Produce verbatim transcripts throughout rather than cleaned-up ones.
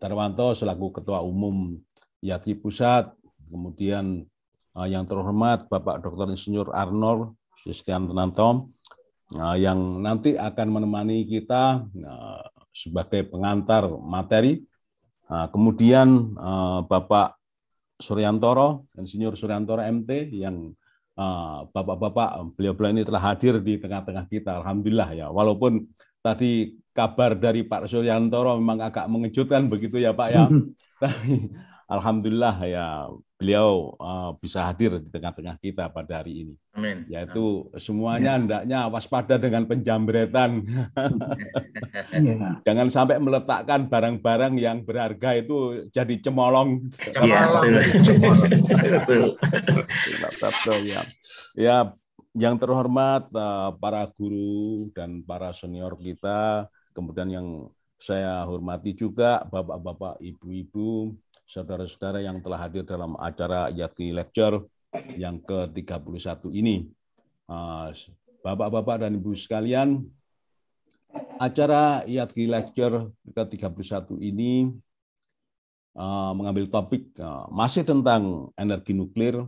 Darwanto selaku Ketua Umum I A T I Pusat, kemudian uh, yang terhormat Bapak Doktor Insinyur Arnold Sistianto uh, yang nanti akan menemani kita uh, sebagai pengantar materi. Uh, kemudian uh, Bapak Suryantoro, Insinyur Suryantoro M T yang Bapak-bapak, beliau-beliau ini telah hadir di tengah-tengah kita, alhamdulillah ya. Walaupun tadi kabar dari Pak Suryantoro memang agak mengejutkan begitu ya Pak ya. Tapi alhamdulillah ya beliau uh, bisa hadir di tengah-tengah kita pada hari ini. Amin. Yaitu semuanya hendaknya waspada dengan penjambretan. Jangan sampai meletakkan barang-barang yang berharga itu jadi cemolong. Cemolong. Ya. Ya, yang terhormat para guru dan para senior kita, kemudian yang saya hormati juga bapak-bapak, ibu-ibu, saudara-saudara yang telah hadir dalam acara I A T I Lecture yang ke tiga puluh satu ini. Bapak-bapak dan ibu sekalian, acara I A T I Lecture ke tiga puluh satu ini mengambil topik masih tentang energi nuklir,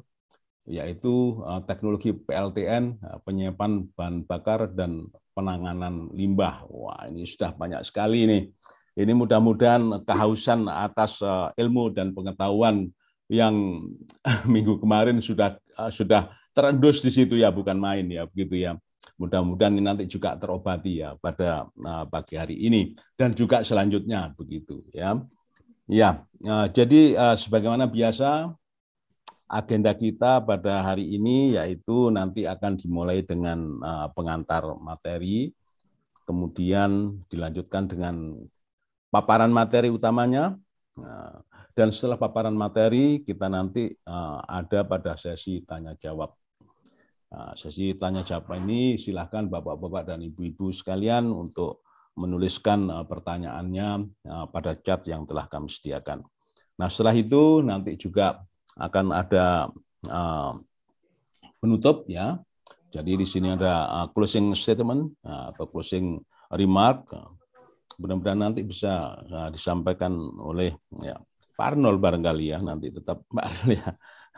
yaitu teknologi P L T N, penyimpanan bahan bakar dan penanganan limbah. Wah, ini sudah banyak sekali ini. Ini mudah-mudahan kehausan atas ilmu dan pengetahuan yang minggu kemarin sudah sudah terendus di situ ya, bukan main ya, begitu ya. Mudah-mudahan ini nanti juga terobati ya pada pagi hari ini dan juga selanjutnya begitu ya. Ya, jadi sebagaimana biasa agenda kita pada hari ini yaitu nanti akan dimulai dengan pengantar materi, kemudian dilanjutkan dengan paparan materi utamanya, dan setelah paparan materi kita nanti ada pada sesi tanya jawab. Sesi tanya jawab ini silahkan bapak-bapak dan ibu-ibu sekalian untuk menuliskan pertanyaannya pada chat yang telah kami sediakan. Nah, setelah itu nanti juga akan ada uh, penutup ya. Jadi di sini ada uh, closing statement uh, atau closing remark. Mudah-mudahan nanti bisa uh, disampaikan oleh ya, Pak Arnold barangkali ya, nanti tetap Pak Arnold ya.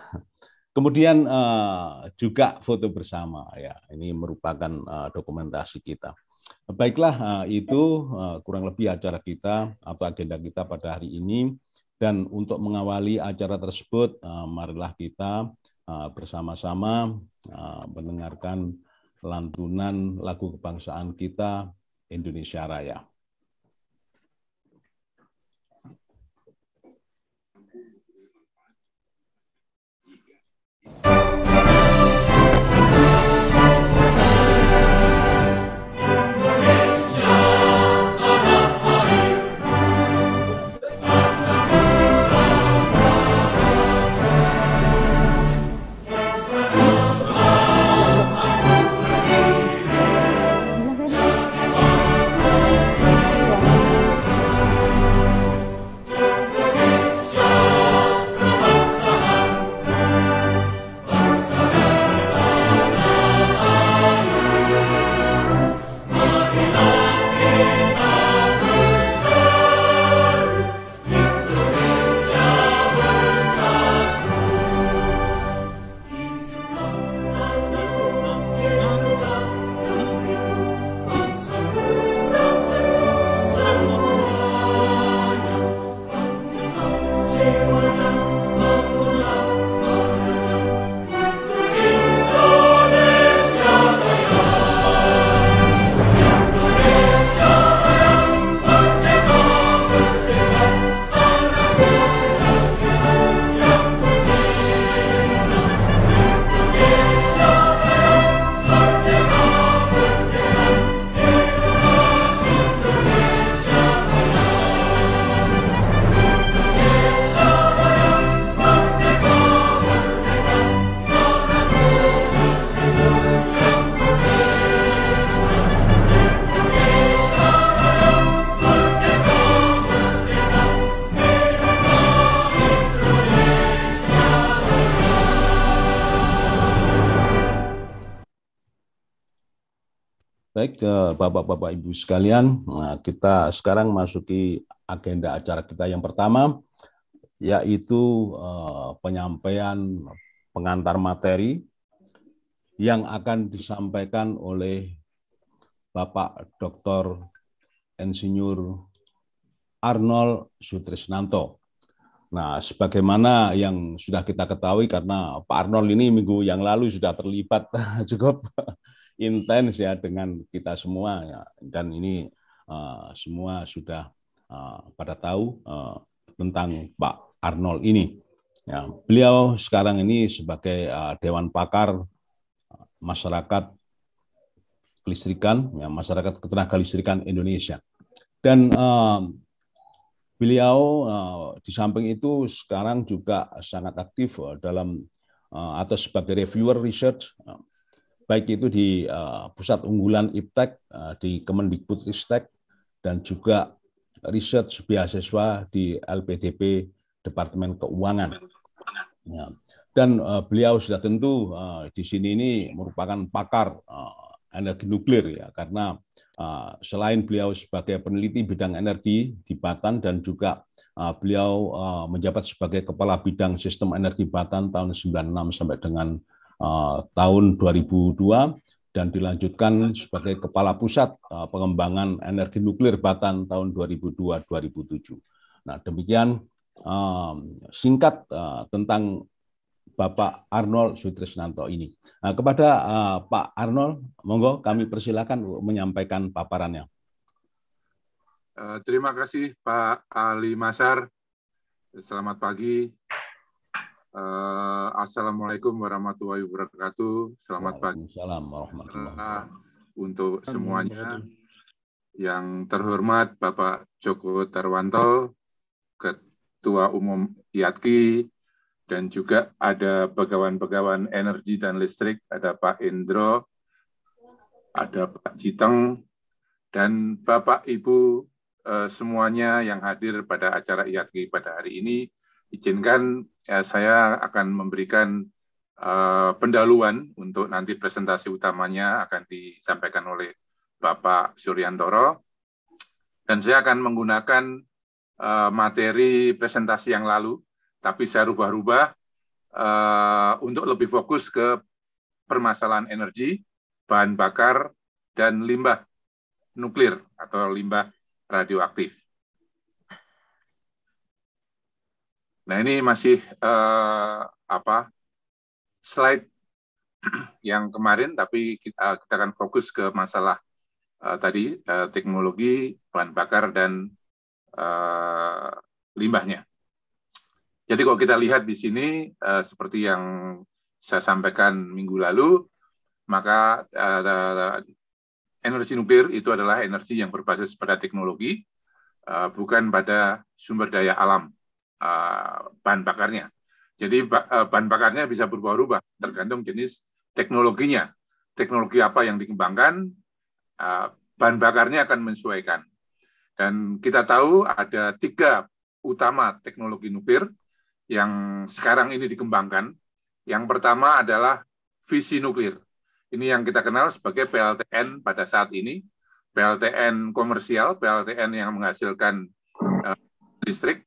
Kemudian uh, juga foto bersama ya. Ini merupakan uh, dokumentasi kita. Baiklah, uh, itu uh, kurang lebih acara kita atau agenda kita pada hari ini. Dan untuk mengawali acara tersebut, marilah kita bersama-sama mendengarkan lantunan lagu kebangsaan kita, Indonesia Raya. Baik, Bapak-Bapak Ibu sekalian, nah kita sekarang masuki agenda acara kita. Yang pertama yaitu uh, penyampaian pengantar materi yang akan disampaikan oleh Bapak Doktor Insinyur Arnold Sutrisnanto. Nah, sebagaimana yang sudah kita ketahui, karena Pak Arnold ini minggu yang lalu sudah terlibat cukup intens ya dengan kita semua ya. Dan ini uh, semua sudah uh, pada tahu uh, tentang Pak Arnold ini. Ya, beliau sekarang ini sebagai uh, Dewan Pakar Masyarakat Kelistrikan, ya, Masyarakat Ketenaga Listrikan Indonesia. Dan uh, beliau uh, di samping itu sekarang juga sangat aktif uh, dalam uh, atau sebagai reviewer research, uh, baik itu di uh, Pusat Unggulan Iptek, uh, di Kemendikbudristek, dan juga research beasiswa di L P D P Departemen Keuangan. Ya. Dan uh, beliau sudah tentu uh, di sini ini merupakan pakar uh, energi nuklir ya, karena uh, selain beliau sebagai peneliti bidang energi di Batan dan juga uh, beliau uh, menjabat sebagai Kepala Bidang Sistem Energi Batan tahun sembilan puluh enam sampai dengan uh, tahun dua ribu dua, dan dilanjutkan sebagai Kepala Pusat uh, Pengembangan Energi Nuklir Batan tahun dua ribu dua sampai dua ribu tujuh. Nah, demikian um, singkat uh, tentang Bapak Arnold Sutrisnanto ini. Nah, kepada uh, Pak Arnold, monggo kami persilakan untuk menyampaikan paparannya. Uh, terima kasih Pak Ali Masar. Selamat pagi. Uh, Assalamualaikum warahmatullahi wabarakatuh. Selamat pagi. Waalaikumsalam warahmatullahi wabarakatuh. Untuk semuanya. Yang terhormat Bapak Joko Tarwanto, Ketua Umum I A T K I, dan juga ada pegawai-pegawai energi dan listrik, ada Pak Indro, ada Pak Jiteng, dan Bapak Ibu eh, semuanya yang hadir pada acara I A T K I pada hari ini. Izinkan eh, saya akan memberikan eh, pendahuluan untuk nanti presentasi utamanya akan disampaikan oleh Bapak Suryantoro, dan saya akan menggunakan eh, materi presentasi yang lalu, tapi saya rubah-rubah uh, untuk lebih fokus ke permasalahan energi, bahan bakar, dan limbah nuklir atau limbah radioaktif. Nah, ini masih uh, apa slide yang kemarin, tapi kita, kita akan fokus ke masalah uh, tadi uh, teknologi, bahan bakar, dan uh, limbahnya. Jadi kalau kita lihat di sini, uh, seperti yang saya sampaikan minggu lalu, maka uh, energi nuklir itu adalah energi yang berbasis pada teknologi, uh, bukan pada sumber daya alam uh, bahan bakarnya. Jadi uh, bahan bakarnya bisa berubah-ubah, tergantung jenis teknologinya. Teknologi apa yang dikembangkan, uh, bahan bakarnya akan menyesuaikan. Dan kita tahu ada tiga utama teknologi nuklir yang sekarang ini dikembangkan. Yang pertama adalah fisi nuklir. Ini yang kita kenal sebagai P L T N pada saat ini. P L T N komersial, P L T N yang menghasilkan uh, listrik.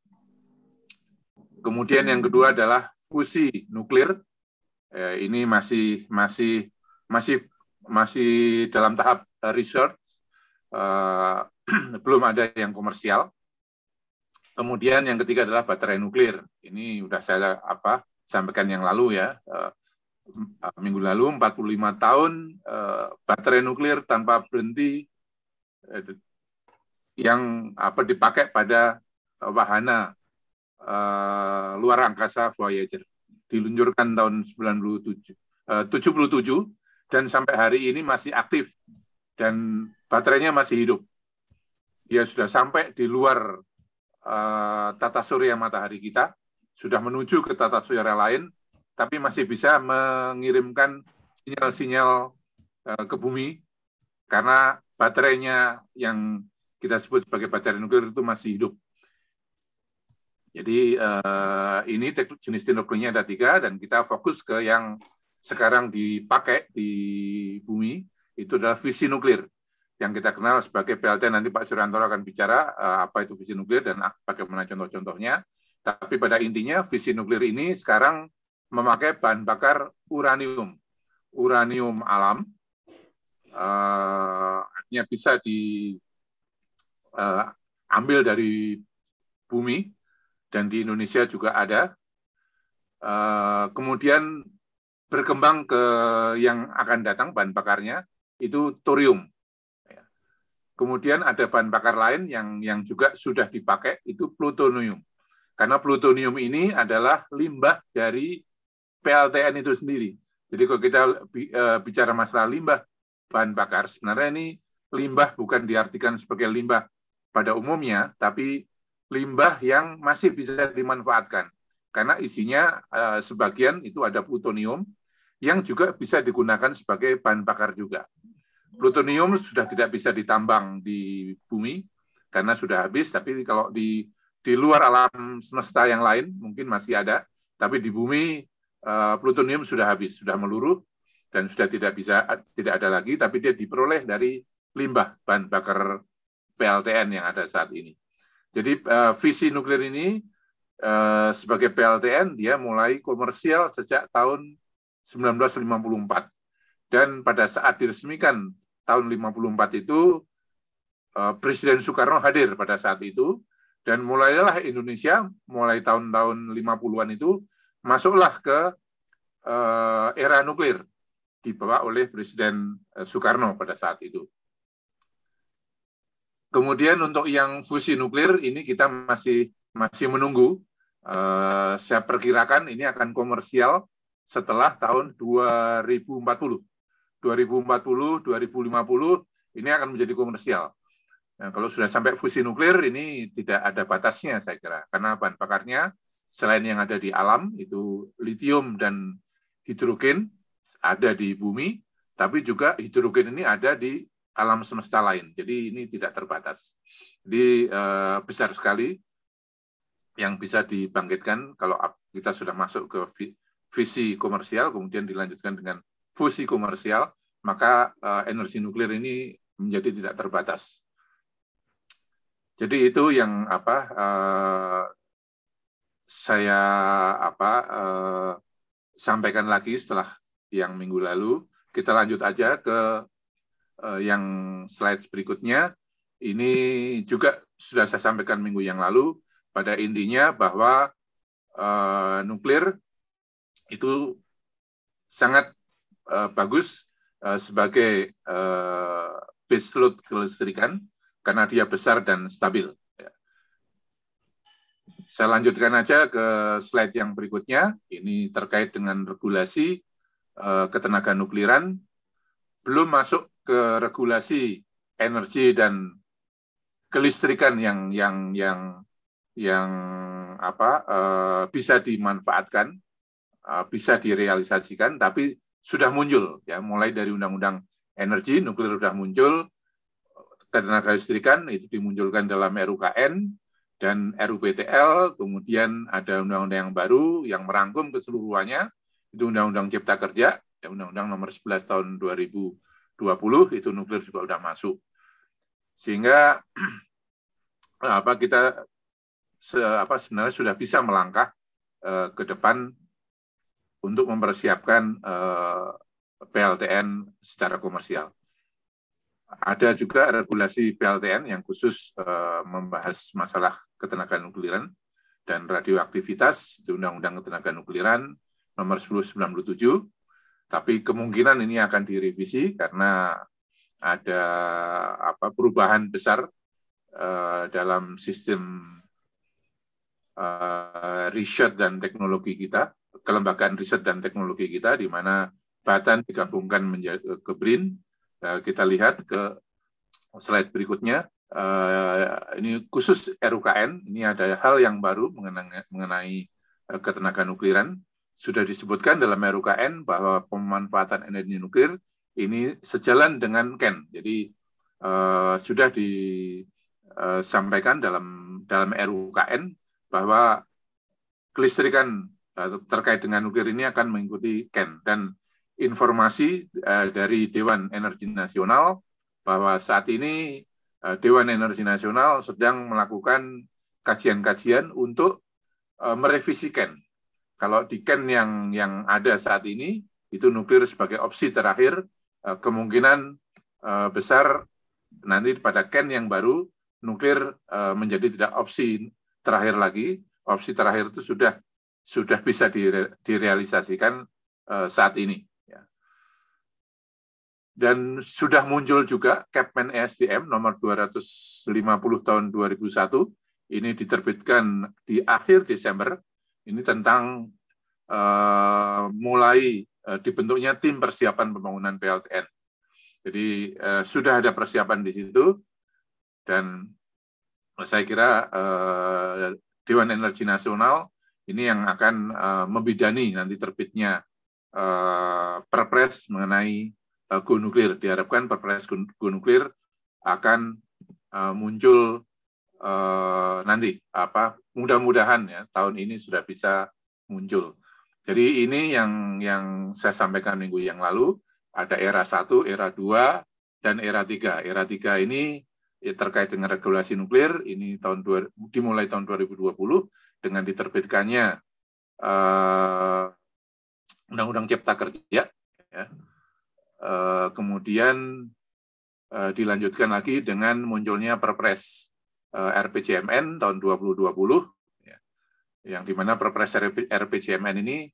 Kemudian yang kedua adalah fusi nuklir. Eh, ini masih masih masih masih dalam tahap uh, research. Uh, belum ada yang komersial. Kemudian yang ketiga adalah baterai nuklir. Ini sudah saya apa sampaikan yang lalu ya. Uh, minggu lalu empat puluh lima tahun uh, baterai nuklir tanpa berhenti uh, yang apa dipakai pada uh, wahana uh, luar angkasa Voyager. Diluncurkan tahun sembilan puluh tujuh, uh, tujuh puluh tujuh dan sampai hari ini masih aktif dan baterainya masih hidup. Dia sudah sampai di luar Uh, tata surya matahari kita, sudah menuju ke tata surya lain, tapi masih bisa mengirimkan sinyal-sinyal uh, ke bumi, karena baterainya yang kita sebut sebagai baterai nuklir itu masih hidup. Jadi uh, ini jenis teknologinya ada tiga, dan kita fokus ke yang sekarang dipakai di bumi, itu adalah fisi nuklir. yang kita kenal sebagai P L T N. Nanti Pak Suryantoro akan bicara uh, apa itu fisi nuklir dan bagaimana contoh-contohnya. Tapi pada intinya fisi nuklir ini sekarang memakai bahan bakar uranium, uranium alam, uh, artinya bisa diambil uh, dari bumi dan di Indonesia juga ada. Uh, kemudian berkembang ke yang akan datang bahan bakarnya itu thorium. Kemudian ada bahan bakar lain yang yang juga sudah dipakai, itu plutonium. Karena plutonium ini adalah limbah dari P L T N itu sendiri. Jadi kalau kita bicara masalah limbah bahan bakar, sebenarnya ini limbah bukan diartikan sebagai limbah pada umumnya, tapi limbah yang masih bisa dimanfaatkan. Karena isinya sebagian itu ada plutonium yang juga bisa digunakan sebagai bahan bakar juga. Plutonium sudah tidak bisa ditambang di bumi karena sudah habis, tapi kalau di di luar alam semesta yang lain mungkin masih ada, tapi di bumi uh, plutonium sudah habis, sudah meluruh dan sudah tidak bisa tidak ada lagi, tapi dia diperoleh dari limbah bahan bakar P L T N yang ada saat ini. Jadi uh, fisi nuklir ini uh, sebagai P L T N dia mulai komersial sejak tahun sembilan belas lima puluh empat dan pada saat diresmikan tahun lima puluh empat itu Presiden Soekarno hadir pada saat itu dan mulailah Indonesia mulai tahun-tahun lima puluhan itu masuklah ke era nuklir dibawa oleh Presiden Soekarno pada saat itu. Kemudian untuk yang fusi nuklir ini kita masih masih menunggu. Saya perkirakan ini akan komersial setelah tahun dua ribu empat puluh. dua ribu empat puluh, dua ribu lima puluh ini akan menjadi komersial. Nah, kalau sudah sampai fusi nuklir ini tidak ada batasnya saya kira, karena bahan bakarnya selain yang ada di alam itu litium dan hidrogen ada di bumi, tapi juga hidrogen ini ada di alam semesta lain. Jadi ini tidak terbatas. Jadi eh, besar sekali yang bisa dibangkitkan kalau kita sudah masuk ke visi komersial, kemudian dilanjutkan dengan fusi komersial, maka uh, energi nuklir ini menjadi tidak terbatas. Jadi itu yang apa uh, saya apa uh, sampaikan lagi setelah yang minggu lalu. Kita lanjut aja ke uh, yang slide berikutnya. Ini juga sudah saya sampaikan minggu yang lalu. Pada intinya bahwa uh, nuklir itu sangat Uh, bagus uh, sebagai uh, base load kelistrikan karena dia besar dan stabil. Ya. Saya lanjutkan aja ke slide yang berikutnya. Ini terkait dengan regulasi uh, ketenaga nukliran. Belum masuk ke regulasi energi dan kelistrikan yang yang yang yang apa uh, bisa dimanfaatkan, uh, bisa direalisasikan, tapi sudah muncul ya, mulai dari undang-undang energi nuklir sudah muncul, ketenaga listrikan itu dimunculkan dalam R U K N dan R U P T L, kemudian ada undang-undang yang baru yang merangkum keseluruhannya, itu Undang-Undang Cipta Kerja, ya, Undang-Undang Nomor sebelas Tahun dua ribu dua puluh, itu nuklir juga sudah masuk. Sehingga apa kita se, apa sebenarnya sudah bisa melangkah eh, ke depan untuk mempersiapkan uh, P L T N secara komersial. Ada juga regulasi P L T N yang khusus uh, membahas masalah ketenaga nukliran dan radioaktivitas, di Undang-Undang Ketenaga Nukliran nomor sepuluh sembilan puluh tujuh, tapi kemungkinan ini akan direvisi karena ada apa perubahan besar uh, dalam sistem uh, riset dan teknologi kita, kelembagaan riset dan teknologi kita, di mana Batan digabungkan menjadi ke B R I N. Kita lihat ke slide berikutnya. Ini khusus R U K N. Ini ada hal yang baru mengenai, mengenai ketenaga nukliran. Sudah disebutkan dalam R U K N bahwa pemanfaatan energi nuklir ini sejalan dengan K E N. Jadi uh, sudah disampaikan dalam dalam R U K N bahwa kelistrikan terkait dengan nuklir ini akan mengikuti K E N, dan informasi uh, dari Dewan Energi Nasional bahwa saat ini Dewan Energi Nasional sedang melakukan kajian-kajian untuk merevisikan. Kalau di Ken yang yang ada saat ini, itu nuklir sebagai opsi terakhir, kemungkinan besar nanti pada Ken yang baru, nuklir menjadi tidak opsi terakhir lagi. Opsi terakhir itu sudah sudah bisa dire, direalisasikan saat ini. Dan sudah muncul juga Kepmen E S D M nomor dua ratus lima puluh tahun dua ribu satu, ini diterbitkan di akhir Desember, ini tentang uh, mulai uh, dibentuknya tim persiapan pembangunan P L T N. Jadi uh, sudah ada persiapan di situ, dan saya kira uh, Dewan Energi Nasional ini yang akan uh, membidani nanti terbitnya uh, Perpres mengenai go nuklir. Diharapkan Perpres go nuklir akan uh, muncul uh, nanti, apa mudah-mudahan ya tahun ini sudah bisa muncul. Jadi ini yang yang saya sampaikan minggu yang lalu, ada era satu, era dua, dan era tiga. Era tiga ini ya, terkait dengan regulasi nuklir, ini tahun dua, dimulai tahun dua ribu dua puluh dengan diterbitkannya uh, Undang-Undang Cipta Kerja, ya. Uh, kemudian uh, dilanjutkan lagi dengan munculnya Perpres uh, R P J M N tahun dua ribu dua puluh, ya, yang dimana Perpres R P J M N ini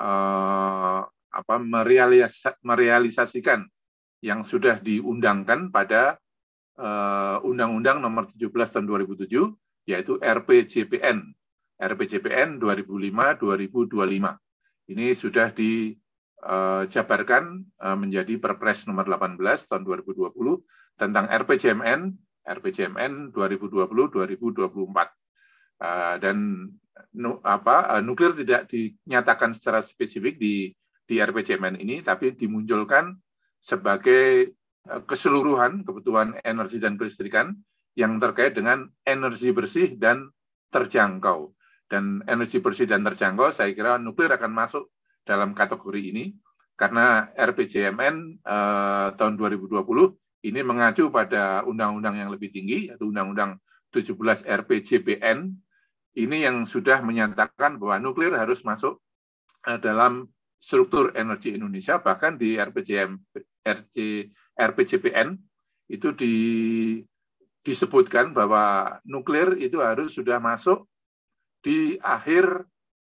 uh, apa, merealisa, merealisasikan yang sudah diundangkan pada Undang-Undang uh, Nomor tujuh belas tahun dua ribu tujuh, yaitu R P J P N, R P J P N dua ribu lima sampai dua ribu dua puluh lima. Ini sudah di Uh, jabarkan uh, menjadi Perpres nomor delapan belas tahun dua ribu dua puluh tentang R P J M N, R P J M N dua ribu dua puluh sampai dua ribu dua puluh empat. Uh, dan nu, apa, uh, nuklir tidak dinyatakan secara spesifik di, di R P J M N ini, tapi dimunculkan sebagai uh, keseluruhan kebutuhan energi dan kelistrikan yang terkait dengan energi bersih dan terjangkau. Dan energi bersih dan terjangkau, saya kira nuklir akan masuk dalam kategori ini, karena R P J M N eh, tahun dua ribu dua puluh ini mengacu pada undang-undang yang lebih tinggi, yaitu Undang-Undang tujuh belas R P J P N, ini yang sudah menyatakan bahwa nuklir harus masuk eh, dalam struktur energi Indonesia. Bahkan di R P J M, R P J P N itu di, disebutkan bahwa nuklir itu harus sudah masuk di akhir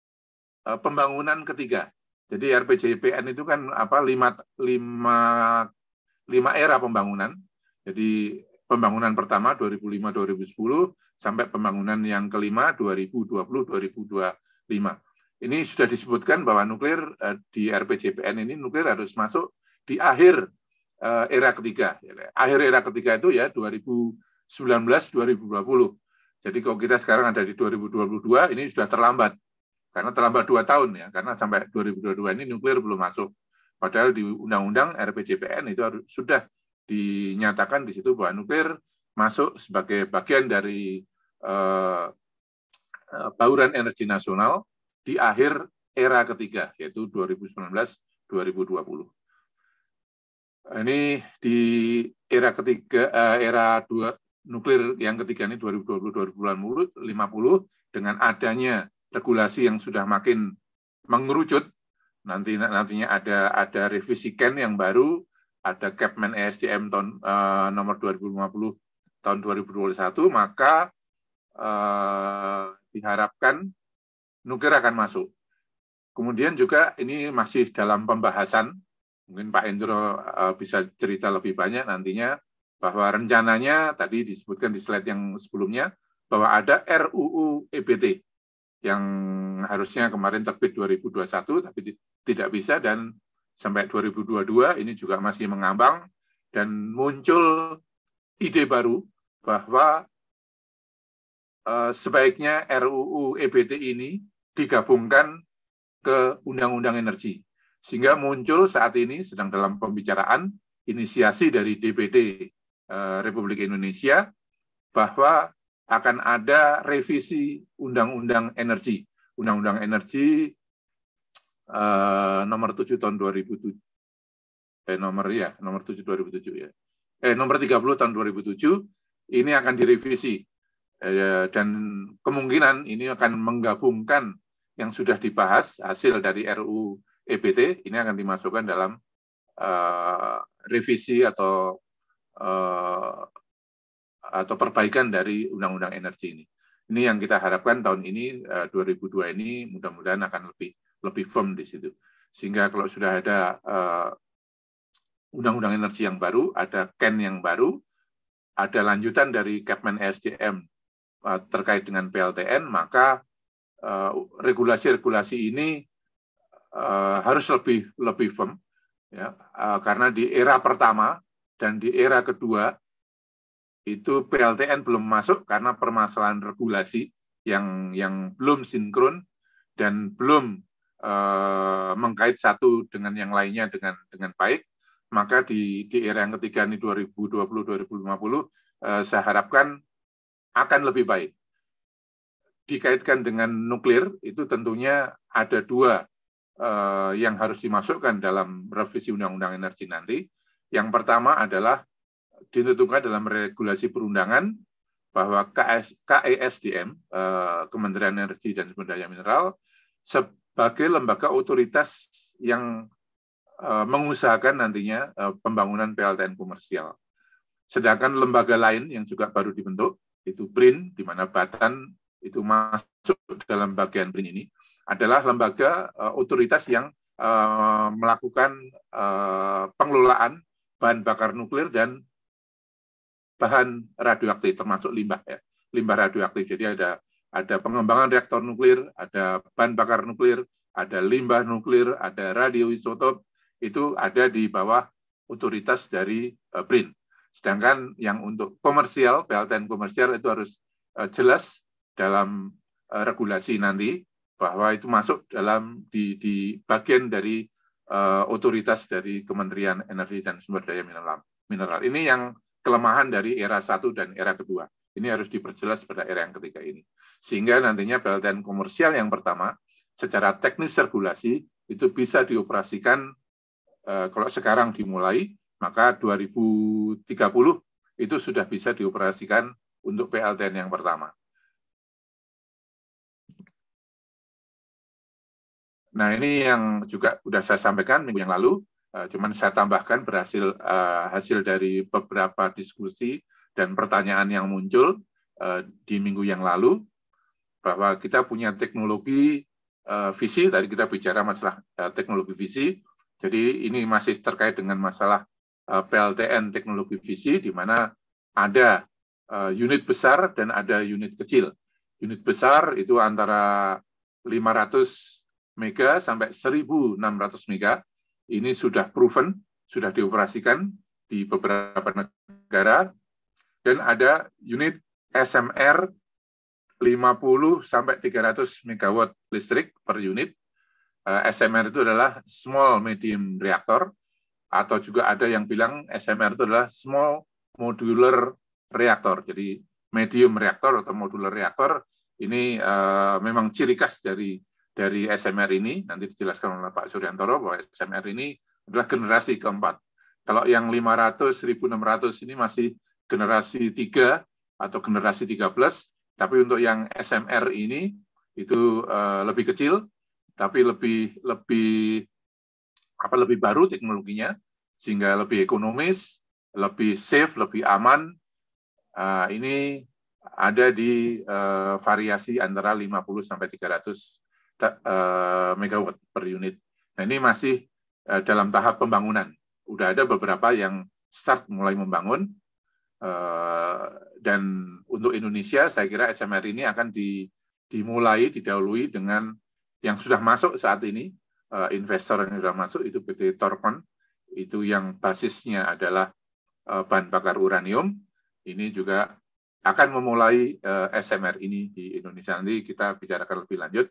eh, pembangunan ketiga. Jadi R P J P N itu kan apa lima, lima, lima era pembangunan. Jadi pembangunan pertama dua ribu lima sampai dua ribu sepuluh sampai pembangunan yang kelima dua ribu dua puluh sampai dua ribu dua puluh lima. Ini sudah disebutkan bahwa nuklir eh, di R P J P N ini nuklir harus masuk di akhir eh, era ketiga. Akhir era ketiga itu ya dua ribu sembilan belas sampai dua ribu dua puluh. Jadi kalau kita sekarang ada di dua ribu dua puluh dua, ini sudah terlambat. Karena terlambat dua tahun ya, karena sampai dua ribu dua puluh dua ini nuklir belum masuk. Padahal di Undang-Undang R P J P N itu harus, sudah dinyatakan di situ bahwa nuklir masuk sebagai bagian dari uh, bauran energi nasional di akhir era ketiga, yaitu dua ribu sembilan belas sampai dua ribu dua puluh. Ini di era ketiga, uh, era dua nuklir yang ketiga ini dua ribu dua puluh sampai dua ribu lima puluh dengan adanya regulasi yang sudah makin mengerucut, nanti nantinya ada ada revisi Ken yang baru, ada Kepmen E S D M tahun uh, nomor dua ribu lima puluh tahun dua ribu dua puluh satu, maka uh, diharapkan nuklir akan masuk. Kemudian juga ini masih dalam pembahasan, mungkin Pak Endro uh, bisa cerita lebih banyak nantinya, bahwa rencananya tadi disebutkan di slide yang sebelumnya bahwa ada R U U E B T yang harusnya kemarin terbit dua ribu dua puluh satu tapi tidak bisa, dan sampai dua ribu dua puluh dua ini juga masih mengambang, dan muncul ide baru bahwa eh, sebaiknya R U U E B T ini digabungkan ke Undang-Undang Energi, sehingga muncul saat ini sedang dalam pembicaraan inisiasi dari D P D eh, Republik Indonesia bahwa akan ada revisi Undang-Undang Energi. Undang-Undang Energi eh, nomor tujuh tahun dua ribu tujuh. Eh, nomor ya, nomor tujuh dua ribu tujuh ya. eh nomor tiga puluh tahun dua ribu tujuh ini akan direvisi eh, dan kemungkinan ini akan menggabungkan yang sudah dibahas hasil dari R U U E B T ini akan dimasukkan dalam uh, revisi atau uh, atau perbaikan dari Undang-Undang Energi ini. Ini yang kita harapkan tahun ini uh, dua ribu dua ini mudah-mudahan akan lebih lebih firm di situ. Sehingga kalau sudah ada uh, Undang-Undang Energi yang baru, ada K E N yang baru, ada lanjutan dari Kepmen E S D M uh, terkait dengan P L T N, maka regulasi-regulasi uh, ini uh, harus lebih lebih firm, ya, uh, karena di era pertama dan di era kedua itu P L T N belum masuk karena permasalahan regulasi yang yang belum sinkron dan belum uh, mengkait satu dengan yang lainnya dengan dengan baik. Maka di di era yang ketiga ini dua ribu dua puluh sampai dua ribu lima puluh uh, saya harapkan akan lebih baik. Dikaitkan dengan nuklir, itu tentunya ada dua uh, yang harus dimasukkan dalam revisi Undang-Undang Energi nanti. Yang pertama adalah ditentukan dalam regulasi perundangan bahwa K E S D M, uh, Kementerian Energi dan Sumber Daya Mineral, sebagai lembaga otoritas yang uh, mengusahakan nantinya uh, pembangunan P L T N komersial. Sedangkan lembaga lain yang juga baru dibentuk, itu B R I N, di mana Batan itu masuk dalam bagian B R I N ini, adalah lembaga uh, otoritas yang uh, melakukan uh, pengelolaan bahan bakar nuklir dan bahan radioaktif, termasuk limbah, ya, limbah radioaktif. Jadi ada ada pengembangan reaktor nuklir, ada bahan bakar nuklir, ada limbah nuklir, ada radioisotop, itu ada di bawah otoritas dari uh, B R I N. Sedangkan yang untuk komersial, P L T N komersial itu harus uh, jelas dalam uh, regulasi nanti bahwa itu masuk dalam di, di bagian dari uh, otoritas dari Kementerian Energi dan Sumber Daya Mineral. Mineral. Ini yang kelemahan dari era satu dan era kedua. Ini harus diperjelas pada era yang ketiga ini. Sehingga nantinya P L T N komersial yang pertama, secara teknis regulasi, itu bisa dioperasikan, uh, kalau sekarang dimulai, maka dua ribu tiga puluh itu sudah bisa dioperasikan untuk P L T N yang pertama. Nah, ini yang juga sudah saya sampaikan minggu yang lalu, uh, cuman saya tambahkan berhasil uh, hasil dari beberapa diskusi dan pertanyaan yang muncul uh, di minggu yang lalu, bahwa kita punya teknologi uh, visi, tadi kita bicara masalah uh, teknologi visi, jadi ini masih terkait dengan masalah uh, P L T N teknologi visi, di mana ada uh, unit besar dan ada unit kecil. Unit besar itu antara lima ratus mega sampai seribu enam ratus mega, ini sudah proven, sudah dioperasikan di beberapa negara, dan ada unit S M R lima puluh sampai tiga ratus megawatt listrik per unit. S M R itu adalah small medium reactor, atau juga ada yang bilang S M R itu adalah small modular reactor. Jadi medium reactor atau modular reactor ini uh, memang ciri khas dari dari S M R ini, nanti dijelaskan oleh Pak Suryantoro bahwa S M R ini adalah generasi keempat. Kalau yang lima ratus, seribu enam ratus ini masih generasi tiga atau generasi tiga plus, tapi untuk yang S M R ini itu uh, lebih kecil, tapi lebih lebih apa lebih baru teknologinya, sehingga lebih ekonomis, lebih safe, lebih aman. Uh, ini ada di uh, variasi antara lima puluh sampai tiga ratus uh, megawatt per unit. Nah, ini masih uh, dalam tahap pembangunan. Udah ada beberapa yang start mulai membangun, uh, dan untuk Indonesia saya kira S M R ini akan di, dimulai, didahului dengan yang sudah masuk saat ini, uh, investor yang sudah masuk itu P T Torcon, itu yang basisnya adalah uh, bahan bakar uranium. Ini juga akan memulai uh, S M R ini di Indonesia. Nanti kita bicarakan lebih lanjut.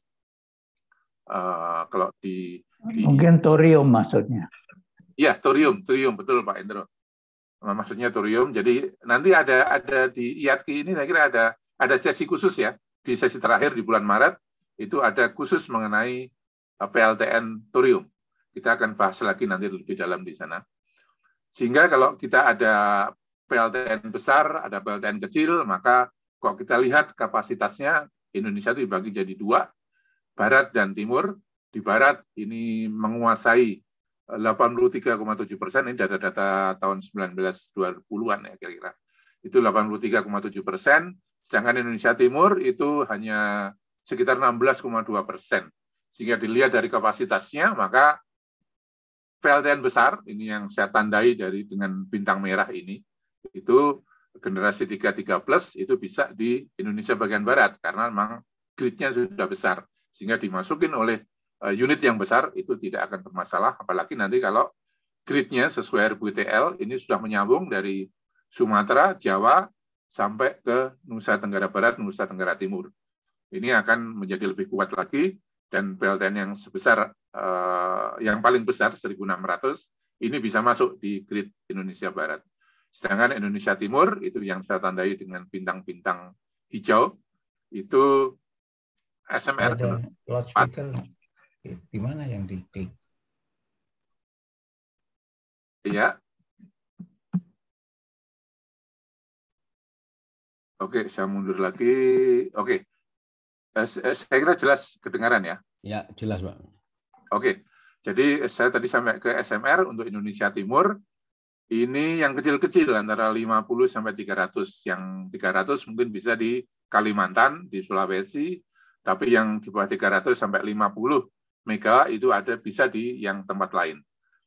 Uh, kalau di, di mungkin thorium maksudnya. Ya, thorium, thorium betul Pak Indro. Maksudnya thorium. Jadi nanti ada ada di I A T K I ini saya kira ada ada sesi khusus ya. Di sesi terakhir di bulan Maret itu ada khusus mengenai P L T N thorium. Kita akan bahas lagi nanti lebih dalam di sana. Sehingga kalau kita ada P L T N besar, ada P L T N kecil, maka kalau kita lihat kapasitasnya, Indonesia itu dibagi jadi dua, Barat dan Timur. Di Barat ini menguasai delapan puluh tiga koma tujuh persen, ini data-data tahun sembilan belas dua puluhan ya kira-kira. Itu delapan puluh tiga koma tujuh persen, sedangkan Indonesia Timur itu hanya sekitar enam belas koma dua persen. Sehingga dilihat dari kapasitasnya, maka P L T N besar, ini yang saya tandai dari dengan bintang merah ini, itu generasi tiga puluh tiga plus itu bisa di Indonesia bagian Barat, karena memang grid-nya sudah besar, sehingga dimasukin oleh unit yang besar itu tidak akan bermasalah, apalagi nanti kalau grid-nya sesuai R B T L ini sudah menyambung dari Sumatera, Jawa, sampai ke Nusa Tenggara Barat, Nusa Tenggara Timur. Ini akan menjadi lebih kuat lagi, dan P L T N yang sebesar, eh, yang paling besar, seribu enam ratus, ini bisa masuk di grid Indonesia Barat. Sedangkan Indonesia Timur, itu yang saya tandai dengan bintang-bintang hijau, itu S M R. Ada loudspeaker. Di mana yang diklik? Iya. Oke, saya mundur lagi. Oke. Saya kira jelas kedengaran ya? Ya, jelas, Pak. Oke. Jadi saya tadi sampai ke S M R untuk Indonesia Timur. Ini yang kecil-kecil antara lima puluh sampai tiga ratus. Yang tiga ratus mungkin bisa di Kalimantan, di Sulawesi, tapi yang di bawah tiga ratus sampai lima puluh mega itu ada bisa di yang tempat lain.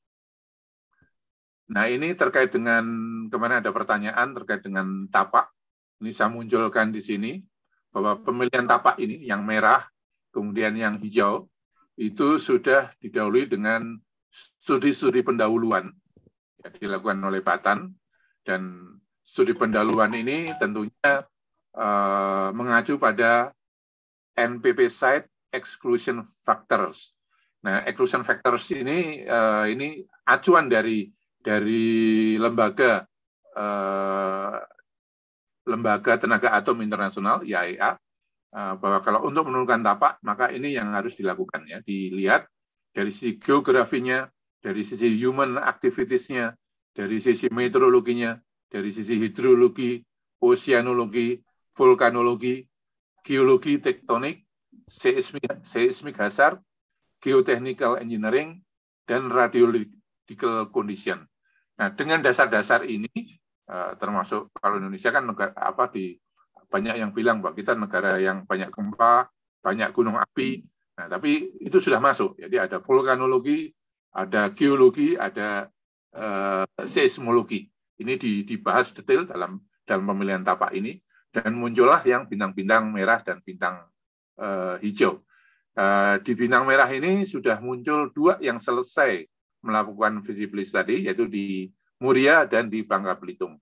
Nah, ini terkait dengan, kemarin ada pertanyaan terkait dengan tapak. Ini saya munculkan di sini, bahwa pemilihan tapak ini, yang merah, kemudian yang hijau, itu sudah didahului dengan studi-studi pendahuluan yang dilakukan oleh Batan, dan studi pendahuluan ini tentunya eh, mengacu pada N P P Site Exclusion Factors. Nah, exclusion factors ini uh, ini acuan dari dari lembaga uh, lembaga tenaga atom internasional I A E A, uh, bahwa kalau untuk menurunkan tapak, maka ini yang harus dilakukan ya, dilihat dari sisi geografinya, dari sisi human activities-nya, dari sisi meteorologinya, dari sisi hidrologi, oceanologi, vulkanologi, geologi tektonik, seismic, seismic hazard, geotechnical engineering, dan radiological condition. Nah, dengan dasar-dasar ini, termasuk kalau Indonesia kan negara, apa di banyak yang bilang bahwa kita negara yang banyak gempa, banyak gunung api. Nah, tapi itu sudah masuk. Jadi ada vulkanologi, ada geologi, ada uh, seismologi. Ini dibahas detail dalam dalam pemilihan tapak ini, dan muncullah yang bintang-bintang merah dan bintang uh, hijau. Uh, di bintang merah ini sudah muncul dua yang selesai melakukan feasibility study, yaitu di Muria dan di Bangka Belitung.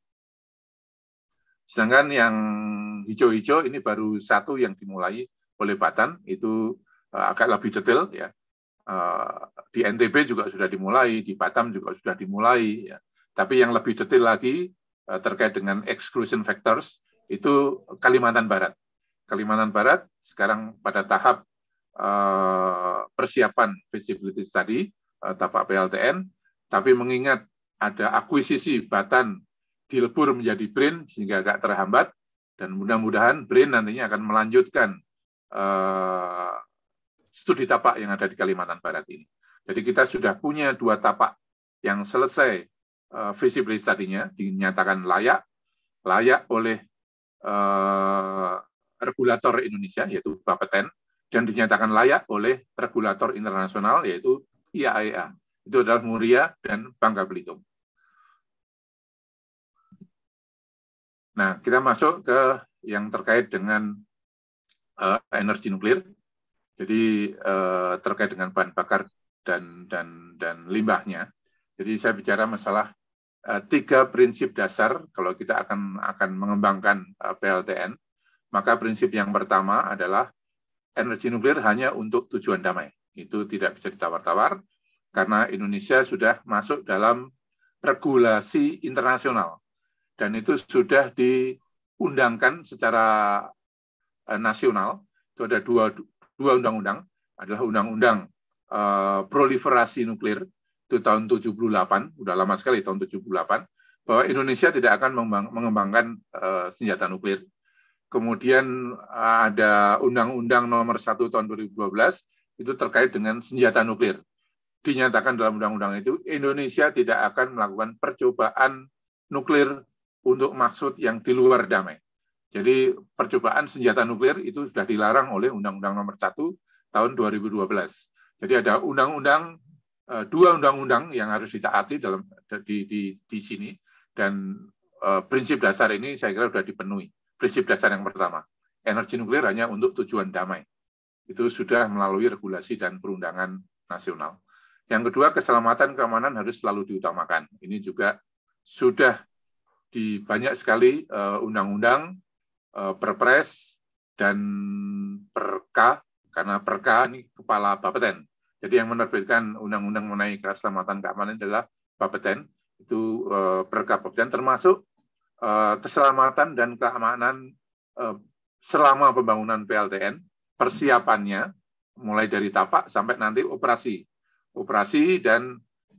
Sedangkan yang hijau-hijau ini baru satu yang dimulai oleh Batan, itu uh, agak lebih detail ya. Uh, di N T B juga sudah dimulai, di Batam juga sudah dimulai. Ya. Tapi yang lebih detail lagi uh, terkait dengan exclusion factors itu Kalimantan Barat. Kalimantan Barat sekarang pada tahap uh, persiapan feasibility study uh, tapak P L T N, tapi mengingat ada akuisisi Batan dilebur menjadi B R I N sehingga agak terhambat, dan mudah-mudahan B R I N nantinya akan melanjutkan uh, studi tapak yang ada di Kalimantan Barat ini. Jadi kita sudah punya dua tapak yang selesai uh, feasibility study-nya, dinyatakan layak, layak oleh uh, regulator Indonesia, yaitu Bapeten, dan dinyatakan layak oleh regulator internasional, yaitu I A E A. Itu adalah Muria dan Bangka Belitung. Nah, kita masuk ke yang terkait dengan uh, energi nuklir. Jadi uh, terkait dengan bahan bakar dan dan dan limbahnya. Jadi saya bicara masalah uh, tiga prinsip dasar kalau kita akan akan mengembangkan uh, P L T N. Maka prinsip yang pertama adalah energi nuklir hanya untuk tujuan damai. Itu tidak bisa ditawar-tawar karena Indonesia sudah masuk dalam regulasi internasional. Dan itu sudah diundangkan secara nasional. Itu ada dua, dua undang-undang, adalah undang-undang uh, proliferasi nuklir itu tahun tujuh puluh delapan, udah lama sekali tahun tujuh puluh delapan, bahwa Indonesia tidak akan mengembangkan uh, senjata nuklir. Kemudian uh, ada Undang-Undang Nomor satu tahun dua ribu dua belas itu terkait dengan senjata nuklir. Dinyatakan dalam undang-undang itu Indonesia tidak akan melakukan percobaan nuklir untuk maksud yang di luar damai. Jadi percobaan senjata nuklir itu sudah dilarang oleh Undang-Undang Nomor satu tahun dua ribu dua belas. Jadi ada undang-undang, dua undang-undang yang harus ditaati dalam di, di, di sini, dan uh, prinsip dasar ini saya kira sudah dipenuhi. Prinsip dasar yang pertama, energi nuklir hanya untuk tujuan damai. Itu sudah melalui regulasi dan perundangan nasional. Yang kedua, keselamatan keamanan harus selalu diutamakan. Ini juga sudah di banyak sekali uh, undang-undang, uh, perpres, dan perka, karena perka ini kepala Bapeten. Jadi yang menerbitkan undang-undang mengenai keselamatan keamanan adalah Bapeten, itu uh, perka Bapeten, termasuk uh, keselamatan dan keamanan uh, selama pembangunan P L T N, persiapannya mulai dari tapak sampai nanti operasi, operasi dan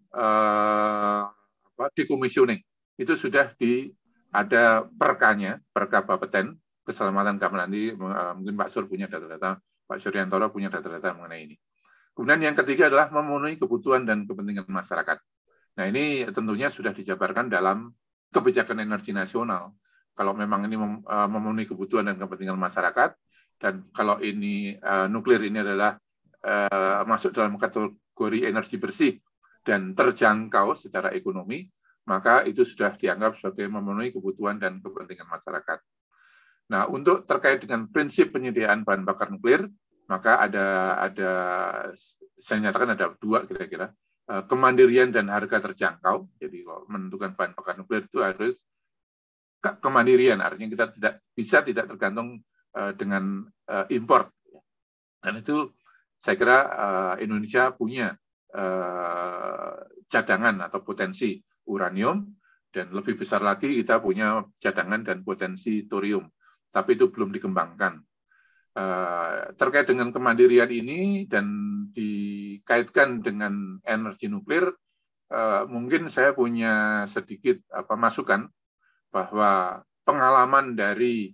uh, apa, decommissioning. Itu sudah di ada perkanya, perka Bapeten, keselamatan keamanan. Nanti uh, mungkin Pak Sur punya data-data, Pak Suryantoro punya data-data mengenai ini. Kemudian yang ketiga adalah memenuhi kebutuhan dan kepentingan masyarakat. Nah, ini tentunya sudah dijabarkan dalam kebijakan energi nasional. Kalau memang ini memenuhi kebutuhan dan kepentingan masyarakat, dan kalau ini uh, nuklir ini adalah uh, masuk dalam kategori energi bersih dan terjangkau secara ekonomi, maka itu sudah dianggap sebagai memenuhi kebutuhan dan kepentingan masyarakat. Nah, untuk terkait dengan prinsip penyediaan bahan bakar nuklir, maka ada ada saya nyatakan ada dua kira-kira, kemandirian dan harga terjangkau. Jadi kalau menentukan bahan bakar nuklir itu harus kemandirian, artinya kita tidak bisa tidak tergantung dengan impor. Dan itu saya kira Indonesia punya cadangan atau potensi uranium, dan lebih besar lagi kita punya cadangan dan potensi thorium, tapi itu belum dikembangkan. Uh, terkait dengan kemandirian ini dan dikaitkan dengan energi nuklir, uh, mungkin saya punya sedikit apa masukan bahwa pengalaman dari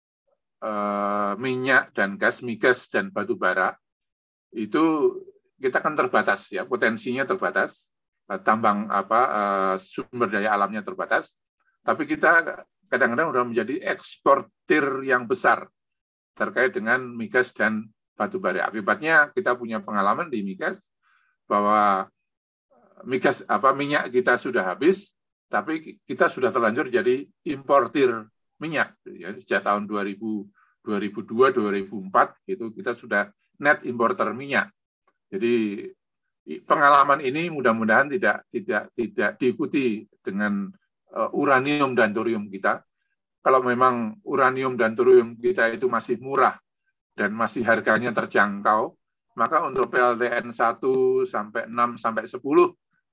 uh, minyak dan gas, migas dan batu bara itu kita kan terbatas ya, potensinya terbatas, uh, tambang apa uh, sumber daya alamnya terbatas, tapi kita kadang-kadang sudah menjadi eksportir yang besar terkait dengan migas dan batu bara. Akibatnya kita punya pengalaman di migas bahwa migas apa minyak kita sudah habis, tapi kita sudah terlanjur jadi importir minyak. Ya, sejak tahun dua ribu, dua ribu dua, dua ribu empat itu kita sudah net importer minyak. Jadi pengalaman ini mudah-mudahan tidak tidak tidak diikuti dengan uh, uranium dan thorium kita. Kalau memang uranium dan thorium kita itu masih murah dan masih harganya terjangkau, maka untuk P L T N satu sampai enam sampai sepuluh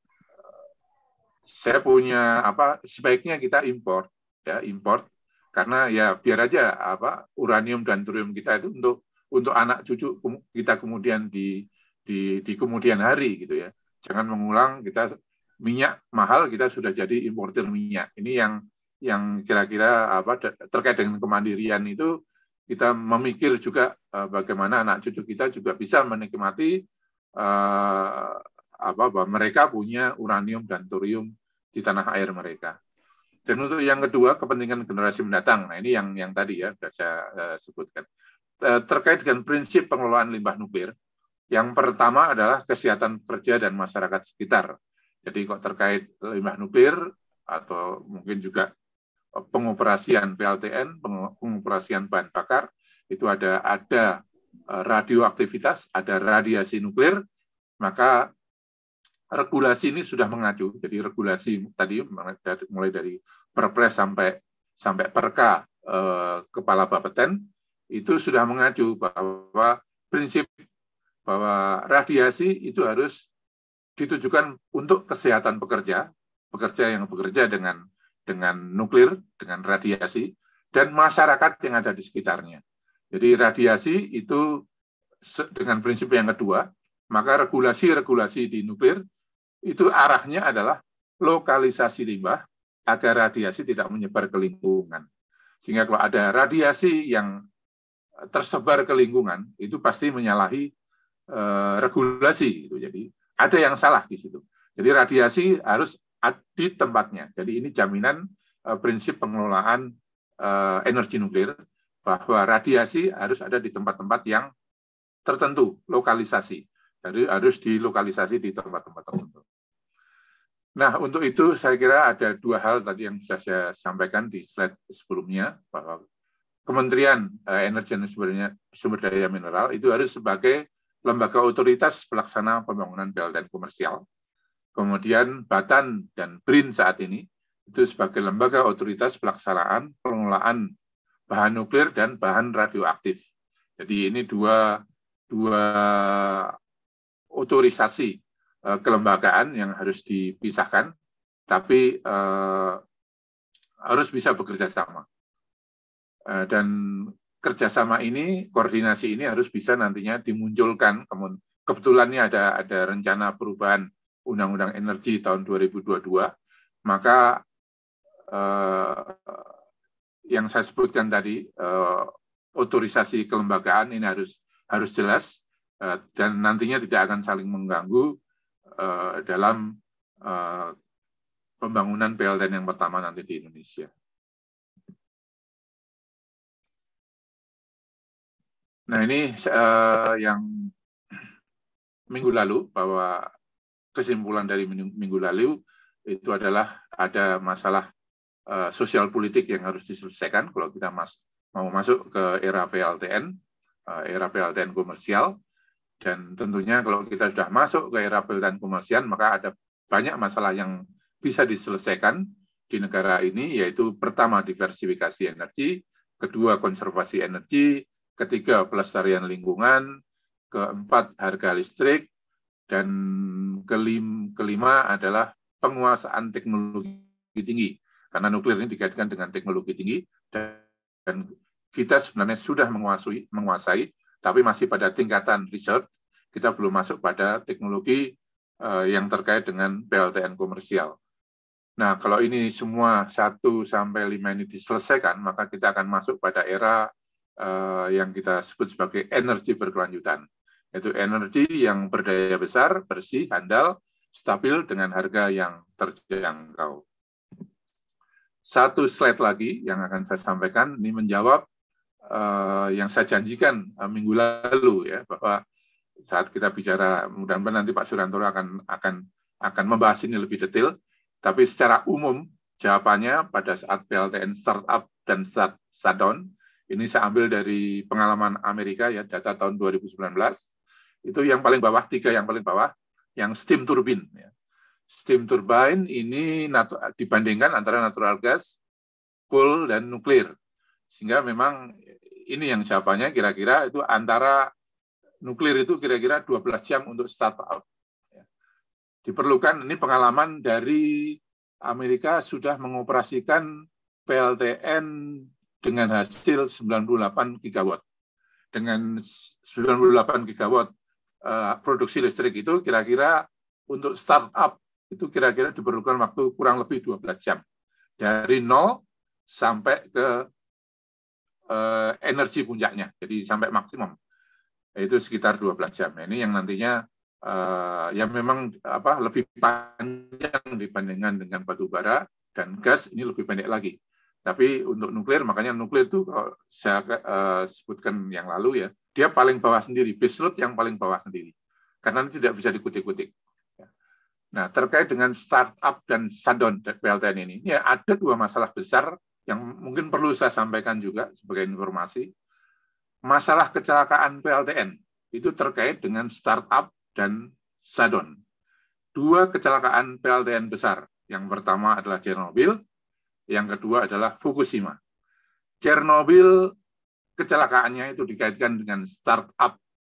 saya punya apa sebaiknya kita import ya, import karena ya biar aja apa uranium dan thorium kita itu untuk untuk anak cucu kita kemudian di di di kemudian hari gitu ya. Jangan mengulang kita minyak mahal kita sudah jadi importir minyak. Ini yang yang kira-kira apa terkait dengan kemandirian itu kita memikir juga uh, bagaimana anak cucu kita juga bisa menikmati uh, apa bahwa mereka punya uranium dan thorium di tanah air mereka. Dan untuk yang kedua kepentingan generasi mendatang. Nah, ini yang yang tadi ya sudah saya uh, sebutkan. Uh, terkait dengan prinsip pengelolaan limbah nuklir, yang pertama adalah kesehatan pekerja dan masyarakat sekitar. Jadi kok terkait limbah nuklir atau mungkin juga pengoperasian P L T N, pengoperasian bahan bakar, itu ada ada radioaktivitas, ada radiasi nuklir, maka regulasi ini sudah mengacu. Jadi regulasi tadi mulai dari Perpres sampai sampai Perka eh, Kepala Bapeten itu sudah mengacu bahwa prinsip bahwa radiasi itu harus ditujukan untuk kesehatan pekerja, pekerja yang bekerja dengan dengan nuklir, dengan radiasi, dan masyarakat yang ada di sekitarnya. Jadi radiasi itu dengan prinsip yang kedua, maka regulasi-regulasi di nuklir itu arahnya adalah lokalisasi limbah agar radiasi tidak menyebar ke lingkungan. Sehingga kalau ada radiasi yang tersebar ke lingkungan, itu pasti menyalahi eh, regulasi. Gitu. Jadi ada yang salah di situ. Jadi radiasi harus di tempatnya. Jadi ini jaminan eh, prinsip pengelolaan eh, energi nuklir, bahwa radiasi harus ada di tempat-tempat yang tertentu, lokalisasi. Jadi harus dilokalisasi di tempat-tempat tertentu. Nah, untuk itu saya kira ada dua hal tadi yang sudah saya sampaikan di slide sebelumnya, bahwa Kementerian Energi dan Sumber Daya Mineral itu harus sebagai lembaga otoritas pelaksana pembangunan P L T N komersial. Kemudian Batan dan B R I N saat ini itu sebagai lembaga otoritas pelaksanaan pengelolaan bahan nuklir dan bahan radioaktif. Jadi ini dua dua otorisasi eh, kelembagaan yang harus dipisahkan, tapi eh, harus bisa bekerja sama. Eh, dan kerjasama ini, koordinasi ini harus bisa nantinya dimunculkan. Kebetulan ini ada ada rencana perubahan Undang-Undang Energi tahun dua ribu dua puluh dua, maka eh, yang saya sebutkan tadi, eh, otorisasi kelembagaan ini harus harus jelas eh, dan nantinya tidak akan saling mengganggu eh, dalam eh, pembangunan P L T N yang pertama nanti di Indonesia. Nah ini eh, yang minggu lalu, bahwa kesimpulan dari minggu lalu itu adalah ada masalah uh, sosial politik yang harus diselesaikan kalau kita mas, mau masuk ke era P L T N, uh, era P L T N komersial. Dan tentunya kalau kita sudah masuk ke era P L T N komersial, maka ada banyak masalah yang bisa diselesaikan di negara ini, yaitu pertama diversifikasi energi, kedua konservasi energi, ketiga pelestarian lingkungan, keempat harga listrik, dan kelim, kelima adalah penguasaan teknologi tinggi. Karena nuklir ini dikaitkan dengan teknologi tinggi, dan kita sebenarnya sudah menguasai, menguasai tapi masih pada tingkatan research, kita belum masuk pada teknologi uh, yang terkait dengan P L T N komersial. Nah, kalau ini semua satu sampai lima ini diselesaikan, maka kita akan masuk pada era uh, yang kita sebut sebagai energi berkelanjutan. Yaitu energi yang berdaya besar, bersih, handal, stabil dengan harga yang terjangkau. Satu slide lagi yang akan saya sampaikan, ini menjawab uh, yang saya janjikan uh, minggu lalu, ya, bahwa saat kita bicara, mudah-mudahan nanti Pak Surantoro akan akan akan membahas ini lebih detail, tapi secara umum jawabannya pada saat P L T N startup dan shutdown, ini saya ambil dari pengalaman Amerika, ya, data tahun dua ribu sembilan belas, itu yang paling bawah, tiga yang paling bawah, yang steam turbine. Ya. Steam turbine ini dibandingkan antara natural gas, coal, dan nuklir. Sehingga memang ini yang jawabannya kira-kira itu antara nuklir itu kira-kira dua belas jam untuk startup. Diperlukan, ini pengalaman dari Amerika sudah mengoperasikan P L T N dengan hasil sembilan puluh delapan gigawatt. Dengan sembilan puluh delapan gigawatt uh, produksi listrik itu kira-kira untuk startup itu kira-kira diperlukan waktu kurang lebih dua belas jam. Dari nol sampai ke uh, energi puncaknya, jadi sampai maksimum. Itu sekitar dua belas jam. Ini yang nantinya uh, yang memang apa lebih panjang dibandingkan dengan batu bara, dan gas ini lebih pendek lagi. Tapi untuk nuklir, makanya nuklir itu kalau saya uh, sebutkan yang lalu, ya, dia paling bawah sendiri, baseload yang paling bawah sendiri. Karena ini tidak bisa dikutik-kutik. Nah, terkait dengan startup dan shutdown P L T N ini, ya ada dua masalah besar yang mungkin perlu saya sampaikan juga sebagai informasi. Masalah kecelakaan P L T N itu terkait dengan startup dan shutdown. Dua kecelakaan P L T N besar. Yang pertama adalah Chernobyl, yang kedua adalah Fukushima. Chernobyl kecelakaannya itu dikaitkan dengan startup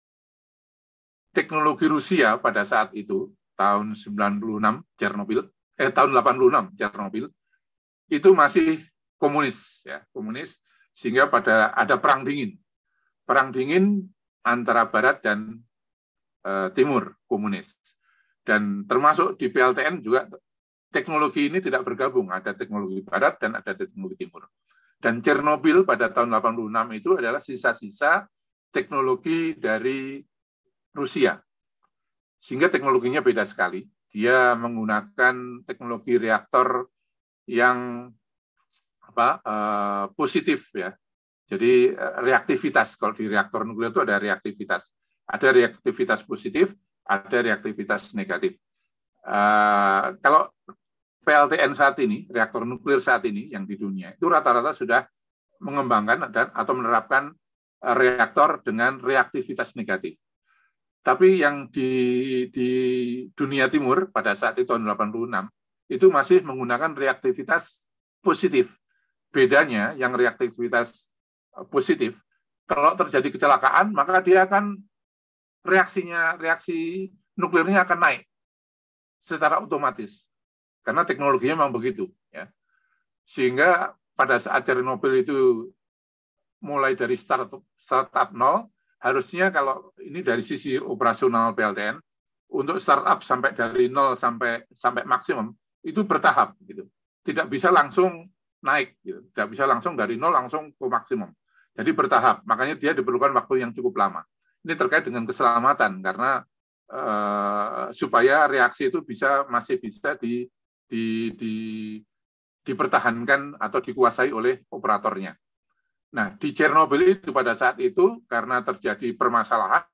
teknologi Rusia pada saat itu, tahun sembilan puluh enam Chernobyl, eh tahun delapan puluh enam Chernobyl, itu masih komunis, ya, komunis, sehingga pada ada perang dingin. Perang dingin antara barat dan uh, timur komunis. Dan termasuk di P L T N juga teknologi ini tidak bergabung, ada teknologi barat dan ada teknologi timur. Dan Chernobyl pada tahun delapan puluh enam itu adalah sisa-sisa teknologi dari Rusia. Sehingga teknologinya beda sekali. Dia menggunakan teknologi reaktor yang apa uh, positif ya. Jadi reaktivitas, kalau di reaktor nuklir itu ada reaktivitas. Ada reaktivitas positif, ada reaktivitas negatif. Uh, kalau P L T N saat ini, reaktor nuklir saat ini yang di dunia, itu rata-rata sudah mengembangkan dan atau menerapkan reaktor dengan reaktivitas negatif. Tapi yang di, di dunia timur pada saat itu tahun delapan puluh enam, itu masih menggunakan reaktivitas positif. Bedanya yang reaktivitas positif, kalau terjadi kecelakaan, maka dia akan reaksinya, reaksi nuklirnya akan naik secara otomatis. Karena teknologinya memang begitu, ya. Sehingga pada saat Chernobyl itu mulai dari start startup nol, harusnya kalau ini dari sisi operasional P L T N untuk startup sampai dari nol sampai sampai maksimum itu bertahap, gitu. Tidak bisa langsung naik, gitu. Tidak bisa langsung dari nol langsung ke maksimum. Jadi bertahap, makanya dia diperlukan waktu yang cukup lama. Ini terkait dengan keselamatan karena eh, supaya reaksi itu bisa masih bisa di Di, di, dipertahankan atau dikuasai oleh operatornya. Nah, di Chernobyl itu pada saat itu karena terjadi permasalahan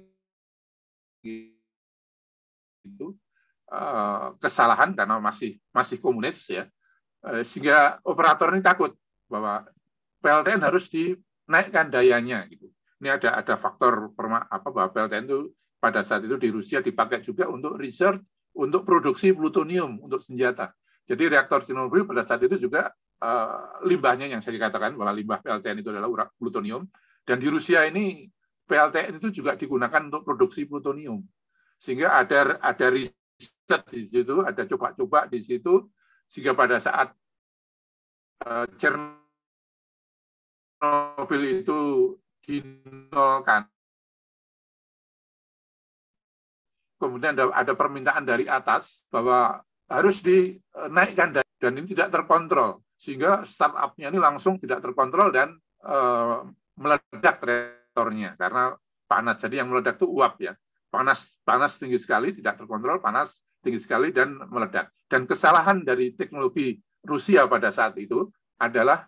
itu uh, kesalahan karena masih masih komunis ya, uh, sehingga operator ini takut bahwa P L T N harus dinaikkan dayanya gitu. Ini ada ada faktor perma, apa bahwa P L T N itu pada saat itu di Rusia dipakai juga untuk research untuk produksi plutonium untuk senjata. Jadi reaktor Chernobyl pada saat itu juga uh, limbahnya yang saya katakan bahwa limbah P L T N itu adalah plutonium. Dan di Rusia ini P L T N itu juga digunakan untuk produksi plutonium. Sehingga ada ada riset di situ, ada coba-coba di situ, sehingga pada saat uh, Chernobyl itu dinolkan, kemudian ada, ada permintaan dari atas bahwa harus dinaikkan dan ini tidak terkontrol sehingga startupnya ini langsung tidak terkontrol dan e, meledak reaktornya karena panas. Jadi yang meledak itu uap ya, panas panas tinggi sekali, tidak terkontrol, panas tinggi sekali dan meledak. Dan kesalahan dari teknologi Rusia pada saat itu adalah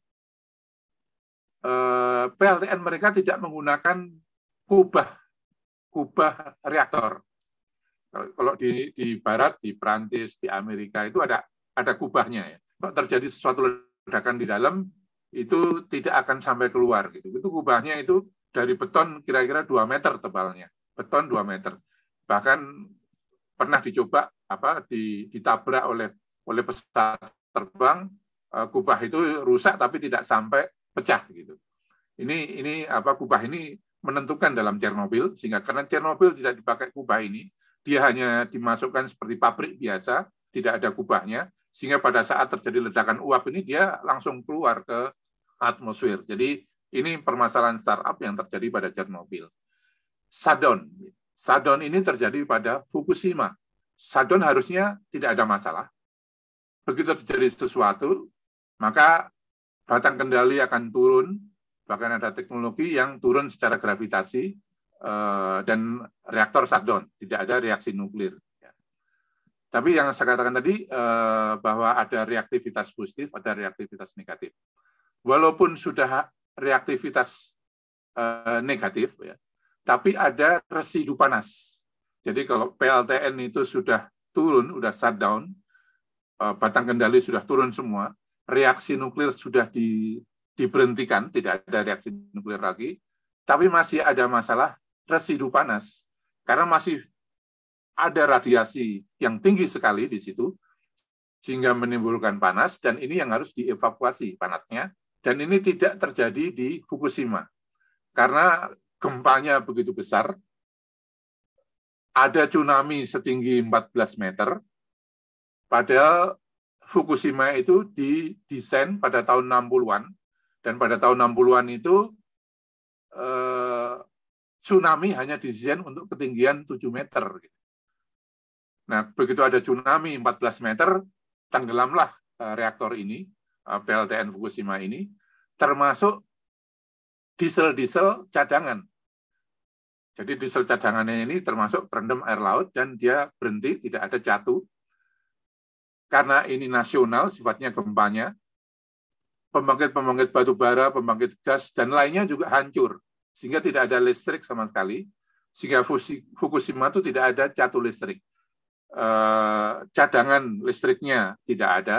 e, P L T N mereka tidak menggunakan kubah kubah reaktor. Kalau di, di Barat, di Prancis, di Amerika itu ada ada kubahnya ya. Kalau terjadi sesuatu ledakan di dalam itu tidak akan sampai keluar gitu. Itu kubahnya itu dari beton kira-kira dua meter tebalnya, beton dua meter. Bahkan pernah dicoba apa ditabrak oleh oleh pesawat terbang, kubah itu rusak tapi tidak sampai pecah gitu. Ini ini apa kubah ini menentukan dalam Chernobyl sehingga karena Chernobyl tidak dipakai kubah ini. Dia hanya dimasukkan seperti pabrik biasa, tidak ada kubahnya, sehingga pada saat terjadi ledakan uap ini dia langsung keluar ke atmosfer. Jadi ini permasalahan startup yang terjadi pada Chernobyl. Shutdown. Shutdown ini terjadi pada Fukushima. Shutdown harusnya tidak ada masalah. Begitu terjadi sesuatu, maka batang kendali akan turun, bahkan ada teknologi yang turun secara gravitasi, dan reaktor shutdown, tidak ada reaksi nuklir. Tapi yang saya katakan tadi bahwa ada reaktivitas positif, ada reaktivitas negatif. Walaupun sudah reaktivitas negatif, ya, tapi ada residu panas. Jadi kalau P L T N itu sudah turun, sudah shutdown, batang kendali sudah turun semua, reaksi nuklir sudah di, diberhentikan, tidak ada reaksi nuklir lagi, tapi masih ada masalah residu panas, karena masih ada radiasi yang tinggi sekali di situ, sehingga menimbulkan panas, dan ini yang harus dievakuasi panasnya, dan ini tidak terjadi di Fukushima. Karena gempanya begitu besar, ada tsunami setinggi empat belas meter, padahal Fukushima itu didesain pada tahun enam puluhan, dan pada tahun enam puluhan itu, eh, tsunami hanya didesain untuk ketinggian tujuh meter. Nah, begitu ada tsunami empat belas meter, tenggelamlah reaktor ini, P L T N Fukushima ini, termasuk diesel-diesel cadangan. Jadi diesel cadangannya ini termasuk terendam air laut dan dia berhenti, tidak ada jatuh. Karena ini nasional, sifatnya gempanya, pembangkit-pembangkit batu bara, pembangkit gas, dan lainnya juga hancur. Sehingga tidak ada listrik sama sekali. Sehingga Fukushima itu tidak ada jatuh listrik. Cadangan listriknya tidak ada.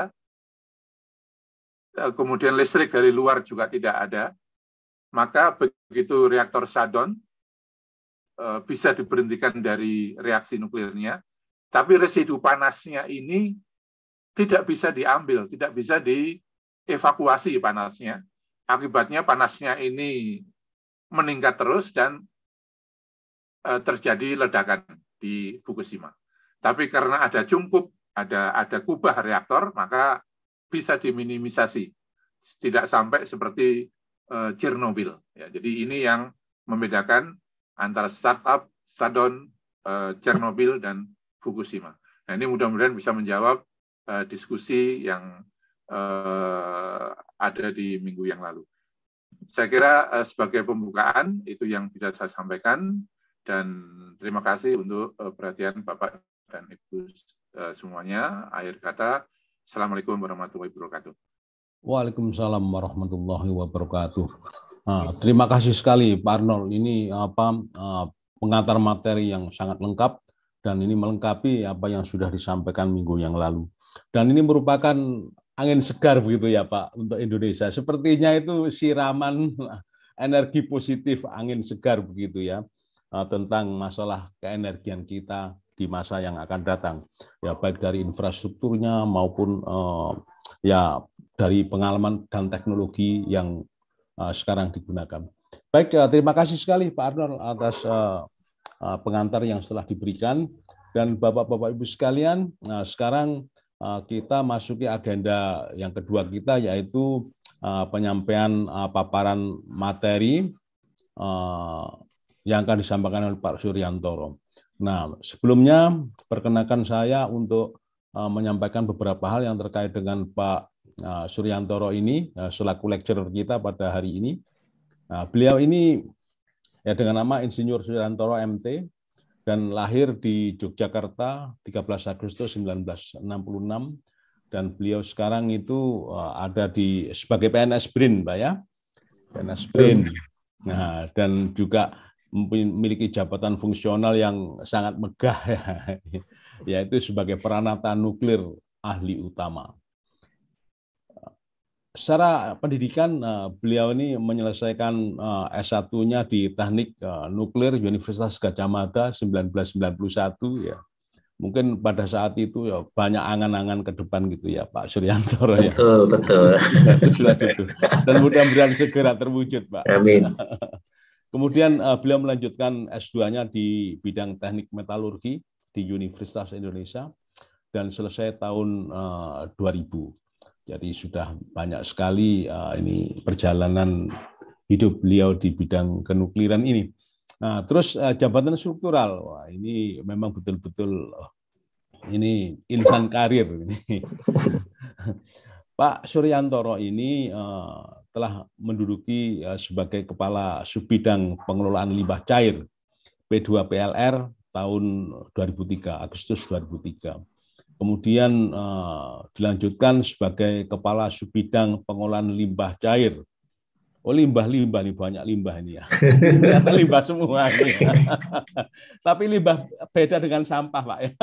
Kemudian listrik dari luar juga tidak ada. Maka begitu reaktor shutdown, bisa diberhentikan dari reaksi nuklirnya. Tapi residu panasnya ini tidak bisa diambil, tidak bisa dievakuasi panasnya. Akibatnya panasnya ini meningkat terus dan e, terjadi ledakan di Fukushima. Tapi karena ada cungkup, ada ada kubah reaktor, maka bisa diminimisasi. Tidak sampai seperti e, Chernobyl. Ya, jadi ini yang membedakan antara startup, shutdown, e, Chernobyl, dan Fukushima. Nah, ini mudah-mudahan bisa menjawab diskusi yang uh, ada di minggu yang lalu. Saya kira uh, sebagai pembukaan itu yang bisa saya sampaikan, dan terima kasih untuk uh, perhatian Bapak dan Ibu uh, semuanya. Akhir kata, Assalamualaikum warahmatullahi wabarakatuh. Waalaikumsalam warahmatullahi wabarakatuh. Nah, terima kasih sekali Pak Arnold. Ini apa uh, pengantar materi yang sangat lengkap, dan ini melengkapi apa yang sudah disampaikan minggu yang lalu. Dan ini merupakan angin segar begitu ya Pak untuk Indonesia. Sepertinya itu siraman energi positif, angin segar begitu ya, tentang masalah keenergian kita di masa yang akan datang. Ya baik dari infrastrukturnya maupun eh, ya dari pengalaman dan teknologi yang eh, sekarang digunakan. Baik, terima kasih sekali Pak Arnold atas eh, pengantar yang setelah diberikan. Dan Bapak-Bapak Ibu sekalian, nah sekarang kita masuki agenda yang kedua kita, yaitu penyampaian paparan materi yang akan disampaikan oleh Pak Suryantoro. Nah, sebelumnya perkenankan saya untuk menyampaikan beberapa hal yang terkait dengan Pak Suryantoro ini selaku lecturer kita pada hari ini. Nah, beliau ini ya dengan nama Insinyur Suryantoro M T, dan lahir di Yogyakarta tiga belas Agustus seribu sembilan ratus enam puluh enam, dan beliau sekarang itu ada di sebagai P N S B R I N, Pak ya, P N S B R I N. Nah, dan juga memiliki jabatan fungsional yang sangat megah ya, yaitu sebagai Peranata Nuklir Ahli Utama. Secara pendidikan, beliau ini menyelesaikan S satu-nya di Teknik Nuklir Universitas Gadjah Mada seribu sembilan ratus sembilan puluh satu ya. Mungkin pada saat itu ya banyak angan-angan ke depan gitu ya Pak Suryantoro ya. Betul, betul. Dan mudah-mudahan segera terwujud Pak. Amin. Kemudian beliau melanjutkan S dua-nya di bidang Teknik Metalurgi di Universitas Indonesia dan selesai tahun dua ribu. Jadi sudah banyak sekali uh, ini perjalanan hidup beliau di bidang kenukliran ini. Nah, terus uh, jabatan struktural, wah ini memang betul-betul oh, ini insan karir. Ini. Pak Suryantoro ini uh, telah menduduki uh, sebagai Kepala Subbidang Pengelolaan Limbah Cair P dua P L R tahun dua ribu tiga, Agustus dua ribu tiga. Kemudian uh, dilanjutkan sebagai Kepala Subbidang Pengolahan Limbah Cair. Oh limbah-limbah nih, banyak limbah ini ya. Ternyata limbah semua ini. Ya. Tapi limbah beda dengan sampah Pak ya.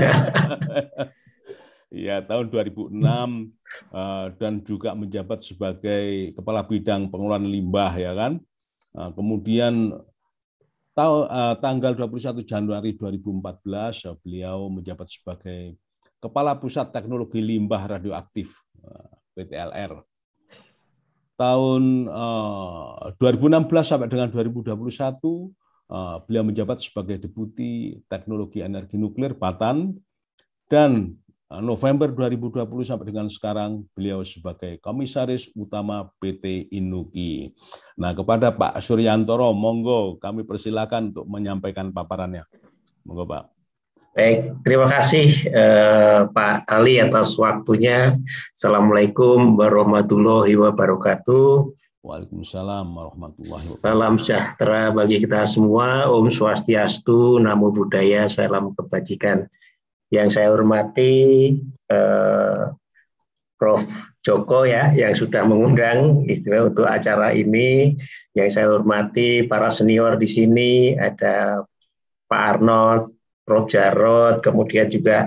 Ya tahun dua ribu enam uh, dan juga menjabat sebagai Kepala Bidang Pengolahan Limbah ya kan. Uh, kemudian tahu, uh, tanggal dua puluh satu Januari dua ribu empat belas uh, beliau menjabat sebagai Kepala Pusat Teknologi Limbah Radioaktif P T L R. Tahun uh, dua ribu enam belas sampai dengan dua ribu dua puluh satu uh, beliau menjabat sebagai Deputi Teknologi Energi Nuklir Batan, dan uh, November dua ribu dua puluh sampai dengan sekarang beliau sebagai Komisaris Utama P T Inuki. Nah, kepada Pak Suryantoro, monggo kami persilakan untuk menyampaikan paparannya. Monggo Pak. Baik, terima kasih eh, Pak Ali atas waktunya. Assalamualaikum warahmatullahi wabarakatuh. Waalaikumsalam warahmatullahi wabarakatuh. Salam sejahtera bagi kita semua. Om Swastiastu, Namo Buddhaya, salam kebajikan. Yang saya hormati eh, Prof Joko ya, yang sudah mengundang istilah untuk acara ini. Yang saya hormati para senior di sini, ada Pak Arnold, Prof Jarod, kemudian juga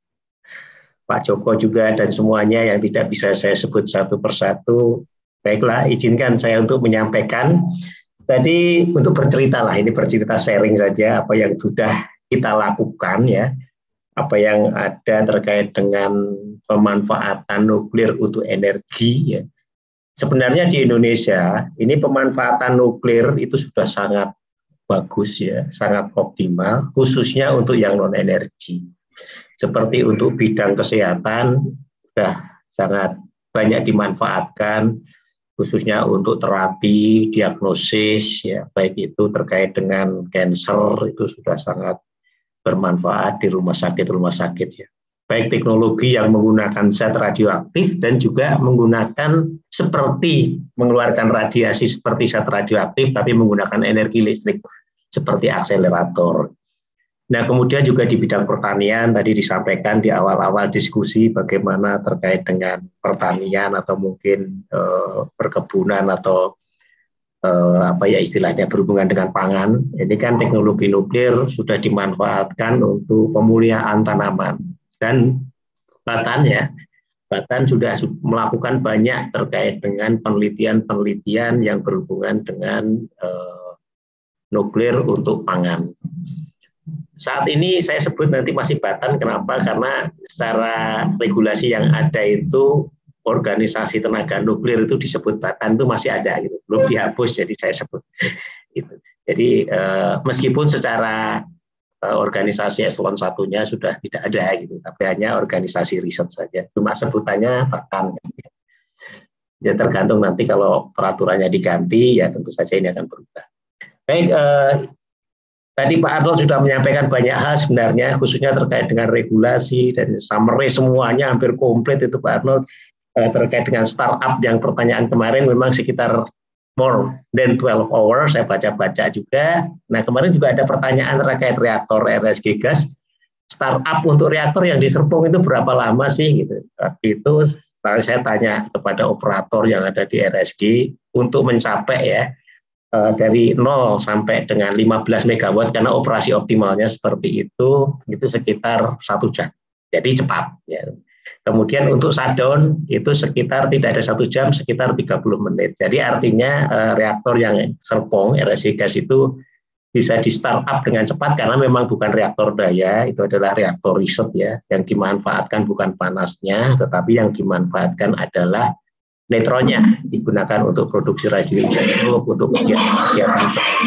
Pak Joko juga, dan semuanya yang tidak bisa saya sebut satu persatu. Baiklah, izinkan saya untuk menyampaikan. Tadi untuk bercerita lah, ini bercerita sharing saja apa yang sudah kita lakukan ya, apa yang ada terkait dengan pemanfaatan nuklir untuk energi ya. Sebenarnya di Indonesia ini pemanfaatan nuklir itu sudah sangat bagus ya, sangat optimal, khususnya untuk yang non energi. Seperti untuk bidang kesehatan sudah sangat banyak dimanfaatkan, khususnya untuk terapi, diagnosis ya, baik itu terkait dengan kanker itu sudah sangat bermanfaat di rumah sakit-rumah sakit ya. Baik teknologi yang menggunakan zat radioaktif dan juga menggunakan seperti mengeluarkan radiasi seperti zat radioaktif tapi menggunakan energi listrik seperti akselerator. Nah, kemudian juga di bidang pertanian tadi disampaikan di awal-awal diskusi bagaimana terkait dengan pertanian atau mungkin eh, perkebunan atau eh, apa ya istilahnya berhubungan dengan pangan. Ini kan teknologi nuklir sudah dimanfaatkan untuk pemulihaan tanaman dan Batan ya. Batan sudah melakukan banyak terkait dengan penelitian-penelitian yang berhubungan dengan eh, nuklir untuk pangan. Saat ini saya sebut nanti masih Batan, kenapa? Karena secara regulasi yang ada itu organisasi tenaga nuklir itu disebut Batan itu masih ada, gitu. Belum dihapus, jadi saya sebut. Gitu. Jadi eh, meskipun secara eh, organisasi eselon satunya sudah tidak ada, gitu, tapi hanya organisasi riset saja. Cuma sebutannya Batan. Ya tergantung nanti kalau peraturannya diganti, ya tentu saja ini akan berubah. Baik, eh, tadi Pak Arnold sudah menyampaikan banyak hal sebenarnya, khususnya terkait dengan regulasi dan summary semuanya hampir komplit itu Pak Arnold. Eh, terkait dengan startup yang pertanyaan kemarin memang sekitar more than twelve hours, saya baca-baca juga. Nah kemarin juga ada pertanyaan terkait reaktor R S G gas. Startup untuk reaktor yang di Serpong itu berapa lama sih? Gitu. Itu saya tanya kepada operator yang ada di R S G untuk mencapai ya, dari nol sampai dengan lima belas megawatt karena operasi optimalnya seperti itu, itu sekitar satu jam. Jadi cepat. Ya. Kemudian untuk shutdown itu sekitar tidak ada satu jam, sekitar tiga puluh menit. Jadi artinya eh, reaktor yang Serpong, R S G gas itu bisa di start up dengan cepat karena memang bukan reaktor daya, itu adalah reaktor riset ya, yang dimanfaatkan bukan panasnya, tetapi yang dimanfaatkan adalah neutronnya, digunakan untuk produksi radioisotop, untuk kegiatan-kegiatan.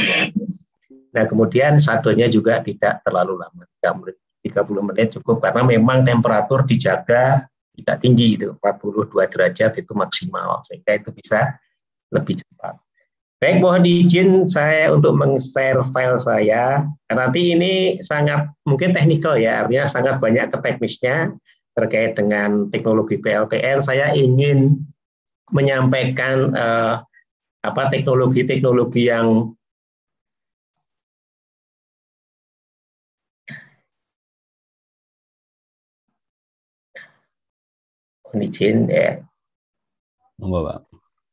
Nah kemudian shutdown-nya juga tidak terlalu lama, tiga puluh menit cukup, karena memang temperatur dijaga tidak tinggi, itu empat puluh dua derajat itu maksimal, sehingga itu bisa lebih cepat. Baik, mohon izin saya untuk meng-share file saya. Nanti ini sangat mungkin teknikal ya, artinya sangat banyak ke teknisnya terkait dengan teknologi P L T N. Saya ingin menyampaikan eh, apa teknologi-teknologi yang izin ya. Monggo, Pak.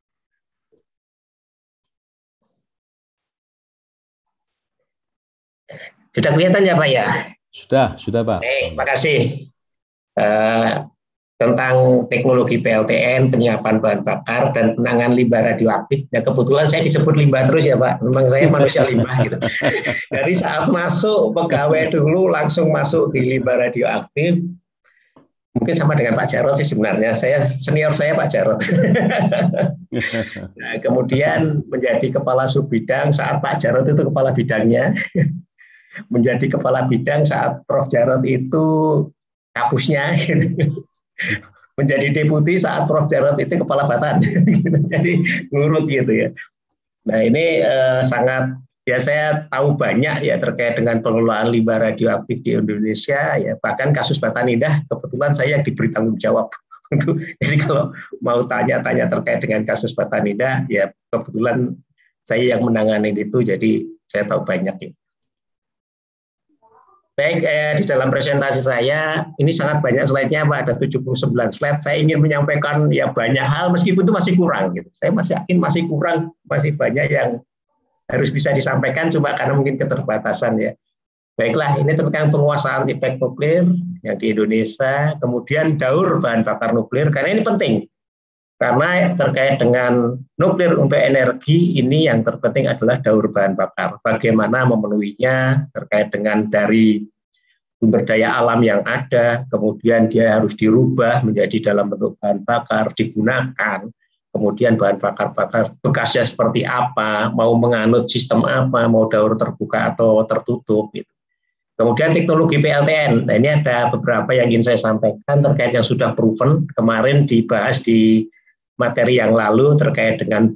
Sudah kelihatan ya Pak ya? Sudah, sudah Pak. Baik, makasih. Uh, tentang teknologi P L T N, penyiapan bahan bakar, dan penanganan limbah radioaktif. Ya kebetulan saya disebut limbah terus ya Pak, memang saya manusia limbah gitu. Dari saat masuk pegawai dulu langsung masuk di limbah radioaktif, mungkin sama dengan Pak Jarod sih sebenarnya, saya senior saya Pak Jarod. Nah, kemudian menjadi kepala subbidang saat Pak Jarod itu kepala bidangnya, menjadi kepala bidang saat Prof Jarod itu kapusnya. Menjadi deputi saat Prof Jarod itu kepala Batan, jadi ngurut gitu ya. Nah ini eh, sangat ya saya tahu banyak ya terkait dengan pengelolaan limbah radioaktif di Indonesia, ya bahkan kasus Batan Indah kebetulan saya yang diberi tanggung jawab. Jadi kalau mau tanya-tanya terkait dengan kasus Batan Indah, ya kebetulan saya yang menangani itu, jadi saya tahu banyak. Ya. Baik, eh, di dalam presentasi saya ini sangat banyak slide-nya, Pak, ada tujuh puluh sembilan slide. Saya ingin menyampaikan ya banyak hal meskipun itu masih kurang. Gitu. Saya masih yakin masih kurang, masih banyak yang harus bisa disampaikan, cuma karena mungkin keterbatasan ya. Baiklah, ini tentang penguasaan efek nuklir yang di Indonesia, kemudian daur bahan bakar nuklir, karena ini penting. Karena terkait dengan nuklir untuk energi, ini yang terpenting adalah daur bahan bakar. Bagaimana memenuhinya terkait dengan dari sumber daya alam yang ada, kemudian dia harus dirubah menjadi dalam bentuk bahan bakar, digunakan, kemudian bahan bakar-bakar bekasnya seperti apa, mau menganut sistem apa, mau daur terbuka atau tertutup. Gitu. Kemudian teknologi P L T N, nah ini ada beberapa yang ingin saya sampaikan terkait yang sudah proven, kemarin dibahas di materi yang lalu terkait dengan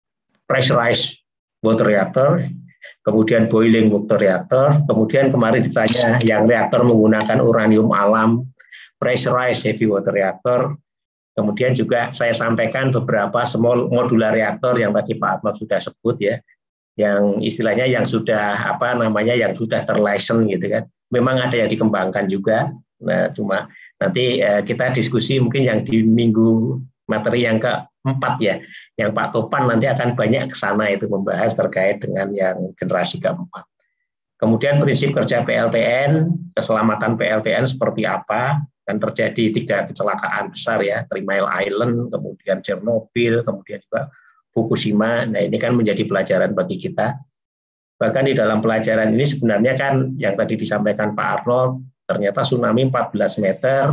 pressurized water reactor, kemudian boiling water reactor, kemudian kemarin ditanya yang reaktor menggunakan uranium alam, pressurized heavy water reactor, kemudian juga saya sampaikan beberapa small modular reactor yang tadi Pak Ahmad sudah sebut ya, yang istilahnya yang sudah apa namanya yang sudah terlicense gitu kan. Memang ada yang dikembangkan juga. Nah, cuma nanti eh, kita diskusi mungkin yang di minggu materi yang keempat ya, yang Pak Topan nanti akan banyak ke sana itu membahas terkait dengan yang generasi keempat. Kemudian prinsip kerja P L T N, keselamatan P L T N seperti apa, dan terjadi tiga kecelakaan besar ya, Three Mile Island, kemudian Chernobyl, kemudian juga Fukushima. Nah ini kan menjadi pelajaran bagi kita. Bahkan di dalam pelajaran ini sebenarnya kan yang tadi disampaikan Pak Arnold, ternyata tsunami empat belas meter,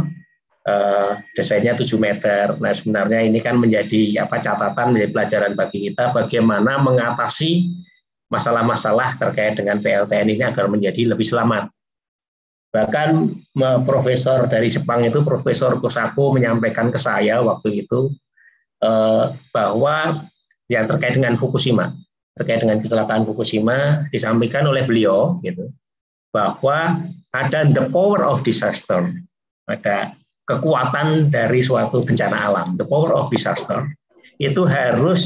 eh, desainnya tujuh meter. Nah sebenarnya ini kan menjadi apa catatan, menjadi pelajaran bagi kita bagaimana mengatasi masalah-masalah terkait dengan P L T N ini agar menjadi lebih selamat. Bahkan profesor dari Jepang itu, Profesor Kosako menyampaikan ke saya waktu itu eh, bahwa yang terkait dengan Fukushima, terkait dengan kecelakaan Fukushima disampaikan oleh beliau gitu, bahwa ada the power of disaster, ada kekuatan dari suatu bencana alam, the power of disaster itu harus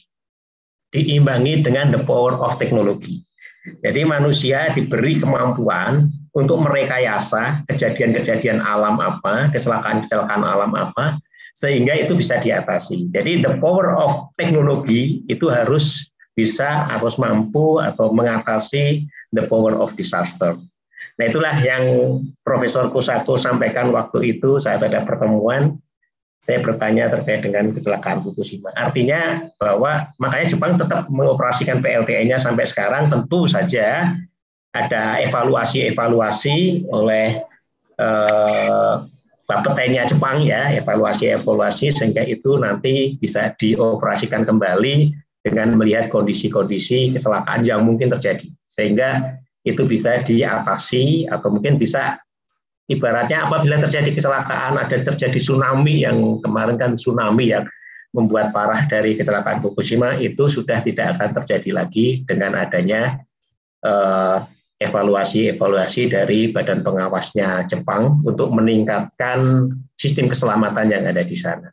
diimbangi dengan the power of teknologi. Jadi manusia diberi kemampuan untuk merekayasa kejadian-kejadian alam apa, kecelakaan-kecelakaan alam apa, sehingga itu bisa diatasi. Jadi the power of teknologi itu harus bisa, harus mampu atau mengatasi the power of disaster. Nah itulah yang Profesor Kosako sampaikan waktu itu saat ada pertemuan. Saya bertanya terkait dengan kecelakaan Fukushima. Artinya bahwa makanya Jepang tetap mengoperasikan P L T N-nya sampai sekarang, tentu saja ada evaluasi-evaluasi oleh eh, Bapeten-nya Jepang ya, evaluasi-evaluasi sehingga itu nanti bisa dioperasikan kembali dengan melihat kondisi-kondisi kecelakaan yang mungkin terjadi. Sehingga itu bisa diatasi atau mungkin bisa ibaratnya apabila terjadi kecelakaan, ada terjadi tsunami yang kemarin kan tsunami yang membuat parah dari kecelakaan Fukushima itu sudah tidak akan terjadi lagi dengan adanya eh, evaluasi-evaluasi dari badan pengawasnya Jepang untuk meningkatkan sistem keselamatan yang ada di sana.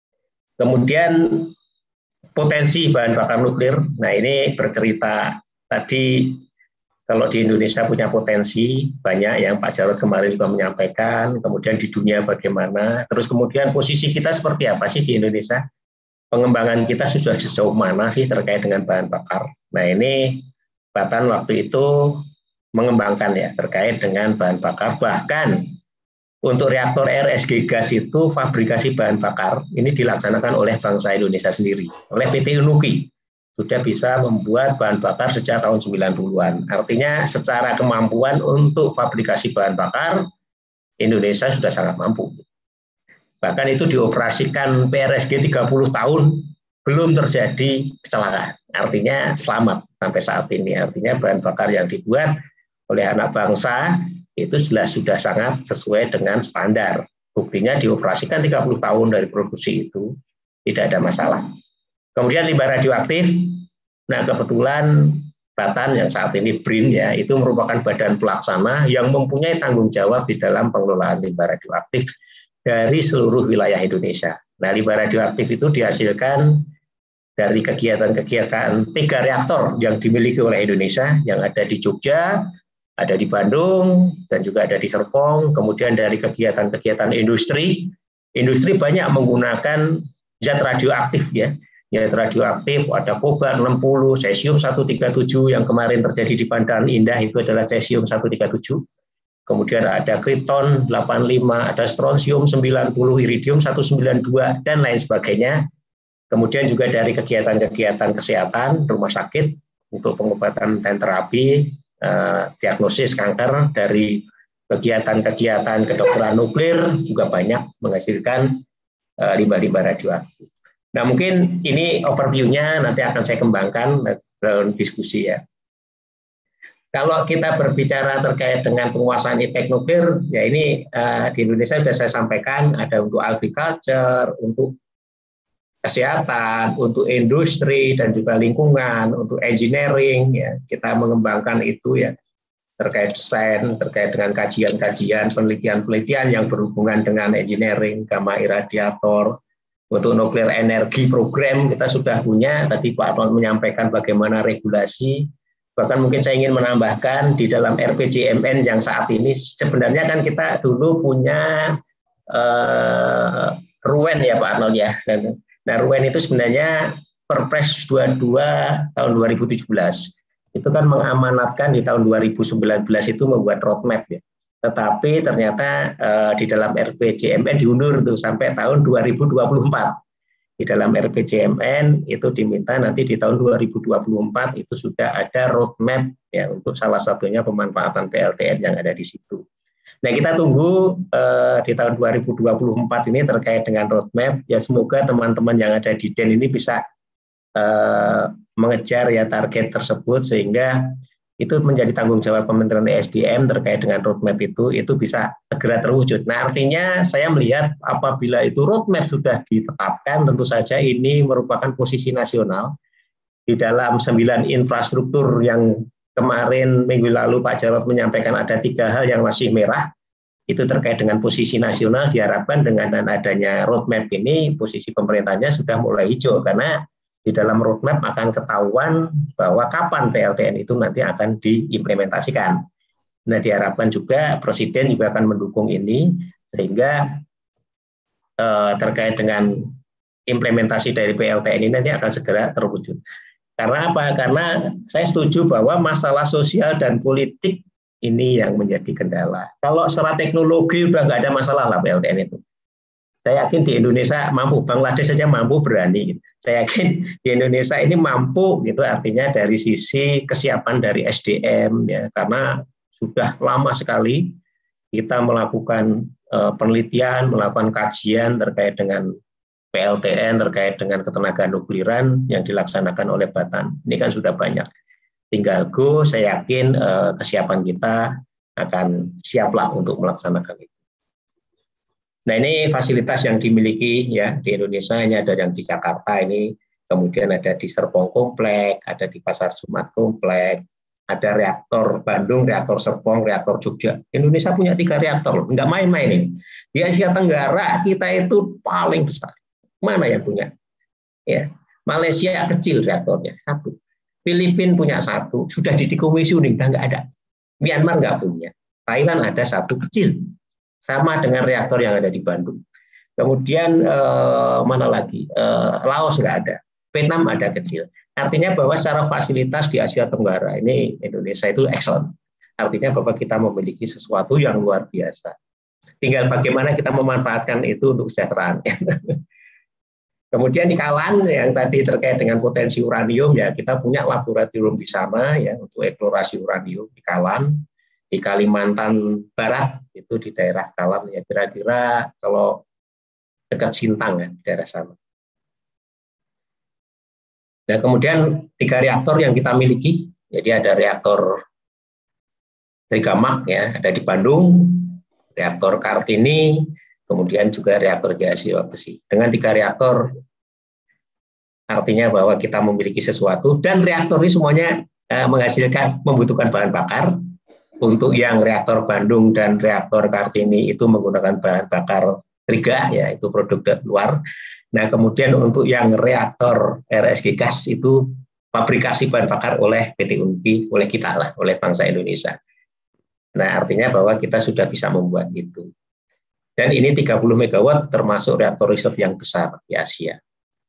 Kemudian potensi bahan bakar nuklir, nah ini bercerita tadi kalau di Indonesia punya potensi banyak yang Pak Jarod kemarin juga menyampaikan, kemudian di dunia bagaimana, terus kemudian posisi kita seperti apa sih di Indonesia, pengembangan kita sudah sejauh mana sih terkait dengan bahan bakar. Nah ini Batan waktu itu mengembangkan ya terkait dengan bahan bakar, bahkan untuk reaktor R S G gas itu fabrikasi bahan bakar ini dilaksanakan oleh bangsa Indonesia sendiri, oleh P T Unuki sudah bisa membuat bahan bakar sejak tahun sembilan puluhan. Artinya secara kemampuan untuk fabrikasi bahan bakar Indonesia sudah sangat mampu. Bahkan itu dioperasikan P R S G tiga puluh tahun belum terjadi kecelakaan. Artinya selamat sampai saat ini. Artinya bahan bakar yang dibuat oleh anak bangsa itu jelas sudah sangat sesuai dengan standar. Buktinya dioperasikan tiga puluh tahun dari produksi itu tidak ada masalah. Kemudian limbah radioaktif, nah kebetulan Batan yang saat ini B R I N ya, itu merupakan badan pelaksana yang mempunyai tanggung jawab di dalam pengelolaan limbah radioaktif dari seluruh wilayah Indonesia. Nah, limbah radioaktif itu dihasilkan dari kegiatan-kegiatan tiga reaktor yang dimiliki oleh Indonesia, yang ada di Jogja, ada di Bandung, dan juga ada di Serpong. Kemudian dari kegiatan-kegiatan industri, industri banyak menggunakan zat radioaktif ya. Zat radioaktif ada kobar enam puluh, cesium seratus tiga puluh tujuh yang kemarin terjadi di Pandan Indah itu adalah cesium seratus tiga puluh tujuh. Kemudian ada kriton delapan puluh lima, ada strontium sembilan puluh, iridium seratus sembilan puluh dua, dan lain sebagainya. Kemudian juga dari kegiatan-kegiatan kesehatan, rumah sakit untuk pengobatan dan terapi, eh, diagnosis kanker, dari kegiatan-kegiatan kedokteran nuklir juga banyak menghasilkan eh, limbah-limbah radioaktif. Nah, mungkin ini overview-nya, nanti akan saya kembangkan dalam diskusi ya. Kalau kita berbicara terkait dengan penguasaan efek nuklir, ya ini uh, di Indonesia sudah saya sampaikan, ada untuk agriculture, untuk kesehatan, untuk industri, dan juga lingkungan, untuk engineering, ya kita mengembangkan itu ya, terkait desain, terkait dengan kajian-kajian, penelitian-penelitian yang berhubungan dengan engineering, gamma irradiator. Untuk nuklir energi program kita sudah punya, tadi Pak Arnold menyampaikan bagaimana regulasi, bahkan mungkin saya ingin menambahkan di dalam R P J M N yang saat ini sebenarnya kan kita dulu punya eh, R U E N ya Pak Arnold ya. Nah R U E N itu sebenarnya Perpres dua puluh dua tahun dua ribu tujuh belas itu kan mengamanatkan di tahun dua ribu sembilan belas itu membuat roadmap ya. Tetapi ternyata eh, di dalam R P J M N diundur tuh sampai tahun dua ribu dua puluh empat. Di dalam R P J M N itu diminta nanti di tahun dua ribu dua puluh empat itu sudah ada roadmap ya untuk salah satunya pemanfaatan P L T N yang ada di situ. Nah, kita tunggu eh, di tahun dua ribu dua puluh empat ini terkait dengan roadmap ya, semoga teman-teman yang ada di D E N ini bisa eh, mengejar ya target tersebut sehingga itu menjadi tanggung jawab Kementerian E S D M terkait dengan roadmap itu, itu bisa segera terwujud. Nah, artinya saya melihat apabila itu roadmap sudah ditetapkan, tentu saja ini merupakan posisi nasional di dalam sembilan infrastruktur yang kemarin minggu lalu Pak Jarod menyampaikan ada tiga hal yang masih merah, itu terkait dengan posisi nasional. Diharapkan dengan adanya roadmap ini, posisi pemerintahnya sudah mulai hijau, karena di dalam roadmap akan ketahuan bahwa kapan P L T N itu nanti akan diimplementasikan. Nah, diharapkan juga Presiden juga akan mendukung ini, sehingga eh, terkait dengan implementasi dari P L T N ini nanti akan segera terwujud. Karena apa? Karena saya setuju bahwa masalah sosial dan politik ini yang menjadi kendala. Kalau secara teknologi udah nggak ada masalah lah P L T N itu. Saya yakin di Indonesia mampu, Bangladesh saja mampu, berani. Saya yakin di Indonesia ini mampu, gitu artinya dari sisi kesiapan dari S D M ya, karena sudah lama sekali kita melakukan uh, penelitian, melakukan kajian terkait dengan P L T N, terkait dengan ketenagaan nukliran yang dilaksanakan oleh Batan. Ini kan sudah banyak. Tinggal go, saya yakin uh, kesiapan kita akan siaplah untuk melaksanakan itu. Nah, ini fasilitas yang dimiliki ya di Indonesia, ini ada yang di Jakarta ini, kemudian ada di Serpong Komplek, ada di Pasar Jumat Komplek, ada reaktor Bandung, reaktor Serpong, reaktor Jogja. Indonesia punya tiga reaktor, nggak main-main ini. Di Asia Tenggara kita itu paling besar. Mana yang punya? Ya, Malaysia kecil reaktornya satu, Filipina punya satu, sudah dikomisioning, udah nggak ada. Myanmar nggak punya, Thailand ada satu kecil. Sama dengan reaktor yang ada di Bandung. Kemudian eh, mana lagi? Eh, Laos nggak ada, Vietnam ada kecil. Artinya bahwa secara fasilitas di Asia Tenggara ini Indonesia itu excellent. Artinya bahwa kita memiliki sesuatu yang luar biasa. Tinggal bagaimana kita memanfaatkan itu untuk kesejahteraan. Kemudian di Kalan yang tadi terkait dengan potensi uranium ya, kita punya laboratorium di sana ya untuk eksplorasi uranium di Kalan. Di Kalimantan Barat itu di daerah Kalam ya, kira-kira kalau dekat Sintang ya, daerah sana. Nah, kemudian tiga reaktor yang kita miliki, jadi ada reaktor Trigamak ya, ada di Bandung, reaktor Kartini, kemudian juga reaktor J S I besi. Dengan tiga reaktor, artinya bahwa kita memiliki sesuatu, dan reaktor ini semuanya eh, menghasilkan membutuhkan bahan bakar. Untuk yang reaktor Bandung dan reaktor Kartini itu menggunakan bahan bakar triga, ya itu produk luar. Nah kemudian untuk yang reaktor R S G gas itu fabrikasi bahan bakar oleh P T U N I, oleh kita lah, oleh bangsa Indonesia. Nah artinya bahwa kita sudah bisa membuat itu. Dan ini tiga puluh megawatt termasuk reaktor riset yang besar di Asia.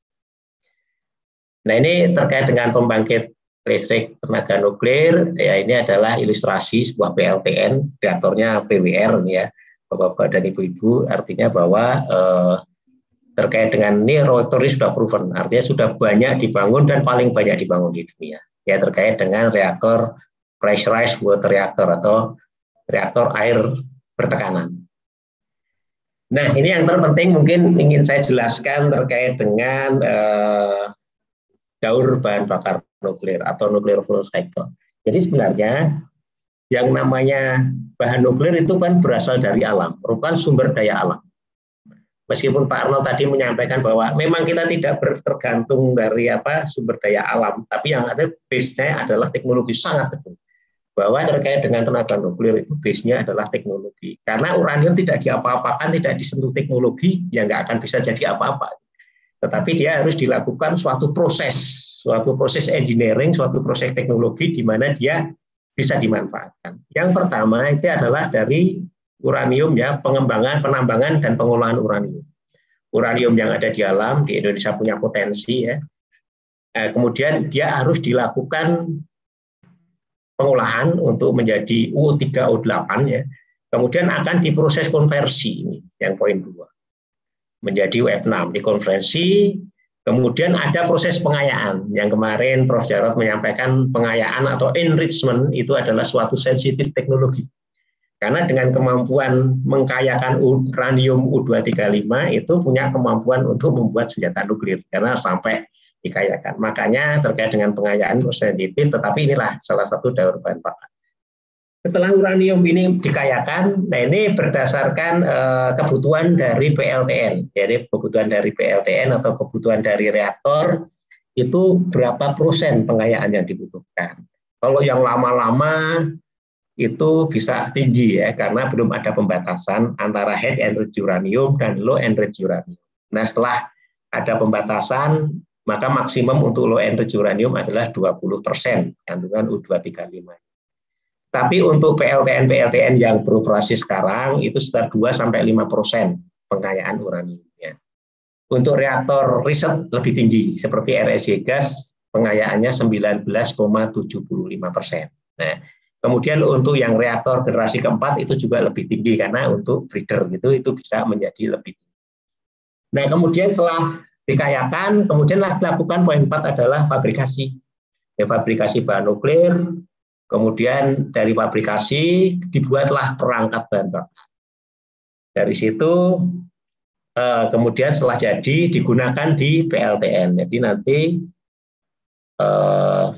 Nah ini terkait dengan pembangkit listrik tenaga nuklir, ya ini adalah ilustrasi sebuah P L T N, reaktornya P W R ya, Bapak-bapak dan Ibu-ibu, artinya bahwa eh, terkait dengan ini reaktor ini sudah proven, artinya sudah banyak dibangun dan paling banyak dibangun di dunia, ya terkait dengan reaktor pressurized water reactor atau reaktor air bertekanan. Nah ini yang terpenting mungkin ingin saya jelaskan terkait dengan eh, daur bahan bakar nuklir atau nuclear fuel cycle. Jadi sebenarnya yang namanya bahan nuklir itu kan berasal dari alam, merupakan sumber daya alam. Meskipun Pak Arnold tadi menyampaikan bahwa memang kita tidak tergantung dari apa sumber daya alam, tapi yang ada base-nya adalah teknologi, sangat betul. Bahwa terkait dengan tenaga nuklir itu base-nya adalah teknologi. Karena uranium tidak diapa-apakan, tidak disentuh teknologi, ya nggak akan bisa jadi apa-apa. Tetapi dia harus dilakukan suatu proses, suatu proses engineering, suatu proses teknologi di mana dia bisa dimanfaatkan. Yang pertama itu adalah dari uranium ya, pengembangan, penambangan dan pengolahan uranium. Uranium yang ada di alam di Indonesia punya potensi ya. Eh, kemudian dia harus dilakukan pengolahan untuk menjadi U tiga O delapan ya. Kemudian akan diproses konversi ini yang poin dua. Menjadi U F enam dikonversi, kemudian ada proses pengayaan yang kemarin Profesor Jarod menyampaikan pengayaan atau enrichment itu adalah suatu sensitif teknologi karena dengan kemampuan mengkayakan uranium U dua tiga lima itu punya kemampuan untuk membuat senjata nuklir karena sampai dikayakan, makanya terkait dengan pengayaan sensitif, tetapi inilah salah satu daur bahan bakar. Setelah uranium ini dikayakan, nah ini berdasarkan eh, kebutuhan dari P L T N, jadi kebutuhan dari P L T N atau kebutuhan dari reaktor itu berapa persen pengayaan yang dibutuhkan. Kalau yang lama-lama itu bisa tinggi ya, karena belum ada pembatasan antara high enriched uranium dan low enriched uranium. Nah setelah ada pembatasan, maka maksimum untuk low enriched uranium adalah dua puluh persen kandungan U dua tiga lima. Tapi untuk P L T N P L T N yang beroperasi sekarang itu sekitar dua sampai lima persen pengayaan uraniumnya. Untuk reaktor riset lebih tinggi seperti R S G gas pengayaannya sembilan belas koma tujuh lima persen. Nah, kemudian untuk yang reaktor generasi keempat itu juga lebih tinggi karena untuk breeder gitu itu bisa menjadi lebih tinggi. Nah, kemudian setelah dikayakan, kemudian dilakukan poin empat adalah fabrikasi. Ya, fabrikasi bahan nuklir. Kemudian dari fabrikasi dibuatlah perangkat bahan bakar. Dari situ eh, kemudian setelah jadi digunakan di P L T N. Jadi nanti eh,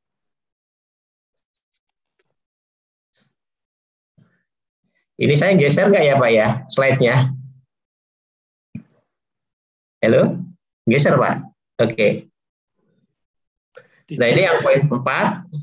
ini saya geser nggak ya Pak ya slide-nya? Halo, geser Pak. Oke. Nah ini yang poin empat.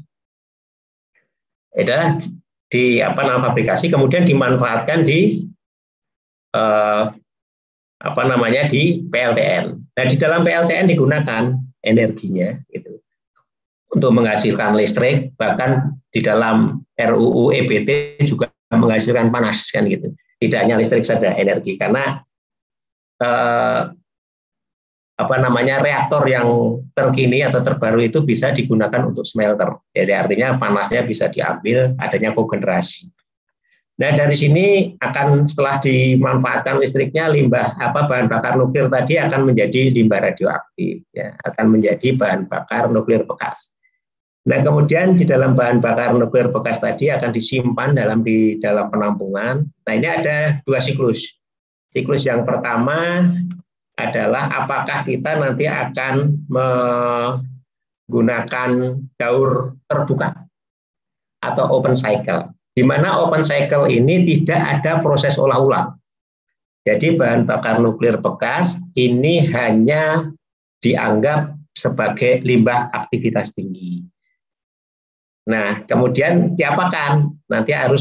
Adalah di apa nama fabrikasi kemudian dimanfaatkan di eh, apa namanya di P L T N. Nah di dalam P L T N digunakan energinya gitu untuk menghasilkan listrik, bahkan di dalam R U U E B T juga menghasilkan panas kan gitu. Tidak hanya listrik saja, energi karena eh, apa namanya reaktor yang terkini atau terbaru itu bisa digunakan untuk smelter. Jadi artinya panasnya bisa diambil, adanya kogenerasi. Nah dari sini akan setelah dimanfaatkan listriknya limbah apa bahan bakar nuklir tadi akan menjadi limbah radioaktif, ya, akan menjadi bahan bakar nuklir bekas. Nah kemudian di dalam bahan bakar nuklir bekas tadi akan disimpan dalam di dalam penampungan. Nah ini ada dua siklus. Siklus yang pertama adalah apakah kita nanti akan menggunakan daur terbuka atau open cycle, di mana open cycle ini tidak ada proses olah ulang. Jadi bahan bakar nuklir bekas ini hanya dianggap sebagai limbah aktivitas tinggi. Nah, kemudian diapakan? Nanti harus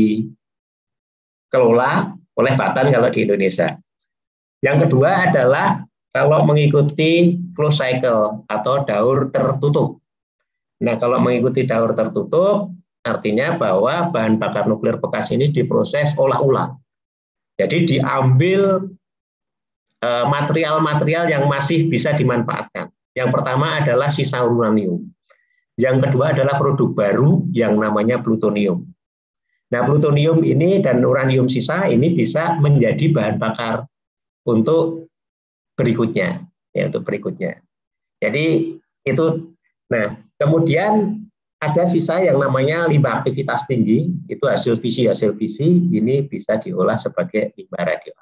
dikelola oleh Batan kalau di Indonesia. Yang kedua adalah kalau mengikuti closed cycle atau daur tertutup. Nah, kalau mengikuti daur tertutup, artinya bahwa bahan bakar nuklir bekas ini diproses olah-ulang. Jadi diambil material-material yang masih bisa dimanfaatkan. Yang pertama adalah sisa uranium. Yang kedua adalah produk baru yang namanya plutonium. Nah, plutonium ini dan uranium sisa ini bisa menjadi bahan bakar untuk berikutnya, ya untuk berikutnya. Jadi itu, nah kemudian ada sisa yang namanya limbah aktivitas tinggi, itu hasil fisi hasil fisi ini bisa diolah sebagai limbah radioaktif.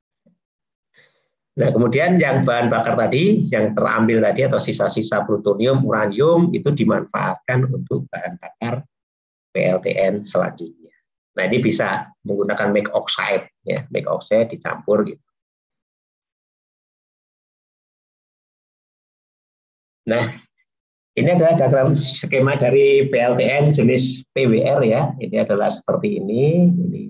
Nah, kemudian yang bahan bakar tadi, yang terambil tadi atau sisa-sisa plutonium, uranium itu dimanfaatkan untuk bahan bakar P L T N selanjutnya. Nah, ini bisa menggunakan make oxide, ya, make oxide dicampur gitu. Nah, ini adalah diagram skema dari P L T N jenis P W R ya. Ini adalah seperti ini. Ini.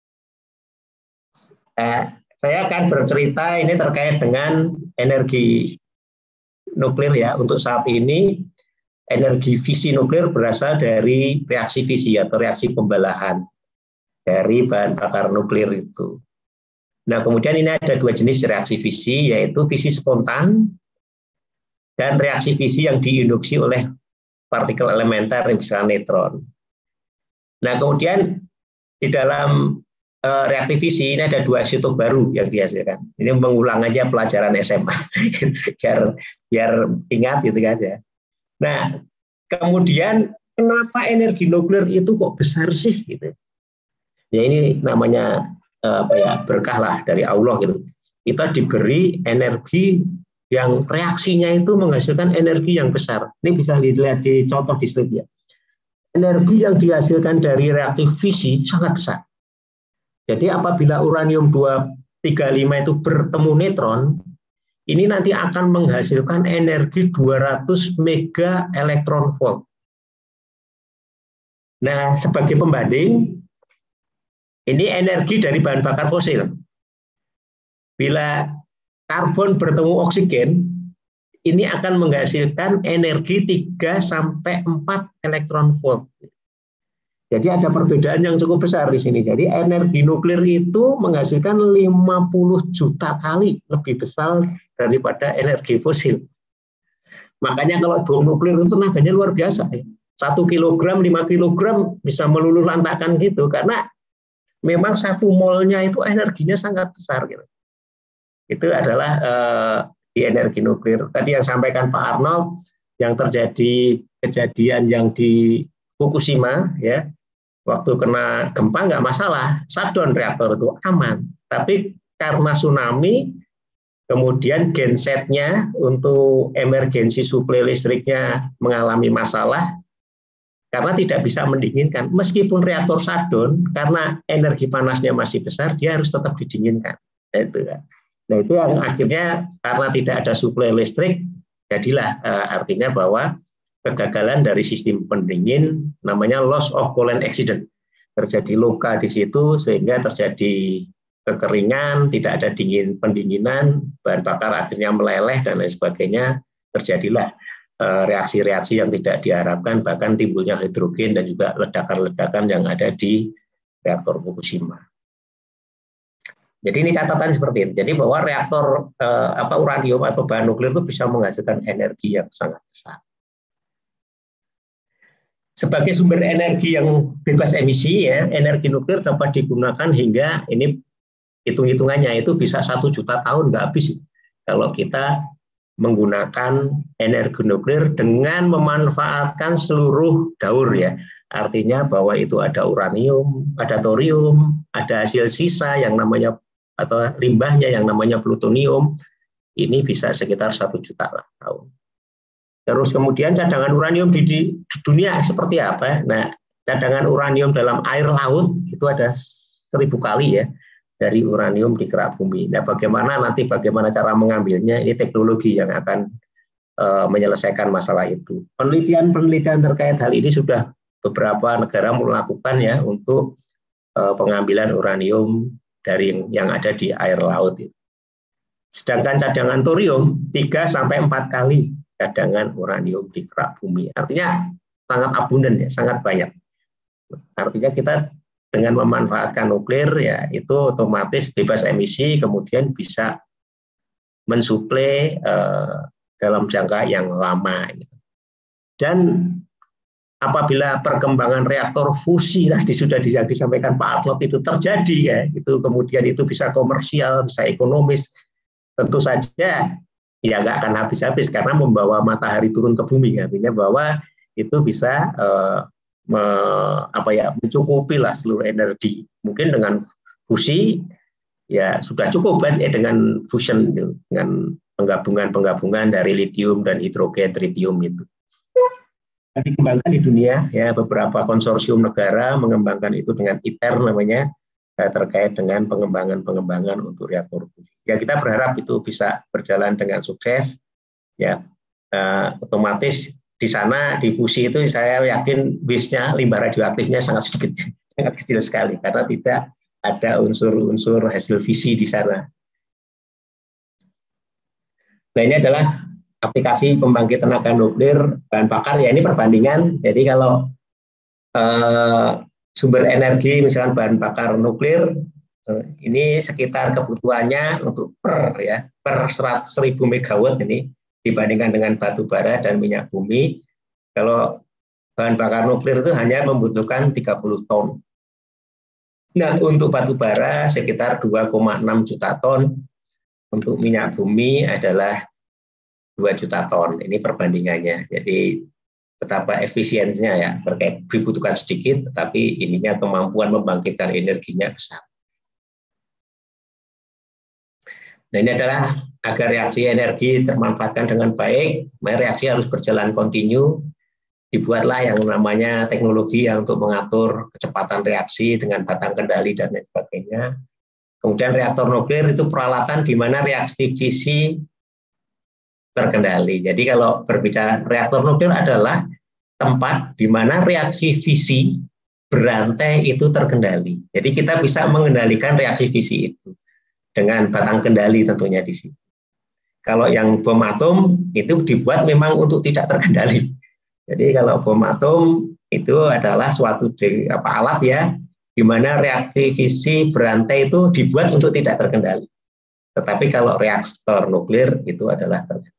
Eh, Saya akan bercerita ini terkait dengan energi nuklir ya. Untuk saat ini energi fisi nuklir berasal dari reaksi fisi atau reaksi pembalahan dari bahan bakar nuklir itu. Nah, kemudian ini ada dua jenis reaksi fisi, yaitu fisi spontan dan reaksi fisi yang diinduksi oleh partikel elementer misalnya neutron. Nah, kemudian di dalam reaktif fisi ini ada dua isotop baru yang dihasilkan. Ini mengulang aja pelajaran S M A biar biar ingat gitu kan ya. Nah, kemudian kenapa energi nuklir itu kok besar sih gitu? Ya ini namanya apa ya, berkah lah dari Allah gitu. Kita diberi energi yang reaksinya itu menghasilkan energi yang besar. Ini bisa dilihat di contoh di slide ya. Energi yang dihasilkan dari reaktif fisi sangat besar. Jadi apabila uranium dua tiga lima itu bertemu neutron, ini nanti akan menghasilkan energi dua ratus mega elektron volt. Nah, sebagai pembanding, ini energi dari bahan bakar fosil. Bila karbon bertemu oksigen, ini akan menghasilkan energi tiga sampai empat elektron volt. Jadi ada perbedaan yang cukup besar di sini. Jadi energi nuklir itu menghasilkan lima puluh juta kali lebih besar daripada energi fosil. Makanya kalau bom nuklir itu tenaganya luar biasa. Satu kilogram, lima kilogram bisa meluluh lantakan gitu. Karena memang satu molnya itu energinya sangat besar. Gitu. Itu adalah eh, di energi nuklir. Tadi yang sampaikan Pak Arnold, yang terjadi kejadian yang di Fukushima, ya. Waktu kena gempa nggak masalah, shutdown reaktor itu aman. Tapi karena tsunami, kemudian gensetnya untuk emergensi suplai listriknya mengalami masalah karena tidak bisa mendinginkan. Meskipun reaktor shutdown, karena energi panasnya masih besar, dia harus tetap didinginkan. Nah itu, nah, itu yang akhirnya karena tidak ada suplai listrik, jadilah eh, artinya bahwa kegagalan dari sistem pendingin namanya loss of coolant accident. Terjadi luka di situ sehingga terjadi kekeringan, tidak ada dingin pendinginan, bahan bakar akhirnya meleleh dan lain sebagainya. Terjadilah reaksi-reaksi yang tidak diharapkan, bahkan timbulnya hidrogen dan juga ledakan-ledakan yang ada di reaktor Fukushima. Jadi ini catatan seperti itu. Jadi bahwa reaktor eh, apa uranium atau bahan nuklir itu bisa menghasilkan energi yang sangat besar. Sebagai sumber energi yang bebas emisi, ya, energi nuklir dapat digunakan hingga ini hitung-hitungannya itu bisa satu juta tahun nggak habis kalau kita menggunakan energi nuklir dengan memanfaatkan seluruh daur ya. Artinya bahwa itu ada uranium, ada thorium, ada hasil sisa yang namanya atau limbahnya yang namanya plutonium. Ini bisa sekitar satu juta tahun. Terus kemudian cadangan uranium di, di dunia seperti apa? Nah, cadangan uranium dalam air laut itu ada seribu kali ya dari uranium di kerak bumi. Nah, bagaimana nanti bagaimana cara mengambilnya? Ini teknologi yang akan uh, menyelesaikan masalah itu. Penelitian-penelitian terkait hal ini sudah beberapa negara melakukan ya untuk uh, pengambilan uranium dari yang, yang ada di air laut itu. Sedangkan cadangan thorium tiga sampai empat kali cadangan uranium di kerak bumi. Artinya sangat abundan ya, sangat banyak. Artinya kita dengan memanfaatkan nuklir ya itu otomatis bebas emisi, kemudian bisa mensuplai eh, dalam jangka yang lama. Dan apabila perkembangan reaktor fusi tadi sudah disampaikan Pak Arnold itu terjadi ya, itu kemudian itu bisa komersial, bisa ekonomis, tentu saja ya nggak akan habis-habis karena membawa matahari turun ke bumi, artinya bahwa itu bisa eh, me, apa ya mencukupi lah seluruh energi. Mungkin dengan fusi ya sudah cukup kan ya, dengan fusion dengan penggabungan-penggabungan dari litium dan hidrogen tritium itu. Dikembangkan di dunia ya, beberapa konsorsium negara mengembangkan itu dengan ITER namanya, terkait dengan pengembangan-pengembangan untuk reaktor fusi. Ya kita berharap itu bisa berjalan dengan sukses. Ya eh, otomatis di sana di fusi itu saya yakin waste-nya, limbah radioaktifnya sangat sedikit, sangat kecil sekali karena tidak ada unsur-unsur hasil fisi di sana. Nah ini adalah aplikasi pembangkit tenaga nuklir bahan bakar ya, ini perbandingan. Jadi kalau eh, sumber energi misalkan bahan bakar nuklir eh, ini sekitar kebutuhannya untuk per ya per seratus ribu megawatt ini dibandingkan dengan batu bara dan minyak bumi. Kalau bahan bakar nuklir itu hanya membutuhkan tiga puluh ton. Dan untuk batu bara sekitar dua koma enam juta ton. Untuk minyak bumi adalah dua juta ton. Ini perbandingannya. Jadi betapa efisiensinya ya, terkait dibutuhkan sedikit, tetapi ininya kemampuan membangkitkan energinya besar. Nah ini adalah agar reaksi energi termanfaatkan dengan baik, reaksi harus berjalan kontinu. Dibuatlah yang namanya teknologi yang untuk mengatur kecepatan reaksi dengan batang kendali dan lain sebagainya. Kemudian reaktor nuklir itu peralatan di mana reaksi fisi terkendali. Jadi kalau berbicara reaktor nuklir adalah tempat di mana reaksi fisi berantai itu terkendali. Jadi kita bisa mengendalikan reaksi fisi itu dengan batang kendali tentunya di sini. Kalau yang bom atom itu dibuat memang untuk tidak terkendali. Jadi kalau bom atom itu adalah suatu di, apa, alat ya, di mana reaksi fisi berantai itu dibuat untuk tidak terkendali. Tetapi kalau reaktor nuklir itu adalah terkendali.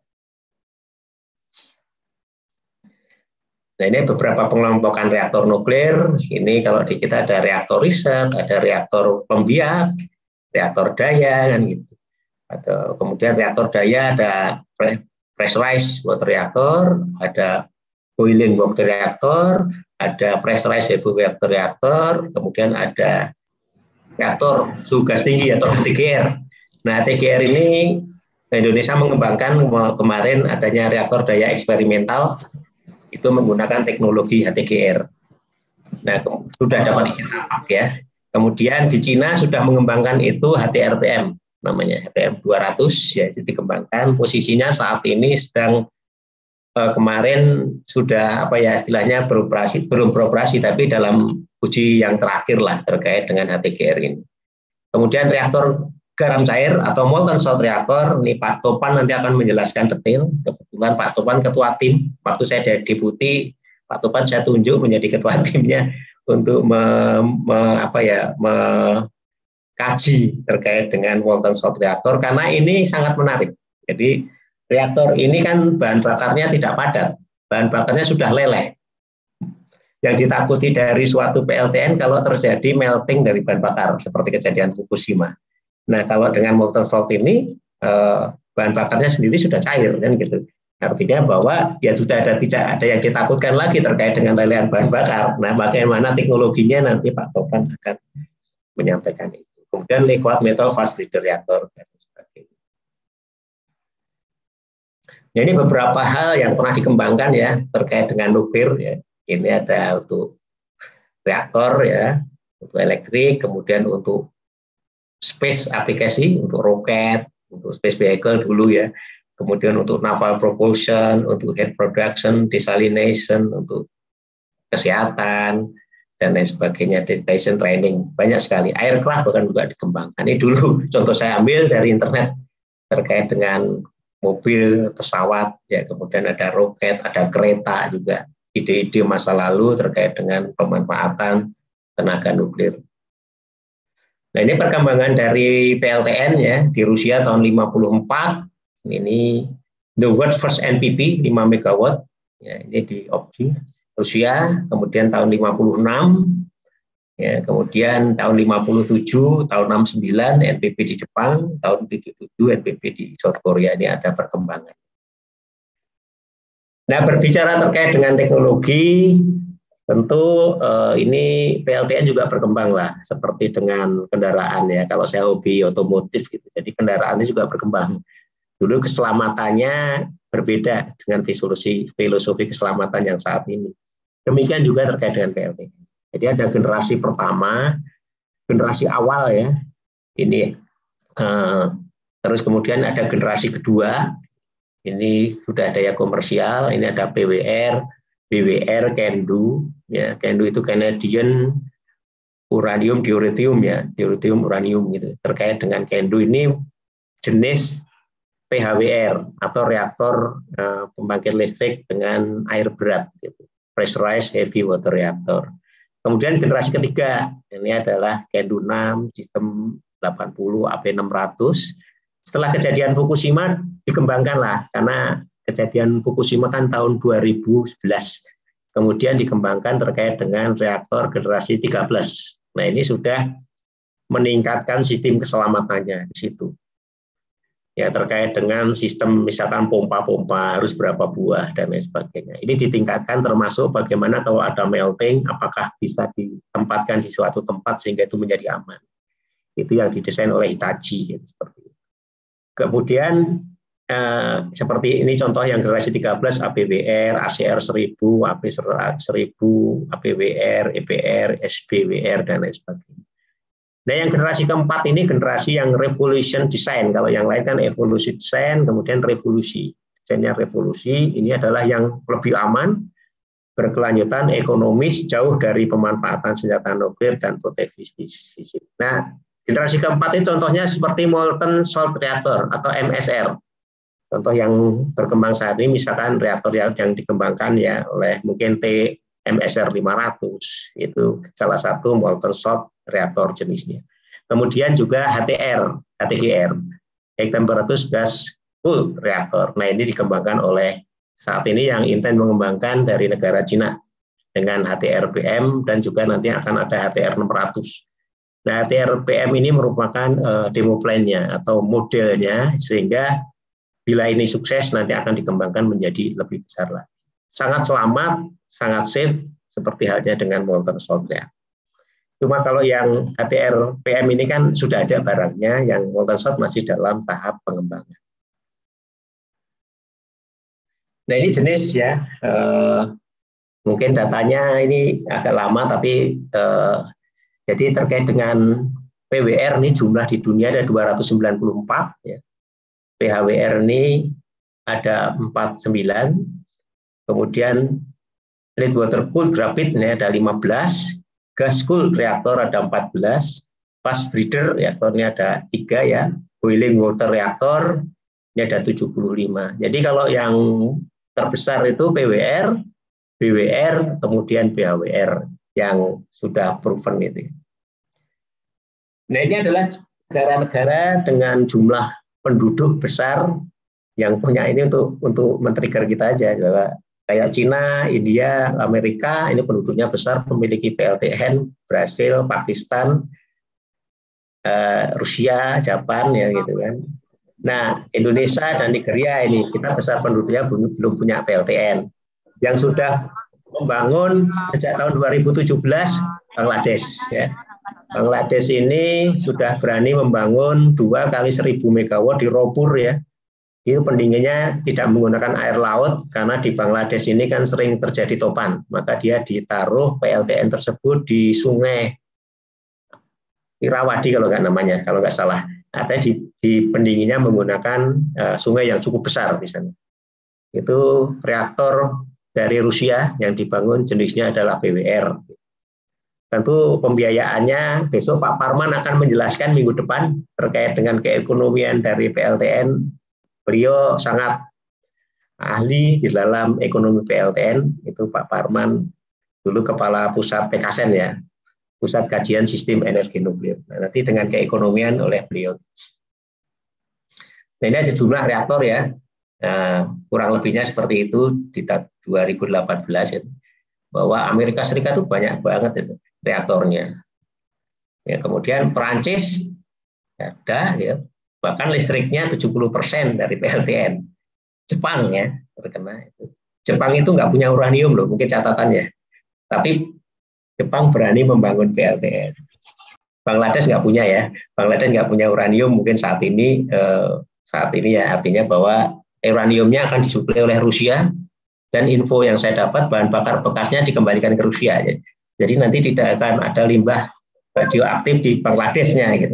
Nah ini beberapa pengelompokan reaktor nuklir. Ini kalau di kita ada reaktor riset, ada reaktor pembiak, reaktor daya kan gitu. Atau kemudian reaktor daya ada pressurized water reactor, ada boiling water reactor, ada pressurized heavy water reactor, kemudian ada reaktor suhu gas tinggi atau H T G R. Nah H T G R ini Indonesia mengembangkan kemarin adanya reaktor daya eksperimental itu menggunakan teknologi H T G R. Nah sudah dapat izin tapak ya. Kemudian di Cina sudah mengembangkan itu H T R P M namanya H T R dua ratus ya, itu dikembangkan. Posisinya saat ini sedang eh, kemarin sudah apa ya istilahnya beroperasi, belum beroperasi tapi dalam uji yang terakhir lah terkait dengan H T G R ini. Kemudian reaktor garam cair atau molten salt reactor, ini Pak Topan nanti akan menjelaskan detail. Kebetulan Pak Topan ketua tim, waktu saya jadi deputi, Pak Topan saya tunjuk menjadi ketua timnya untuk me, me, apa ya, mengkaji terkait dengan molten salt reactor karena ini sangat menarik. Jadi reaktor ini kan bahan bakarnya tidak padat, bahan bakarnya sudah leleh. Yang ditakuti dari suatu P L T N kalau terjadi melting dari bahan bakar seperti kejadian Fukushima. Nah kalau dengan molten salt ini eh, bahan bakarnya sendiri sudah cair kan gitu. Artinya bahwa ya sudah ada tidak ada yang ditakutkan lagi terkait dengan lelehan bahan bakar. Nah bagaimana teknologinya nanti Pak Topan akan menyampaikan itu. Kemudian liquid metal fast breeder reactor dan sebagainya. Nah, ini beberapa hal yang pernah dikembangkan ya terkait dengan nuklir ya. Ini ada untuk reaktor ya, untuk elektrik, kemudian untuk space aplikasi, untuk roket, untuk space vehicle dulu ya, kemudian untuk naval propulsion, untuk heat production, desalination, untuk kesehatan, dan lain sebagainya, station training, banyak sekali. Aircraft bahkan juga dikembangkan. Ini dulu contoh saya ambil dari internet terkait dengan mobil, pesawat, ya kemudian ada roket, ada kereta juga. Ide-ide masa lalu terkait dengan pemanfaatan tenaga nuklir. Nah ini perkembangan dari P L T N ya di Rusia tahun lima puluh empat. Ini the world first N P P lima megawatt. Ya, ini di opsi Rusia, kemudian tahun lima puluh enam, ya, kemudian tahun lima puluh tujuh, tahun enam puluh sembilan N P P di Jepang, tahun tujuh puluh tujuh N P P di South Korea. Ini ada perkembangan. Nah, berbicara terkait dengan teknologi, tentu eh, ini P L T N juga berkembang lah, seperti dengan kendaraan ya. Kalau saya hobi otomotif gitu, jadi kendaraannya juga berkembang. Dulu keselamatannya berbeda dengan filosofi filosofi keselamatan yang saat ini. Demikian juga terkait dengan P L T N. Jadi ada generasi pertama, generasi awal ya, ini eh, terus kemudian ada generasi kedua, ini sudah daya komersial, ini ada P W R, B W R, CANDU, ya CANDU itu Canadian Uranium Deuterium ya, Deuterium Uranium gitu. Terkait dengan CANDU ini jenis P H W R atau reaktor eh, pembangkit listrik dengan air berat, gitu. Pressurized Heavy Water Reactor. Kemudian generasi ketiga, ini adalah CANDU enam, sistem delapan puluh A P enam ratus. Setelah kejadian Fukushima dikembangkanlah, karena kejadian Fukushima kan tahun dua ribu sebelas. Kemudian dikembangkan terkait dengan reaktor generasi tiga belas. Nah ini sudah meningkatkan sistem keselamatannya di situ. Ya terkait dengan sistem misalkan pompa-pompa harus berapa buah dan lain sebagainya. Ini ditingkatkan termasuk bagaimana kalau ada melting, apakah bisa ditempatkan di suatu tempat sehingga itu menjadi aman. Itu yang didesain oleh Hitachi. Gitu, seperti itu. Kemudian eh, seperti ini contoh yang generasi tiga belas A P W R, A C R seribu, A P seribu, A P W R, E P R, S B W R dan lain sebagainya. Nah, yang generasi keempat ini generasi yang revolution design. Kalau yang lain kan evolusi design, kemudian revolusi. Desainnya revolusi, ini adalah yang lebih aman, berkelanjutan, ekonomis, jauh dari pemanfaatan senjata nuklir dan proteksi fisik. Nah, generasi keempat itu contohnya seperti molten salt reactor atau M S R. Contoh yang berkembang saat ini misalkan reaktor yang, yang dikembangkan ya oleh mungkin T M S R lima ratus, itu salah satu molten salt reaktor jenisnya. Kemudian juga H T R, H T G R, High Temperature Gas Cooled Reactor. Nah ini dikembangkan oleh saat ini yang intens mengembangkan dari negara Cina dengan H T R B M dan juga nanti akan ada H T R enam ratus. Nah H T R B M ini merupakan uh, demo plan-nya atau modelnya sehingga bila ini sukses nanti akan dikembangkan menjadi lebih besar lagi. Sangat selamat, sangat safe seperti halnya dengan molten salt reactor. Cuma kalau yang H T R P M ini kan sudah ada barangnya, yang molten salt masih dalam tahap pengembangan. Nah ini jenis ya, eh, mungkin datanya ini agak lama tapi eh, jadi terkait dengan P W R ini jumlah di dunia ada dua ratus sembilan puluh empat, ya. P H W R ini ada empat puluh sembilan, kemudian liquid water cooled graphite ini ada lima belas, gas cooled reaktor ada empat belas, fast breeder reaktornya ada tiga ya, boiling water reaktor ini ada tujuh puluh lima. Jadi kalau yang terbesar itu P W R, B W R, kemudian P H W R yang sudah proven itu. Nah ini adalah negara-negara dengan jumlah penduduk besar yang punya ini untuk untuk men-trigger kita aja bahwa kayak Cina, India, Amerika ini penduduknya besar memiliki P L T N, Brasil, Pakistan, eh, Rusia, Jepang ya gitu kan. Nah Indonesia dan Nigeria ini kita besar penduduknya belum, belum punya P L T N. Yang sudah membangun sejak tahun dua ribu tujuh belas Bangladesh ya. Bangladesh ini sudah berani membangun dua kali seribu megawatt di Robur ya. Itu pendinginnya tidak menggunakan air laut karena di Bangladesh ini kan sering terjadi topan. Maka dia ditaruh P L T N tersebut di sungai Irrawadi kalau nggak namanya, kalau nggak salah. Artinya di, di pendinginnya menggunakan uh, sungai yang cukup besar di sana. Itu reaktor dari Rusia yang dibangun jenisnya adalah B W R. Tentu pembiayaannya besok Pak Parman akan menjelaskan minggu depan terkait dengan keekonomian dari P L T N. Beliau sangat ahli di dalam ekonomi P L T N, itu Pak Parman, dulu kepala pusat P K S E N ya, Pusat Kajian Sistem Energi Nuklir. Nah, nanti dengan keekonomian oleh beliau. Nah, ini ada sejumlah reaktor ya, nah, kurang lebihnya seperti itu di dua ribu delapan belas itu. Bahwa Amerika Serikat itu banyak banget itu reaktornya. Ya, kemudian Perancis ada ya, bahkan listriknya tujuh puluh persen dari P L T N. Jepang ya terkena itu. Jepang itu nggak punya uranium loh, mungkin catatannya. Tapi Jepang berani membangun P L T N. Bangladesh nggak punya ya, Bangladesh nggak punya uranium mungkin saat ini eh, saat ini ya, artinya bahwa uraniumnya akan disuplai oleh Rusia. Dan info yang saya dapat bahan bakar bekasnya dikembalikan ke Rusia. Jadi nanti tidak akan ada limbah radioaktif di Bangladeshnya gitu.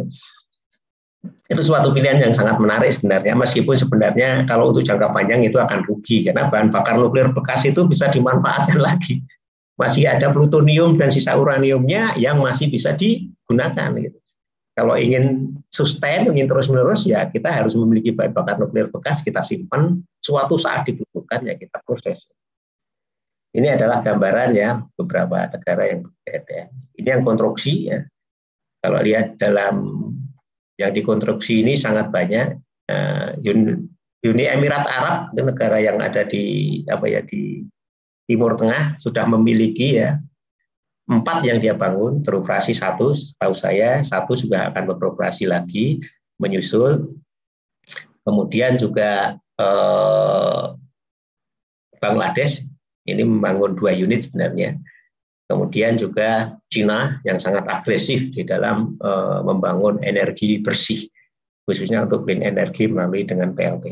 Itu suatu pilihan yang sangat menarik sebenarnya, meskipun sebenarnya kalau untuk jangka panjang itu akan rugi karena bahan bakar nuklir bekas itu bisa dimanfaatkan lagi. Masih ada plutonium dan sisa uraniumnya yang masih bisa digunakan gitu. Kalau ingin sustain, ingin terus-menerus, ya kita harus memiliki bahan bakar nuklir bekas, kita simpan, suatu saat dibutuhkan, ya kita proses. Ini adalah gambaran ya beberapa negara yang P L T N. Ini yang konstruksi ya. Kalau lihat dalam yang dikonstruksi ini sangat banyak. Uh, Uni Emirat Arab itu negara yang ada di apa ya di Timur Tengah sudah memiliki ya empat yang dia bangun, beroperasi satu, tahu saya, satu juga akan beroperasi lagi, menyusul. Kemudian juga eh, Bangladesh, ini membangun dua unit sebenarnya. Kemudian juga Cina yang sangat agresif di dalam eh, membangun energi bersih, khususnya untuk clean energy melalui dengan P L T.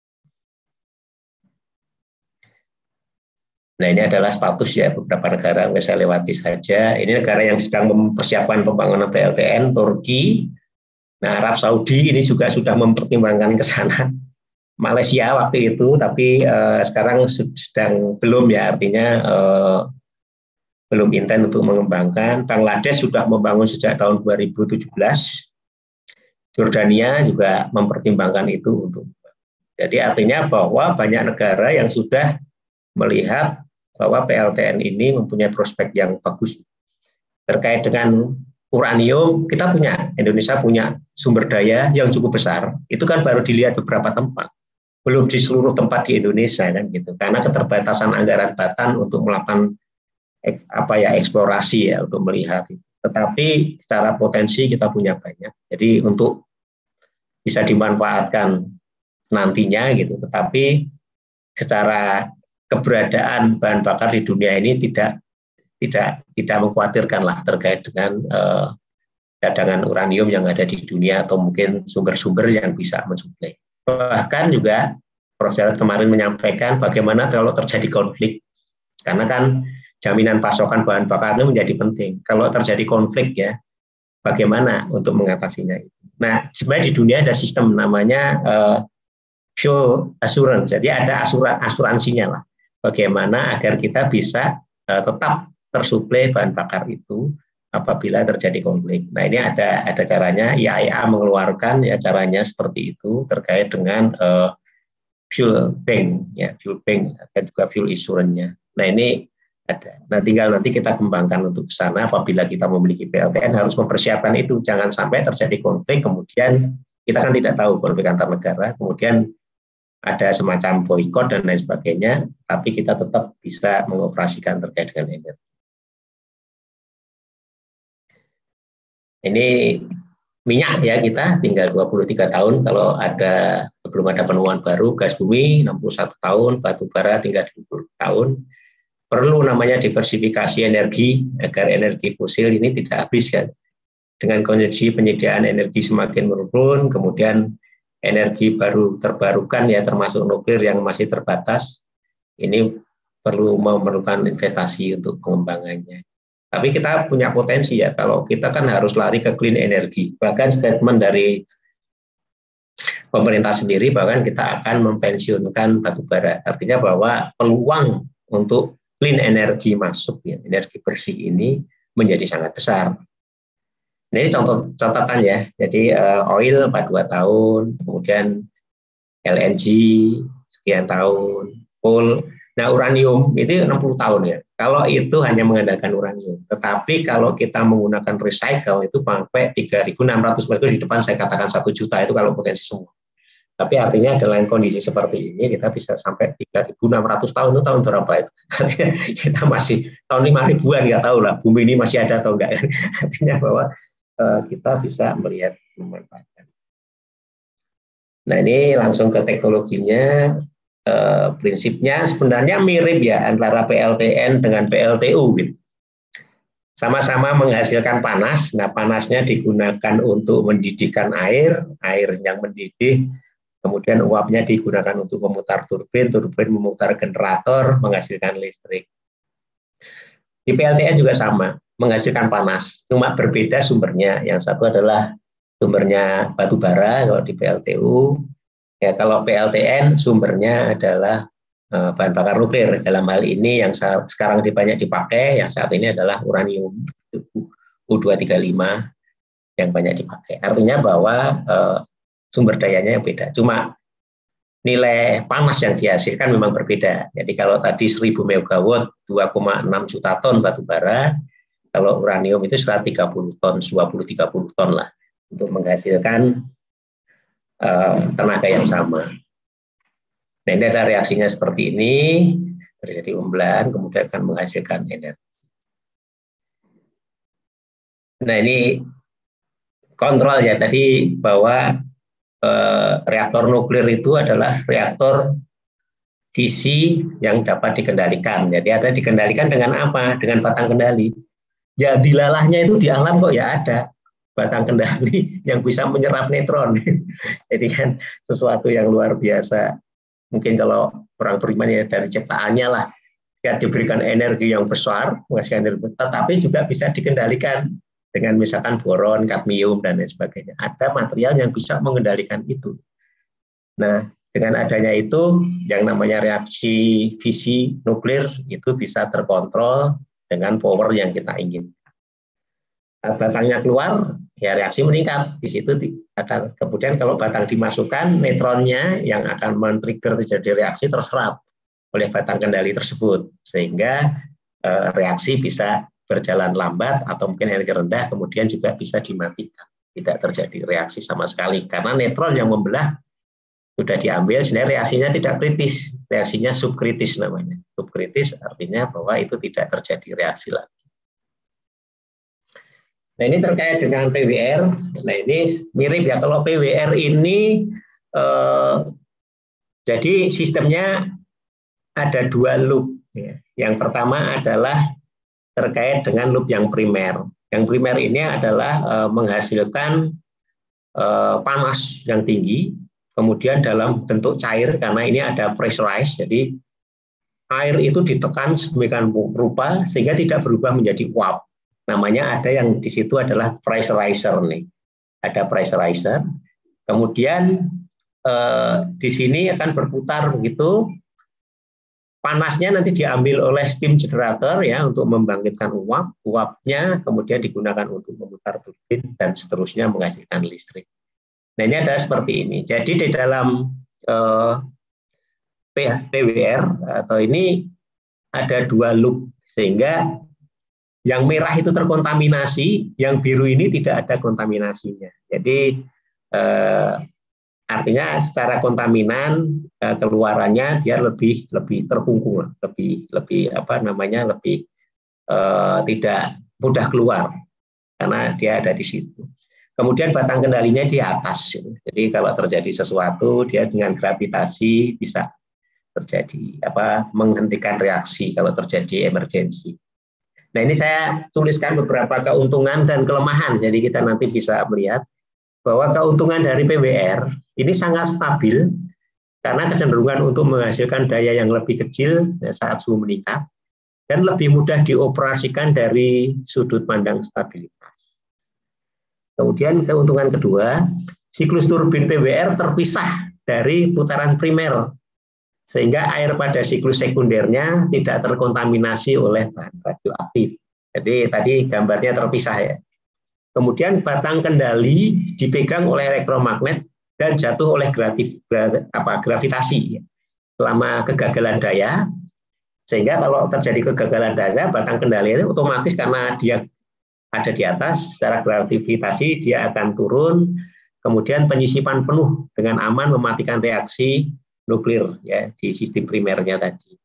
Nah, ini adalah status ya beberapa negara yang saya lewati saja. Ini negara yang sedang mempersiapkan pembangunan P L T N, Turki. Nah, Arab Saudi ini juga sudah mempertimbangkan ke sana. Malaysia waktu itu, tapi eh, sekarang sedang belum ya, artinya eh, belum intens untuk mengembangkan. Bangladesh sudah membangun sejak tahun dua ribu tujuh belas. Jordania juga mempertimbangkan itu untuk. Jadi artinya bahwa banyak negara yang sudah melihat bahwa P L T N ini mempunyai prospek yang bagus. Terkait dengan uranium, kita punya, Indonesia punya sumber daya yang cukup besar. Itu kan baru dilihat beberapa tempat, belum di seluruh tempat di Indonesia kan gitu. Karena keterbatasan anggaran Batan untuk melakukan apa ya eksplorasi ya untuk melihat. Tetapi secara potensi kita punya banyak. Jadi untuk bisa dimanfaatkan nantinya gitu. Tetapi secara keberadaan bahan bakar di dunia ini tidak tidak tidak mengkhawatirkan lah terkait dengan eh, cadangan uranium yang ada di dunia atau mungkin sumber-sumber yang bisa mensuplai. Bahkan juga Prof Jarod kemarin menyampaikan bagaimana kalau terjadi konflik, karena kan jaminan pasokan bahan bakar itu menjadi penting. Kalau terjadi konflik ya, bagaimana untuk mengatasinya? Nah, sebenarnya di dunia ada sistem namanya eh, fuel assurance, jadi ada asuran asuransinya lah. Bagaimana agar kita bisa uh, tetap tersuplai bahan bakar itu apabila terjadi konflik. Nah, ini ada ada caranya, I A E A mengeluarkan ya caranya seperti itu terkait dengan uh, fuel bank ya, fuel bank dan juga fuel insurance-nya. Nah, ini ada. Nah, tinggal nanti kita kembangkan untuk ke sana. Apabila kita memiliki P L T N harus mempersiapkan itu, jangan sampai terjadi konflik kemudian kita kan tidak tahu konflik antar negara, kemudian ada semacam boikot dan lain sebagainya, tapi kita tetap bisa mengoperasikan terkait dengan energi. Ini minyak ya, kita tinggal dua puluh tiga tahun, kalau ada sebelum ada penemuan baru, gas bumi enam puluh satu tahun, batu bara tinggal dua puluh tahun. Perlu namanya diversifikasi energi agar energi fosil ini tidak habis kan. Dengan kondisi penyediaan energi semakin menurun, kemudian energi baru terbarukan ya termasuk nuklir yang masih terbatas, ini perlu memerlukan investasi untuk pengembangannya. Tapi kita punya potensi ya, kalau kita kan harus lari ke clean energy. Bahkan statement dari pemerintah sendiri bahkan kita akan mempensiunkan batu bara. Artinya bahwa peluang untuk clean energy masuk, ya, energi bersih ini menjadi sangat besar. Nah, ini contoh catatan ya. Jadi uh, oil empat puluh dua tahun, kemudian L N G sekian tahun, coal. Nah, uranium itu enam puluh tahun ya. Kalau itu hanya mengandalkan uranium. Tetapi kalau kita menggunakan recycle itu sampai tiga ribu enam ratus, itu di depan saya katakan satu juta itu kalau potensi semua. Tapi artinya dalam kondisi seperti ini kita bisa sampai tiga ribu enam ratus tahun, itu tahun berapa itu? Artinya kita masih tahun lima ribuan, nggak tahu lah bumi ini masih ada atau enggak. Artinya bahwa uh, kita bisa melihat memanfaatkan. Nah, ini langsung ke teknologinya. Uh, prinsipnya sebenarnya mirip ya antara P L T N dengan P L T U gitu. Sama-sama menghasilkan panas. Nah, panasnya digunakan untuk mendidihkan air, air yang mendidih, kemudian uapnya digunakan untuk memutar turbin, turbin memutar generator, menghasilkan listrik. Di P L T N juga sama, menghasilkan panas, cuma berbeda sumbernya. Yang satu adalah sumbernya batu bara kalau di P L T U. Ya, kalau P L T N sumbernya adalah uh, bahan bakar nuklir. Dalam hal ini yang sekarang banyak dipakai, yang saat ini adalah uranium U dua tiga lima yang banyak dipakai. Artinya bahwa uh, sumber dayanya yang beda. Cuma nilai panas yang dihasilkan memang berbeda. Jadi kalau tadi seribu megawatt dua koma enam juta ton batu bara, kalau uranium itu sekitar tiga puluh ton, dua puluh sampai tiga puluh ton lah untuk menghasilkan Uh, tenaga yang sama. Nah, ini ada reaksinya seperti ini, terjadi pembelahan, kemudian akan menghasilkan energi. Nah, ini kontrol ya tadi bahwa uh, reaktor nuklir itu adalah reaktor fisi yang dapat dikendalikan. Jadi ada dikendalikan dengan apa? Dengan batang kendali. Ya dilalahnya itu di alam kok ya ada batang kendali yang bisa menyerap neutron. Jadi kan sesuatu yang luar biasa. Mungkin kalau orang beriman ya dari ciptaannya lah, ya diberikan energi yang besar, menghasilkan energi, tetapi juga bisa dikendalikan dengan misalkan boron, kadmium, dan lain sebagainya. Ada material yang bisa mengendalikan itu. Nah, dengan adanya itu, yang namanya reaksi fisi nuklir itu bisa terkontrol dengan power yang kita inginkan. Batangnya keluar, ya reaksi meningkat. Di situ akan kemudian kalau batang dimasukkan, neutronnya yang akan men-trigger terjadi reaksi terserap oleh batang kendali tersebut, sehingga eh, reaksi bisa berjalan lambat atau mungkin energi rendah, kemudian juga bisa dimatikan, tidak terjadi reaksi sama sekali karena neutron yang membelah sudah diambil, sehingga reaksinya tidak kritis, reaksinya subkritis namanya. Subkritis artinya bahwa itu tidak terjadi reaksi lagi. Nah, ini terkait dengan P W R. Nah, ini mirip ya, kalau P W R ini eh, jadi sistemnya ada dua loop. Ya. Yang pertama adalah terkait dengan loop yang primer. Yang primer ini adalah eh, menghasilkan eh, panas yang tinggi, kemudian dalam bentuk cair karena ini ada pressurize, jadi air itu ditekan sedemikian rupa sehingga tidak berubah menjadi uap. Namanya ada yang di situ adalah pressurizer nih. Ada pressurizer. Kemudian eh, di sini akan berputar begitu. Panasnya nanti diambil oleh steam generator ya untuk membangkitkan uap. Uapnya kemudian digunakan untuk memutar turbin dan seterusnya menghasilkan listrik. Nah, ini ada seperti ini. Jadi di dalam eh, P W R atau ini ada dua loop sehingga yang merah itu terkontaminasi, yang biru ini tidak ada kontaminasinya. Jadi eh, artinya secara kontaminan eh, keluarannya dia lebih lebih terkungkung, lebih lebih apa namanya lebih eh, tidak mudah keluar karena dia ada di situ. Kemudian batang kendalinya di atas. Jadi kalau terjadi sesuatu dia dengan gravitasi bisa terjadi apa menghentikan reaksi kalau terjadi emergensi. Nah, ini saya tuliskan beberapa keuntungan dan kelemahan, jadi kita nanti bisa melihat bahwa keuntungan dari P W R ini sangat stabil karena kecenderungan untuk menghasilkan daya yang lebih kecil saat suhu meningkat dan lebih mudah dioperasikan dari sudut pandang stabilitas. Kemudian keuntungan kedua, siklus turbin P W R terpisah dari putaran primer. sehingga air pada siklus sekundernya tidak terkontaminasi oleh bahan radioaktif. Jadi tadi gambarnya terpisah ya. Kemudian batang kendali dipegang oleh elektromagnet dan jatuh oleh gratif, apa, gravitasi selama kegagalan daya, sehingga kalau terjadi kegagalan daya, batang kendali itu otomatis karena dia ada di atas, secara gravitasi dia akan turun, kemudian penyisipan penuh dengan aman mematikan reaksi nuklir ya di sistem primernya tadi.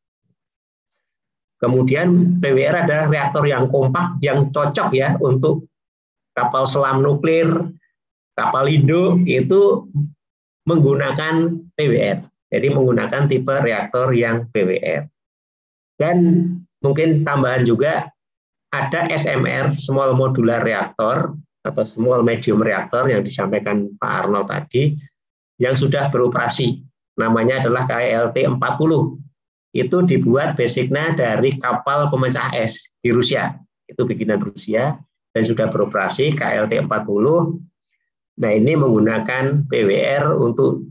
Kemudian P W R adalah reaktor yang kompak, yang cocok ya untuk kapal selam nuklir, kapal induk itu menggunakan P W R. Jadi menggunakan tipe reaktor yang P W R. Dan mungkin tambahan juga ada S M R, Small Modular Reactor, atau Small Medium Reactor yang disampaikan Pak Arnold tadi, yang sudah beroperasi. Namanya adalah K L T empat puluh. Itu dibuat basicnya dari kapal pemecah es di Rusia. Itu bikinan Rusia dan sudah beroperasi K L T empat puluh. Nah, ini menggunakan P W R untuk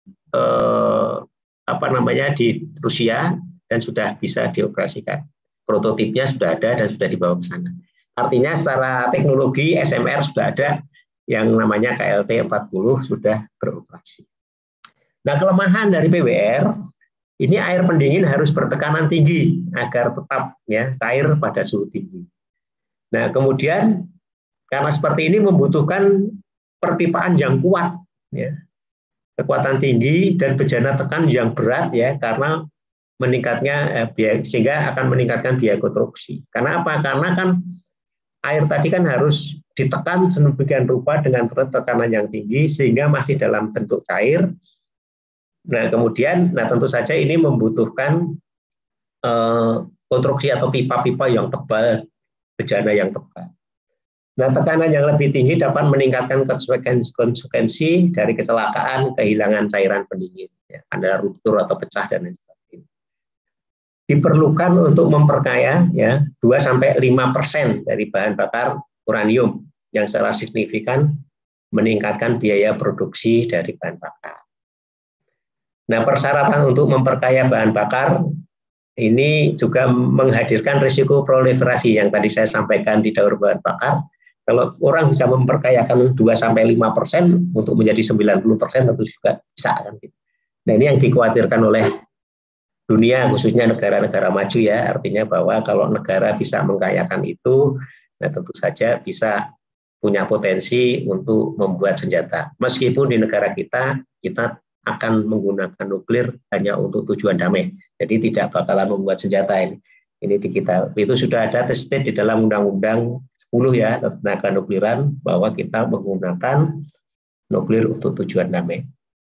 eh, apa namanya di Rusia dan sudah bisa dioperasikan. Prototipnya sudah ada dan sudah dibawa ke sana. Artinya secara teknologi S M R sudah ada, yang namanya K L T empat puluh sudah beroperasi. Nah, kelemahan dari P W R, ini air pendingin harus bertekanan tinggi agar tetap ya cair pada suhu tinggi. Nah, kemudian karena seperti ini membutuhkan perpipaan yang kuat, ya, kekuatan tinggi dan bejana tekan yang berat ya, karena meningkatnya eh, biaya, sehingga akan meningkatkan biaya konstruksi. Karena apa? Karena kan air tadi kan harus ditekan sedemikian rupa dengan tekanan yang tinggi sehingga masih dalam bentuk cair. Nah, kemudian, nah tentu saja ini membutuhkan eh, konstruksi atau pipa-pipa yang tebal, bejana yang tebal. Nah, tekanan yang lebih tinggi dapat meningkatkan konsekuensi dari kecelakaan, kehilangan cairan pendingin, ya, ada ruptur atau pecah dan lain sebagainya. Diperlukan untuk memperkaya ya dua sampai lima persen dari bahan bakar uranium yang secara signifikan meningkatkan biaya produksi dari bahan bakar. Nah, persyaratan untuk memperkaya bahan bakar ini juga menghadirkan risiko proliferasi yang tadi saya sampaikan di daur bahan bakar. Kalau orang bisa memperkayakan dua sampai lima persen untuk menjadi sembilan puluh persen tentu juga bisa kan gitu. Nah, ini yang dikhawatirkan oleh dunia, khususnya negara-negara maju ya, artinya bahwa kalau negara bisa mengkayakan itu, nah tentu saja bisa punya potensi untuk membuat senjata. Meskipun di negara kita, kita akan menggunakan nuklir hanya untuk tujuan damai. Jadi tidak bakalan membuat senjata ini. Ini di kita itu sudah ada tested di dalam Undang-Undang sepuluh ya tenaga nukliran bahwa kita menggunakan nuklir untuk tujuan damai.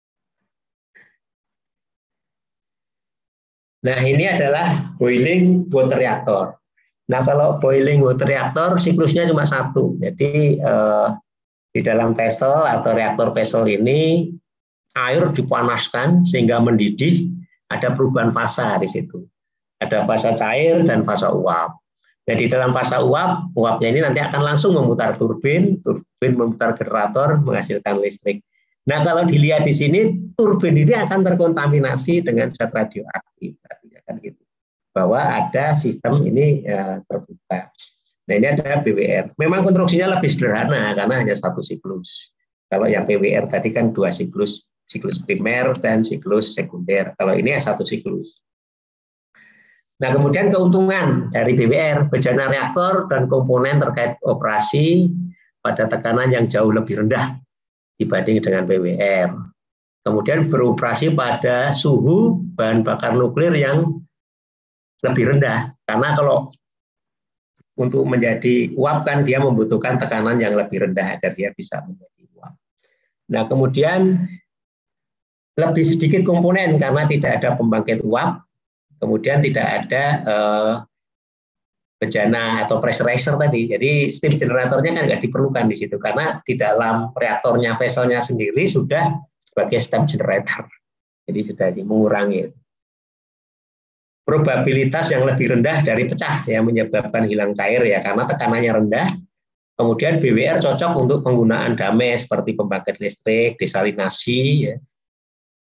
Nah, ini adalah boiling water reactor. Nah, kalau boiling water reactor siklusnya cuma satu. Jadi eh, di dalam vessel atau reaktor vessel ini air dipanaskan sehingga mendidih, ada perubahan fasa di situ. Ada fasa cair dan fasa uap. Nah, di dalam fasa uap, uapnya ini nanti akan langsung memutar turbin, turbin memutar generator, menghasilkan listrik. Nah, kalau dilihat di sini, turbin ini akan terkontaminasi dengan zat radioaktif. Kan gitu. Bahwa ada sistem ini ya, terbuka. Nah, ini ada P W R. Memang konstruksinya lebih sederhana karena hanya satu siklus. Kalau yang P W R tadi kan dua siklus. Siklus primer dan siklus sekunder. Kalau ini satu siklus. Nah, kemudian keuntungan dari B W R, bejana reaktor dan komponen terkait operasi pada tekanan yang jauh lebih rendah dibanding dengan P W R. Kemudian beroperasi pada suhu bahan bakar nuklir yang lebih rendah. Karena kalau untuk menjadi uap kan dia membutuhkan tekanan yang lebih rendah agar dia bisa menjadi uap. Nah, kemudian lebih sedikit komponen karena tidak ada pembangkit uap, kemudian tidak ada eh, bejana atau pressurizer tadi. Jadi steam generatornya kan nggak diperlukan di situ karena di dalam reaktornya, vesselnya sendiri sudah sebagai steam generator. Jadi sudah mengurangi. Probabilitas yang lebih rendah dari pecah yang menyebabkan hilang cair ya karena tekanannya rendah. Kemudian B W R cocok untuk penggunaan damai seperti pembangkit listrik, desalinasi, ya.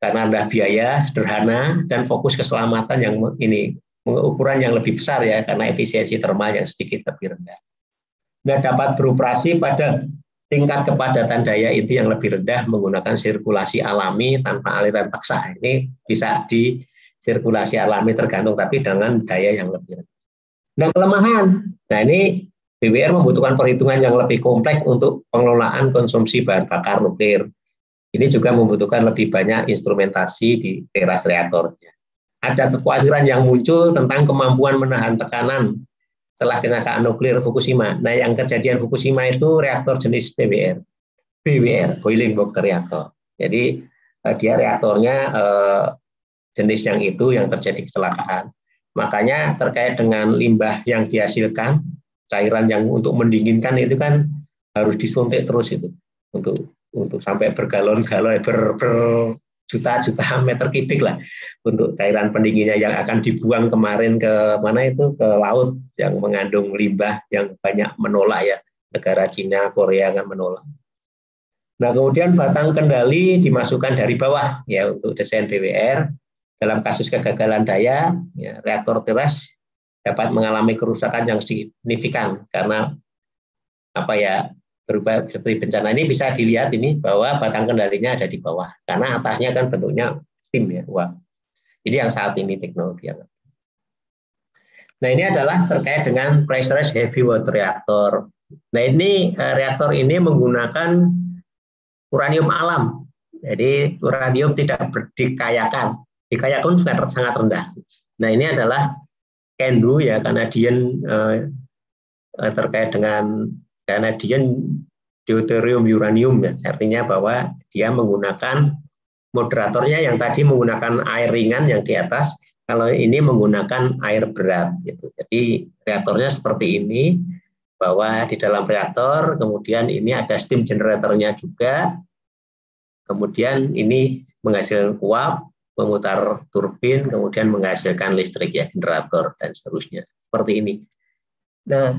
karena ada biaya sederhana dan fokus keselamatan yang ini ukuran yang lebih besar ya, karena efisiensi termal yang sedikit lebih rendah. Nah, dapat beroperasi pada tingkat kepadatan daya inti yang lebih rendah menggunakan sirkulasi alami tanpa aliran paksa. Ini bisa di sirkulasi alami tergantung, tapi dengan daya yang lebih rendah. Nah, kelemahan. Nah, ini B W R membutuhkan perhitungan yang lebih kompleks untuk pengelolaan konsumsi bahan bakar nuklir. Ini juga membutuhkan lebih banyak instrumentasi di teras reaktornya. Ada kekhawatiran yang muncul tentang kemampuan menahan tekanan setelah kecelakaan nuklir Fukushima. Nah, yang kejadian Fukushima itu reaktor jenis B W R, B W R, boiling water reactor. Jadi dia reaktornya eh, jenis yang itu yang terjadi kecelakaan. Makanya terkait dengan limbah yang dihasilkan, cairan yang untuk mendinginkan itu kan harus disuntik terus itu untuk untuk sampai bergalon-galon, ber, ber juta-juta meter kubik lah untuk cairan pendinginnya yang akan dibuang kemarin ke mana itu ke laut yang mengandung limbah yang banyak menolak ya, negara Cina, Korea kan menolak. Nah, kemudian batang kendali dimasukkan dari bawah ya untuk desain B W R. Dalam kasus kegagalan daya, ya, reaktor teras dapat mengalami kerusakan yang signifikan karena apa ya, berubah seperti bencana. Ini bisa dilihat ini bahwa batang kendalinya ada di bawah karena atasnya kan bentuknya steam ya, uap. Ini yang saat ini teknologi yang. Nah, ini adalah terkait dengan pressurized heavy water reactor. Nah, ini reaktor ini menggunakan uranium alam. Jadi uranium tidak berdikayakan. Dikayakan sangat sangat rendah. Nah, ini adalah Candu ya, Canadian eh, terkait dengan Canadian deuterium uranium ya, artinya bahwa dia menggunakan moderatornya yang tadi menggunakan air ringan yang di atas, kalau ini menggunakan air berat gitu. Jadi reaktornya seperti ini, bahwa di dalam reaktor kemudian ini ada steam generatornya juga, kemudian ini menghasilkan uap, memutar turbin, kemudian menghasilkan listrik ya, generator dan seterusnya seperti ini. Nah,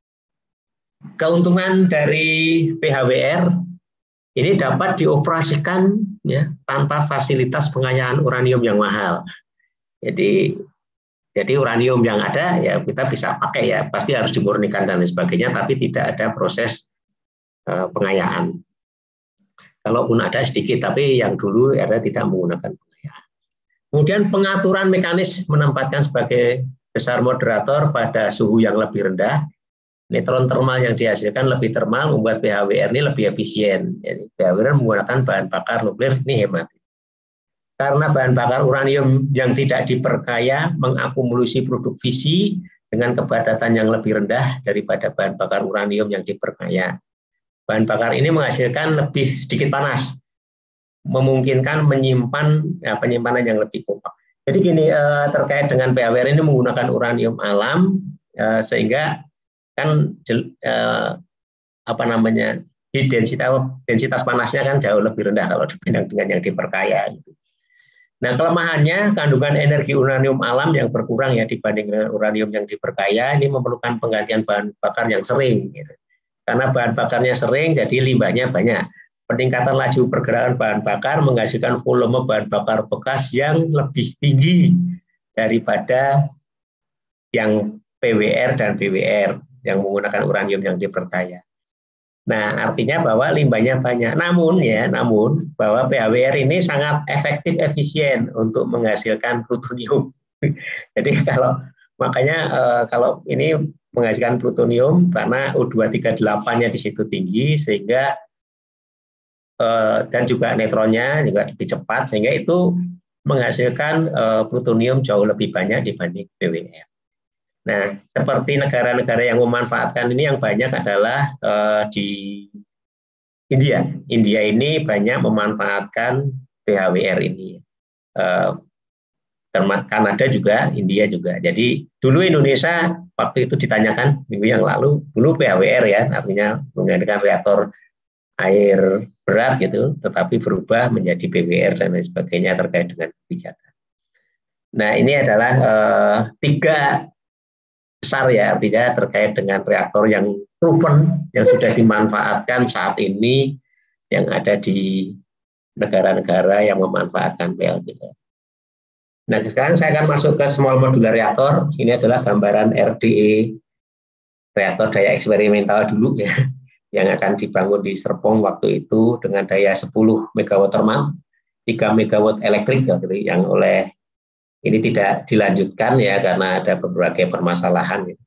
keuntungan dari P H W R ini dapat dioperasikan ya tanpa fasilitas pengayaan uranium yang mahal. Jadi jadi uranium yang ada ya kita bisa pakai ya, pasti harus dimurnikan dan lain sebagainya, tapi tidak ada proses uh, pengayaan. Kalaupun ada sedikit, tapi yang dulu ada tidak menggunakan pengayaan. Kemudian pengaturan mekanis menempatkan sebagai besar moderator pada suhu yang lebih rendah. Neutron thermal yang dihasilkan lebih thermal membuat P H W R ini lebih efisien. Jadi P H W R menggunakan bahan bakar nuklir ini hemat. Karena bahan bakar uranium yang tidak diperkaya mengakumulasi produk fisi dengan kepadatan yang lebih rendah daripada bahan bakar uranium yang diperkaya. Bahan bakar ini menghasilkan lebih sedikit panas, memungkinkan menyimpan ya, penyimpanan yang lebih kompak. Jadi gini, eh, terkait dengan P H W R ini menggunakan uranium alam eh, sehingga kan eh, apa namanya densitas densitas panasnya kan jauh lebih rendah kalau dibanding dengan yang diperkaya. Gitu. Nah, kelemahannya kandungan energi uranium alam yang berkurang ya dibanding dengan uranium yang diperkaya, ini memerlukan penggantian bahan bakar yang sering. Gitu. Karena bahan bakarnya sering, jadi limbahnya banyak. Peningkatan laju pergerakan bahan bakar menghasilkan volume bahan bakar bekas yang lebih tinggi daripada yang P W R dan B W R yang menggunakan uranium yang diperkaya. Nah, artinya bahwa limbahnya banyak. Namun ya, namun bahwa P H W R ini sangat efektif efisien untuk menghasilkan plutonium. Jadi kalau makanya eh, kalau ini menghasilkan plutonium karena U dua tiga delapan-nya di situ tinggi sehingga eh, dan juga neutronnya juga lebih cepat sehingga itu menghasilkan eh, plutonium jauh lebih banyak dibanding B W R. Nah, seperti negara-negara yang memanfaatkan ini yang banyak adalah uh, di India. India ini banyak memanfaatkan P H W R ini. Uh, Kanada juga, India juga. Jadi dulu Indonesia waktu itu ditanyakan minggu yang lalu, dulu P H W R ya, artinya menggunakan reaktor air berat gitu, tetapi berubah menjadi B W R dan lain sebagainya terkait dengan kebijakan. Nah, ini adalah uh, tiga besar ya, artinya terkait dengan reaktor yang proven yang sudah dimanfaatkan saat ini yang ada di negara-negara yang memanfaatkan P L T R. Nah, sekarang saya akan masuk ke small modular reactor. Ini adalah gambaran R D E, reaktor daya eksperimental dulu ya, yang akan dibangun di Serpong waktu itu dengan daya sepuluh megawatt thermal, tiga megawatt elektrik gitu, yang oleh ini tidak dilanjutkan ya karena ada berbagai permasalahan. Gitu.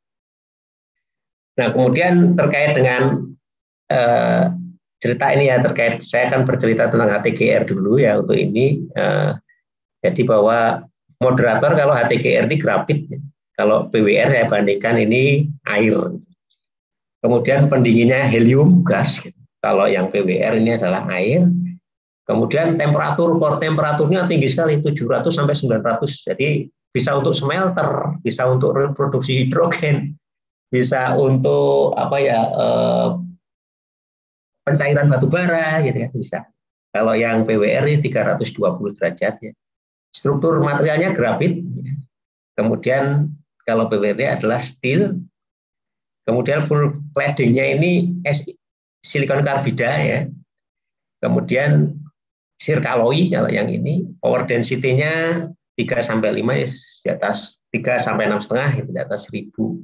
Nah, kemudian terkait dengan eh, cerita ini ya, terkait saya akan bercerita tentang H T G R dulu ya untuk ini. Eh, jadi bahwa moderator kalau H T G R ini grafit, kalau P W R saya bandingkan ini air. Kemudian pendinginnya helium gas. Kalau yang P W R ini adalah air. Kemudian temperatur, core temperaturnya tinggi sekali, tujuh ratus sampai sembilan ratus. Jadi bisa untuk smelter, bisa untuk reproduksi hidrogen, bisa untuk apa ya eh, pencairan batu bara gitu ya, bisa. Kalau yang P W R ini tiga ratus dua puluh derajat ya. Struktur materialnya grafit. Kemudian kalau P W R adalah steel. Kemudian full cladding-nya ini silikon karbida ya. Kemudian zircaloy kalau yang ini, power density-nya tiga sampai lima ya, di atas tiga sampai enam koma lima itu di atas seribu.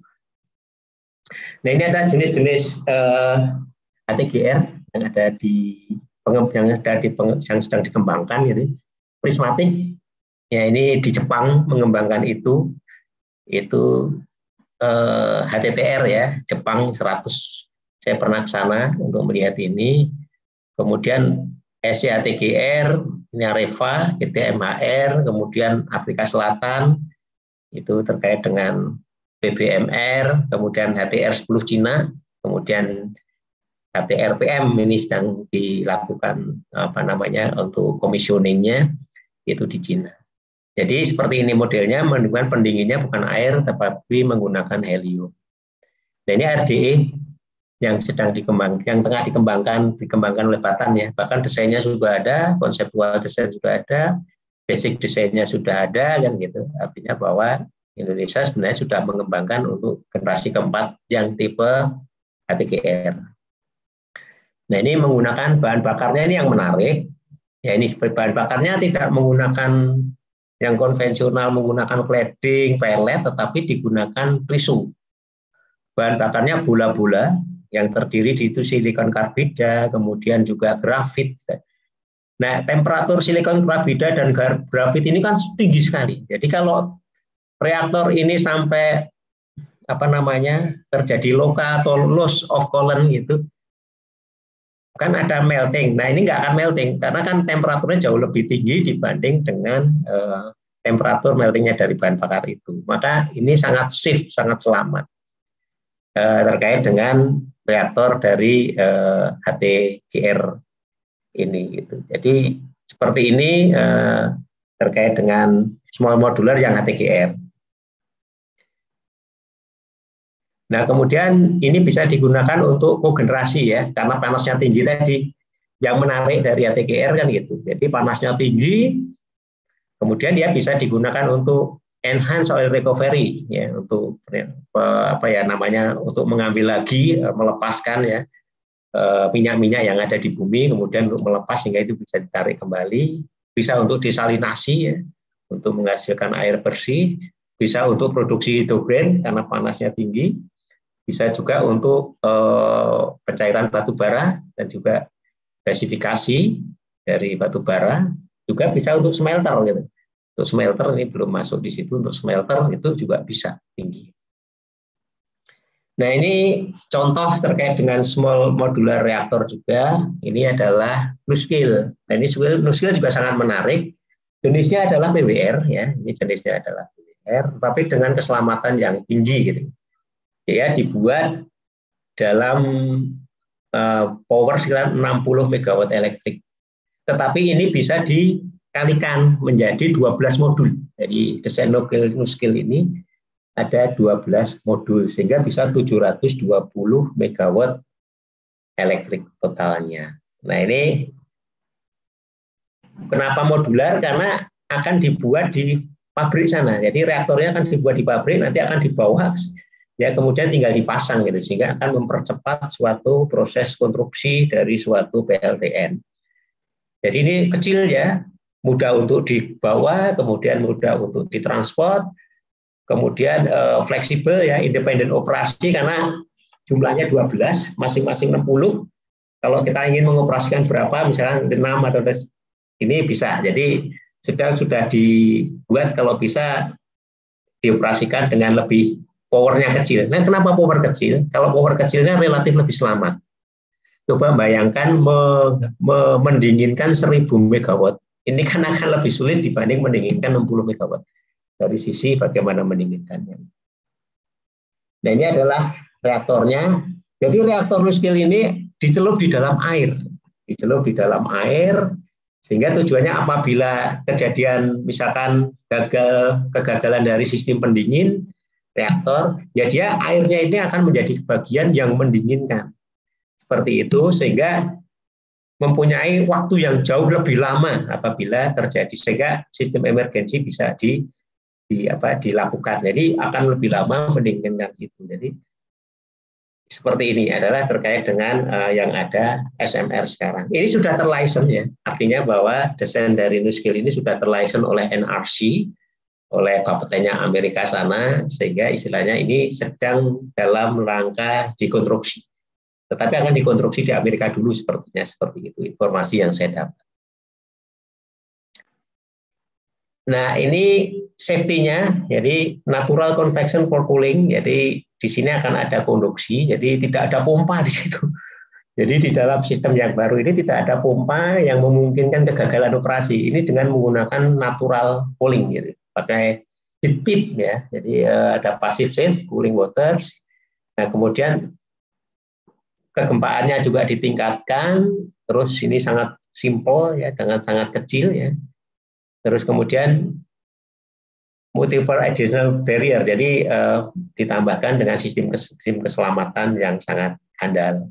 Nah, ini ada jenis-jenis eh, H T G R yang ada di yang ada di yang sedang dikembangkan gitu. Prismatic ya, ini di Jepang mengembangkan itu itu eh, H T T R ya, Jepang seratus. Saya pernah ke sana untuk melihat ini. Kemudian S C H T G R, ini Areva, G T M H R, kemudian Afrika Selatan, itu terkait dengan B B M R, kemudian H T R sepuluh Cina, kemudian H T R P M ini sedang dilakukan apa namanya untuk commissioningnya itu di Cina. Jadi seperti ini modelnya, menggunakan pendinginnya bukan air, tetapi menggunakan helium. Nah, ini R D E yang sedang dikembangkan, yang tengah dikembangkan, dikembangkan oleh Batan ya. Bahkan desainnya sudah ada, konseptual desain sudah ada, basic desainnya sudah ada, kan gitu. Artinya bahwa Indonesia sebenarnya sudah mengembangkan untuk generasi keempat yang tipe H T G R. Nah, ini menggunakan bahan bakarnya ini yang menarik. Ya, ini bahan bakarnya tidak menggunakan yang konvensional, menggunakan cladding, pellet, tetapi digunakan trisu. Bahan bakarnya bola-bola yang terdiri di itu silikon karbida, kemudian juga grafit. Nah, temperatur silikon karbida dan grafit ini kan tinggi sekali. Jadi kalau reaktor ini sampai apa namanya terjadi loka atau loss of coolant gitu, kan ada melting. Nah, ini nggak akan melting karena kan temperaturnya jauh lebih tinggi dibanding dengan eh, temperatur meltingnya dari bahan bakar itu. Maka ini sangat safe, sangat selamat eh, terkait dengan reaktor dari eh, H T G R ini gitu. Jadi seperti ini eh, terkait dengan small modular yang H T G R. Nah, kemudian ini bisa digunakan untuk kogenerasi ya, karena panasnya tinggi tadi. Yang menarik dari H T G R kan gitu. Jadi panasnya tinggi, kemudian dia bisa digunakan untuk enhance oil recovery ya, untuk apa ya namanya untuk mengambil lagi, melepaskan ya minyak-minyak yang ada di bumi, kemudian untuk melepas sehingga itu bisa ditarik kembali, bisa untuk desalinasi ya, untuk menghasilkan air bersih, bisa untuk produksi hidrogen karena panasnya tinggi, bisa juga untuk eh, pencairan batu bara dan juga gasifikasi dari batu bara, juga bisa untuk smelter gitu. Untuk smelter ini belum masuk di situ, untuk smelter itu juga bisa tinggi. Nah, ini contoh terkait dengan small modular reactor juga, ini adalah NuScale. Nah, ini NuScale juga sangat menarik. Jenisnya adalah P W R ya, ini jenisnya adalah P W R, tetapi dengan keselamatan yang tinggi gitu. Ya, dibuat dalam uh, power sekitar enam puluh megawatt elektrik. Tetapi ini bisa dikalikan menjadi dua belas modul. Jadi desain NuScale ini ada dua belas modul sehingga bisa tujuh ratus dua puluh megawatt elektrik totalnya. Nah, ini kenapa modular? Karena akan dibuat di pabrik sana. Jadi reaktornya akan dibuat di pabrik, nanti akan dibawa ya, kemudian tinggal dipasang gitu, sehingga akan mempercepat suatu proses konstruksi dari suatu P L T N. Jadi ini kecil ya, mudah untuk dibawa, kemudian mudah untuk ditransport, kemudian uh, fleksibel ya, independen operasi karena jumlahnya dua belas, masing-masing enam puluh. Kalau kita ingin mengoperasikan berapa, misalnya enam atau ini bisa. Jadi sudah sudah dibuat kalau bisa dioperasikan dengan lebih powernya kecil. Nah, kenapa power kecil? Kalau power kecilnya relatif lebih selamat. Coba bayangkan me, me, mendinginkan seribu megawatt. Ini kan akan lebih sulit dibanding mendinginkan enam puluh megawatt. Dari sisi bagaimana mendinginkannya. Nah, ini adalah reaktornya. Jadi reaktor NuScale ini dicelup di dalam air. Dicelup di dalam air, sehingga tujuannya apabila kejadian misalkan gagal kegagalan dari sistem pendingin reaktor, ya dia airnya ini akan menjadi bagian yang mendinginkan. Seperti itu, sehingga mempunyai waktu yang jauh lebih lama apabila terjadi, sehingga sistem emergensi bisa di, di apa dilakukan. Jadi akan lebih lama mendinginkan itu. Jadi seperti ini adalah terkait dengan uh, yang ada S M R sekarang. Ini sudah terlicense ya, artinya bahwa desain dari NuScale ini sudah terlicense oleh N R C, oleh bapetnya Amerika sana, sehingga istilahnya ini sedang dalam rangka dikonstruksi. Tetapi akan dikonstruksi di Amerika dulu sepertinya, seperti itu informasi yang saya dapat. Nah, ini safety-nya, jadi natural convection for cooling, jadi di sini akan ada konduksi, jadi tidak ada pompa di situ. Jadi di dalam sistem yang baru ini tidak ada pompa yang memungkinkan kegagalan operasi. Ini dengan menggunakan natural cooling, gitu. Pakai heat pip ya, jadi uh, ada passive safe cooling waters. Nah, kemudian kegempaannya juga ditingkatkan, terus ini sangat simple ya, dengan sangat kecil ya. Terus kemudian multiple additional barrier, jadi uh, ditambahkan dengan sistem, sistem keselamatan yang sangat handal.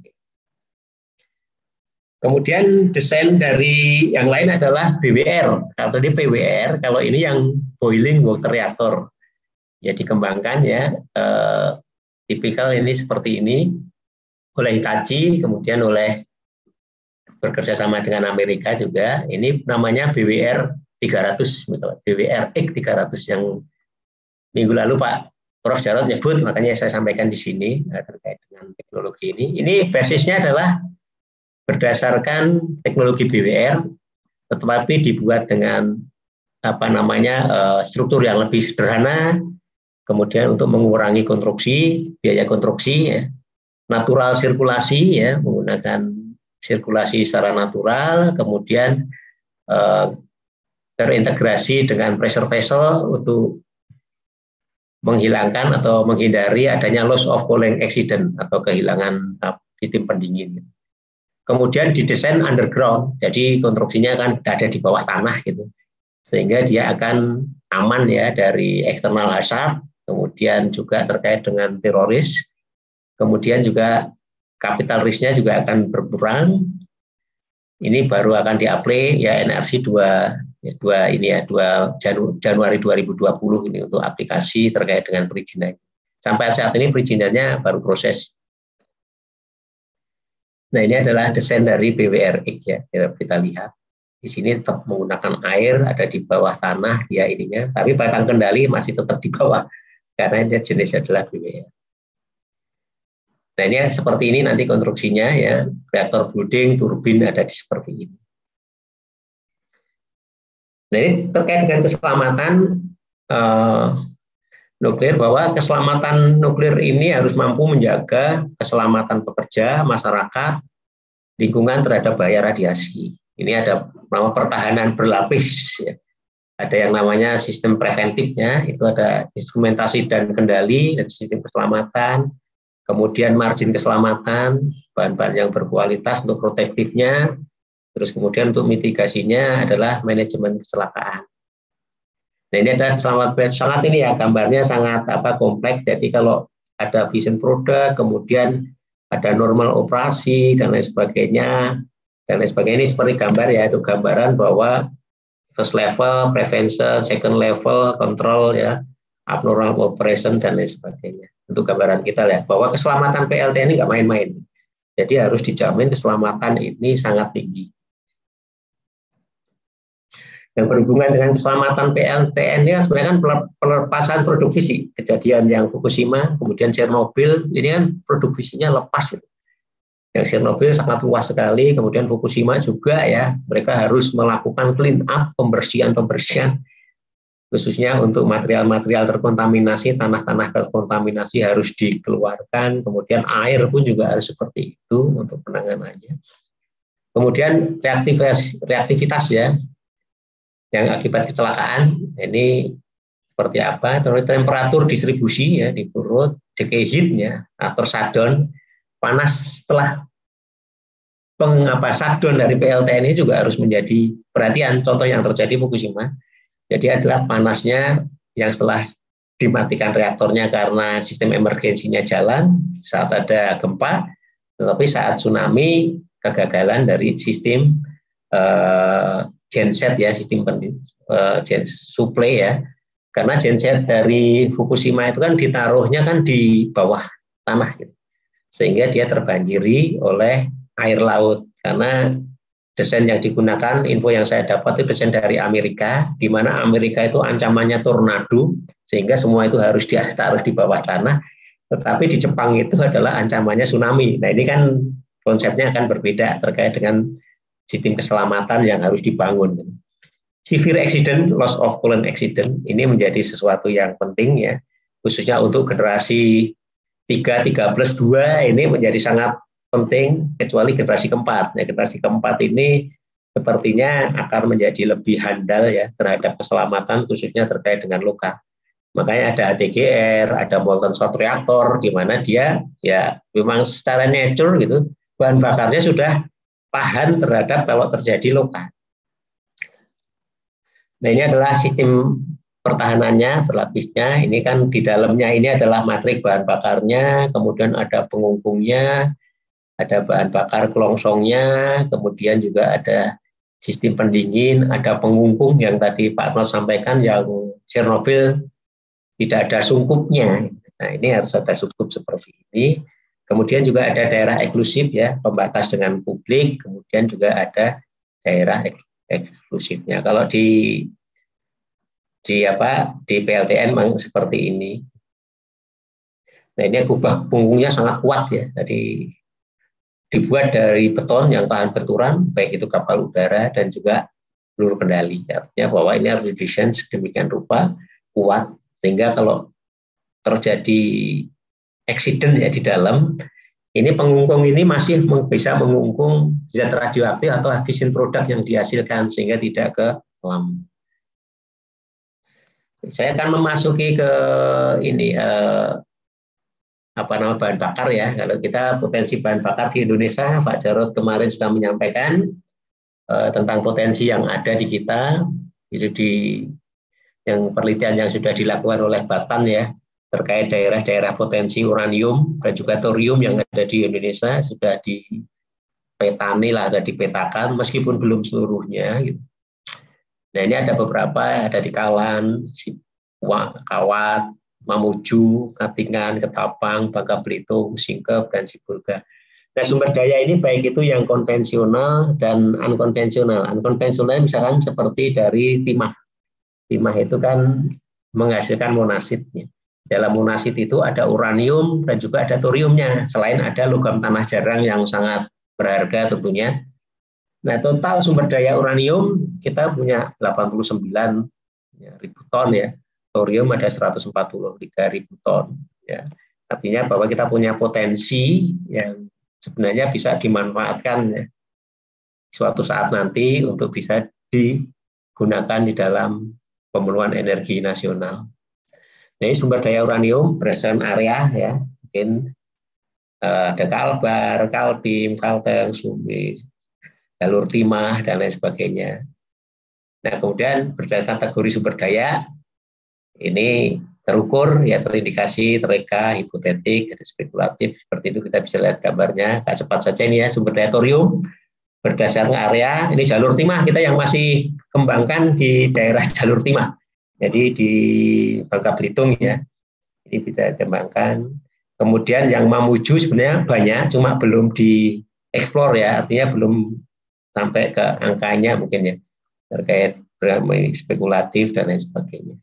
Kemudian desain dari yang lain adalah B W R. Kalau tadi P W R, kalau ini yang boiling water reactor. Ya dikembangkan ya, uh, tipikal ini seperti ini oleh Hitachi, kemudian oleh bekerja sama dengan Amerika juga. Ini namanya B W R tiga ratus, B W R X tiga ratus yang minggu lalu Pak Prof Jarod nyebut, makanya saya sampaikan di sini terkait dengan teknologi ini. Ini basisnya adalah berdasarkan teknologi B W R, tetapi dibuat dengan apa namanya struktur yang lebih sederhana, kemudian untuk mengurangi konstruksi, biaya konstruksi, ya, natural sirkulasi, ya, menggunakan sirkulasi secara natural, kemudian eh, terintegrasi dengan pressure vessel untuk menghilangkan atau menghindari adanya loss of cooling accident atau kehilangan uh, sistem pendingin. Kemudian didesain underground, jadi konstruksinya kan ada di bawah tanah gitu, sehingga dia akan aman ya dari eksternal hazard, kemudian juga terkait dengan teroris, kemudian juga capital risk-nya juga akan berkurang. Ini baru akan di-apply ya N R C dua ya, dua ini ya dua Januari dua ribu dua puluh ini untuk aplikasi terkait dengan perizinan. Sampai saat ini perizinannya baru proses. Nah, ini adalah desain dari B W R X ya, kita lihat. Di sini tetap menggunakan air, ada di bawah tanah ya ininya, tapi batang kendali masih tetap di bawah karena dia jenisnya adalah B W R. Nah, ini seperti ini nanti konstruksinya ya, reaktor building, turbin ada di seperti ini. Nah, ini terkait dengan keselamatan eh, nuklir, bahwa keselamatan nuklir ini harus mampu menjaga keselamatan pekerja, masyarakat, lingkungan terhadap bahaya radiasi. Ini ada nama pertahanan berlapis. Ya. Ada yang namanya sistem preventifnya, itu ada instrumentasi dan kendali, dan sistem keselamatan, kemudian margin keselamatan, bahan-bahan yang berkualitas untuk protektifnya, terus kemudian untuk mitigasinya adalah manajemen kecelakaan. Nah, ini ada sangat sangat ini ya, gambarnya sangat apa kompleks. Jadi kalau ada vision product, kemudian ada normal operasi dan lain sebagainya, dan lain sebagainya, ini seperti gambar ya, itu gambaran bahwa first level prevention, second level control ya, abnormal operation dan lain sebagainya. Untuk gambaran kita ya, bahwa keselamatan P L T ini nggak main-main. Jadi harus dijamin keselamatan ini sangat tinggi. Yang berhubungan dengan keselamatan P L T N ini kan sebenarnya kan pelepasan produk fisik. Kejadian yang Fukushima, kemudian Chernobyl, ini kan produk fisiknya lepas. Gitu. Yang Chernobyl sangat luas sekali, kemudian Fukushima juga ya, mereka harus melakukan clean up, pembersihan-pembersihan, khususnya untuk material-material terkontaminasi, tanah-tanah terkontaminasi harus dikeluarkan, kemudian air pun juga harus seperti itu untuk penanganannya. Kemudian reaktivitas, reaktivitas ya, yang akibat kecelakaan ini seperti apa? Terus temperatur distribusi ya di perut, decay heat-nya atau shutdown, panas setelah pengapa shutdown dari P L T N ini juga harus menjadi perhatian. Contoh yang terjadi Fukushima, jadi adalah panasnya yang setelah dimatikan reaktornya karena sistem emergensinya jalan saat ada gempa, tetapi saat tsunami kegagalan dari sistem uh, genset ya, sistem uh, gen supply ya, karena genset dari Fukushima itu kan ditaruhnya kan di bawah tanah gitu. Sehingga dia terbanjiri oleh air laut, karena desain yang digunakan, info yang saya dapat itu desain dari Amerika, di mana Amerika itu ancamannya tornado, sehingga semua itu harus ditaruh di bawah tanah, tetapi di Jepang itu adalah ancamannya tsunami. Nah ini kan konsepnya akan berbeda terkait dengan sistem keselamatan yang harus dibangun. Severe accident, loss of coolant accident, ini menjadi sesuatu yang penting ya, khususnya untuk generasi tiga, tiga plus dua ini menjadi sangat penting, kecuali generasi keempat. Nah, generasi keempat ini sepertinya akan menjadi lebih handal ya terhadap keselamatan, khususnya terkait dengan luka. Makanya ada A T G R, ada molten salt reactor, di mana dia ya memang secara nature gitu, bahan bakarnya sudah tahan terhadap kalau terjadi luka. Nah ini adalah sistem pertahanannya, berlapisnya. Ini kan di dalamnya ini adalah matrik bahan bakarnya, kemudian ada pengungkungnya, ada bahan bakar kelongsongnya, kemudian juga ada sistem pendingin, ada pengungkung yang tadi Pak Arnold sampaikan, yang Chernobyl tidak ada sungkupnya. Nah ini harus ada sungkup seperti ini. Kemudian juga ada daerah eksklusif ya, pembatas dengan publik, kemudian juga ada daerah eksklusifnya. Kalau di di apa di P L T N memang seperti ini. Nah ini kubah punggungnya sangat kuat ya. Tadi dibuat dari beton yang tahan benturan, baik itu kapal udara dan juga peluru kendali. Artinya bahwa ini harus didesain sedemikian rupa kuat sehingga kalau terjadi accident ya di dalam, ini pengungkung ini masih bisa mengungkung zat radioaktif atau fission produk yang dihasilkan sehingga tidak ke alam. Saya akan memasuki ke ini eh, apa nama bahan bakar ya. Kalau kita potensi bahan bakar di Indonesia, Pak Jarod kemarin sudah menyampaikan eh, tentang potensi yang ada di kita. Itu di yang penelitian yang sudah dilakukan oleh Batan ya, terkait daerah-daerah potensi uranium dan juga thorium yang ada di Indonesia sudah dipetani lah, sudah dipetakan meskipun belum seluruhnya. Gitu. Nah ini ada beberapa, ada di Kalan, Kawat, Mamuju, Katingan, Ketapang, Bangka Belitung, Singkep, dan Sibolga. Nah sumber daya ini baik itu yang konvensional dan unkonvensional. Unkonvensional misalkan seperti dari timah. Timah itu kan menghasilkan monasitnya. Dalam monasit itu ada uranium dan juga ada thoriumnya, selain ada logam tanah jarang yang sangat berharga tentunya. Nah total sumber daya uranium kita punya delapan puluh sembilan ribu ton ya, thorium ada seratus empat puluh tiga ribu ton ya. Artinya bahwa kita punya potensi yang sebenarnya bisa dimanfaatkan ya, suatu saat nanti untuk bisa digunakan di dalam pemenuhan energi nasional. Nah, ini sumber daya uranium berdasarkan area ya, mungkin uh, ada Kalbar, Kaltim, Kalteng, Sumi, jalur timah dan lain sebagainya. Nah, kemudian berdasarkan kategori sumber daya ini terukur ya, terindikasi, tereka, hipotetik, dan spekulatif. Seperti itu kita bisa lihat gambarnya. Kak, cepat saja ini ya, sumber daya thorium berdasarkan area. Ini jalur timah kita yang masih kembangkan di daerah jalur timah. Jadi di Bangka Belitung ya, ini kita kembangkan. Kemudian yang Mamuju sebenarnya banyak, cuma belum dieksplor ya, artinya belum sampai ke angkanya mungkin ya, terkait spekulatif dan lain sebagainya.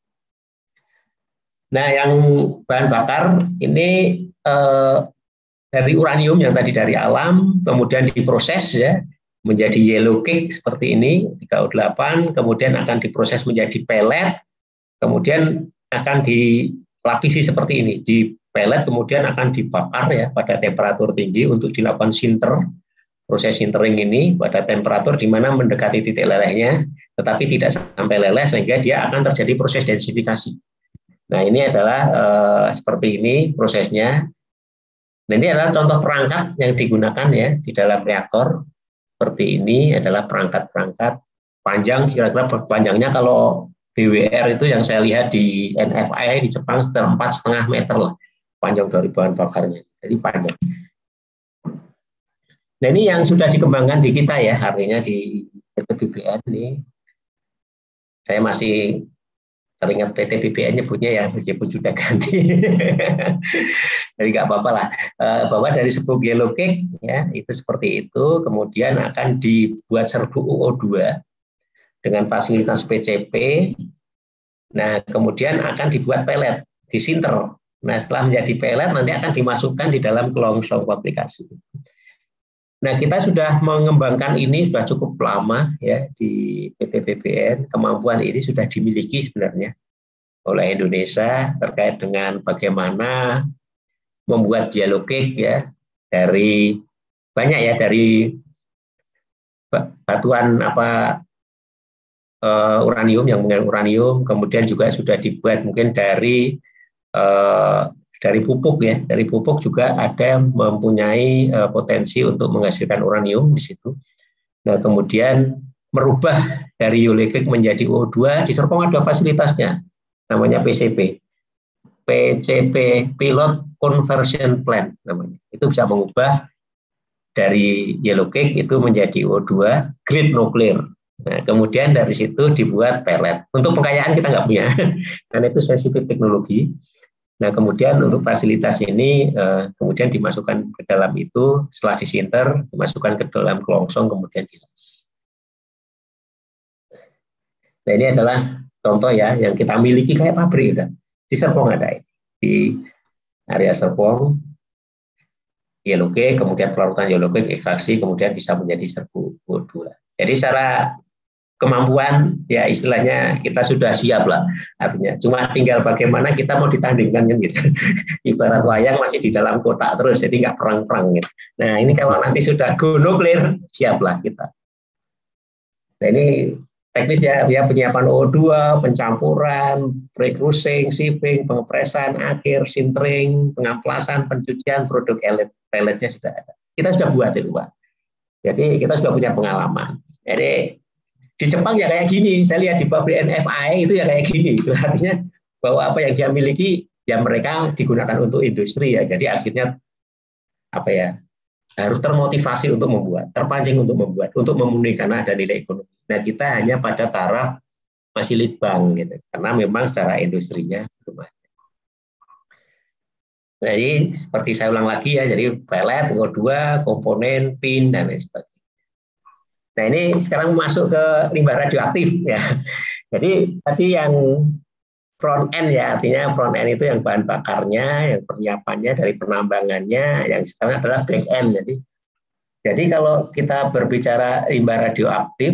Nah, yang bahan bakar ini eh, dari uranium yang tadi dari alam, kemudian diproses ya menjadi yellow cake seperti ini tiga O delapan, kemudian akan diproses menjadi pellet, kemudian akan dilapisi seperti ini, di pellet kemudian akan dibakar ya pada temperatur tinggi untuk dilakukan sinter. Proses sintering ini pada temperatur di mana mendekati titik lelehnya, tetapi tidak sampai leleh sehingga dia akan terjadi proses densifikasi. Nah, ini adalah eh, seperti ini prosesnya. Nah, ini adalah contoh perangkat yang digunakan ya di dalam reaktor. Seperti ini adalah perangkat-perangkat panjang, kira-kira panjangnya kalau B W R itu yang saya lihat di N F I di Jepang sekitar empat setengah meter lah panjang dari bahan bakarnya. Jadi panjang. Nah, ini yang sudah dikembangkan di kita ya, artinya di P T B B N ini. Saya masih teringat P T B B N nyebutnya ya, meskipun sudah ganti. Jadi nggak apa-apa lah. Bahwa dari sebuah yellow cake ya, itu seperti itu, kemudian akan dibuat serbu U O dua dengan fasilitas P C P. Nah, kemudian akan dibuat pelet, disinter. Nah, setelah menjadi pelet nanti akan dimasukkan di dalam kelongsong fabrikasi. Nah, kita sudah mengembangkan ini sudah cukup lama ya di P T B B N. Kemampuan ini sudah dimiliki sebenarnya oleh Indonesia terkait dengan bagaimana membuat yellow cake ya dari banyak ya dari batuan apa uh, uranium yang mengandung uranium, kemudian juga sudah dibuat mungkin dari uh, dari pupuk ya, dari pupuk juga ada yang mempunyai uh, potensi untuk menghasilkan uranium di situ. Nah, kemudian merubah dari yellow cake menjadi U O dua, di Serpong ada fasilitasnya, namanya P C P. P C P, Pilot Conversion Plant namanya. Itu bisa mengubah dari yellow cake itu menjadi U O dua, grade nuklir. Nah, kemudian dari situ dibuat pellet. Untuk pengkayaan kita nggak punya, karena itu sensitif teknologi. Nah, kemudian untuk fasilitas ini eh, kemudian dimasukkan ke dalam itu, setelah disinter, dimasukkan ke dalam kelongsong, kemudian dilas. Nah, ini adalah contoh ya, yang kita miliki kayak pabrik. Udah. Di Serpong ada ini. Di area Serpong, yellow cake, kemudian pelarutan yellow cake, ekstraksi, kemudian bisa menjadi serbu U O dua. Jadi secara kemampuan ya istilahnya kita sudah siap lah, artinya cuma tinggal bagaimana kita mau ditandingkan kan gitu. Ibarat wayang masih di dalam kotak terus, jadi nggak perang-perang gitu. Nah, ini kalau nanti sudah go nuklir, siaplah kita. Nah, ini teknis ya, ya penyiapan U O dua, pencampuran, pre-crushing, shipping, pengepresan, akhir, sintering, pengamplasan, pencucian, produk elit, pelletnya sudah ada. Kita sudah buat itu, Pak. Jadi kita sudah punya pengalaman. Jadi di Jepang ya kayak gini, saya lihat di pabrik N F I itu ya kayak gini. Itu artinya bahwa apa yang dia miliki ya mereka digunakan untuk industri ya. Jadi akhirnya apa ya harus termotivasi untuk membuat, terpancing untuk membuat, untuk memenuhi karena ada nilai ekonomi. Nah, kita hanya pada taraf masih lead bank gitu, karena memang secara industrinya belum ada. Jadi seperti saya ulang lagi ya, jadi pellet, U O dua, komponen, pin dan lain sebagainya. Nah, ini sekarang masuk ke limbah radioaktif ya. Jadi tadi yang front end ya, artinya front end itu yang bahan bakarnya, yang penyiapannya dari penambangannya, yang sekarang adalah back end. Jadi, jadi kalau kita berbicara limbah radioaktif,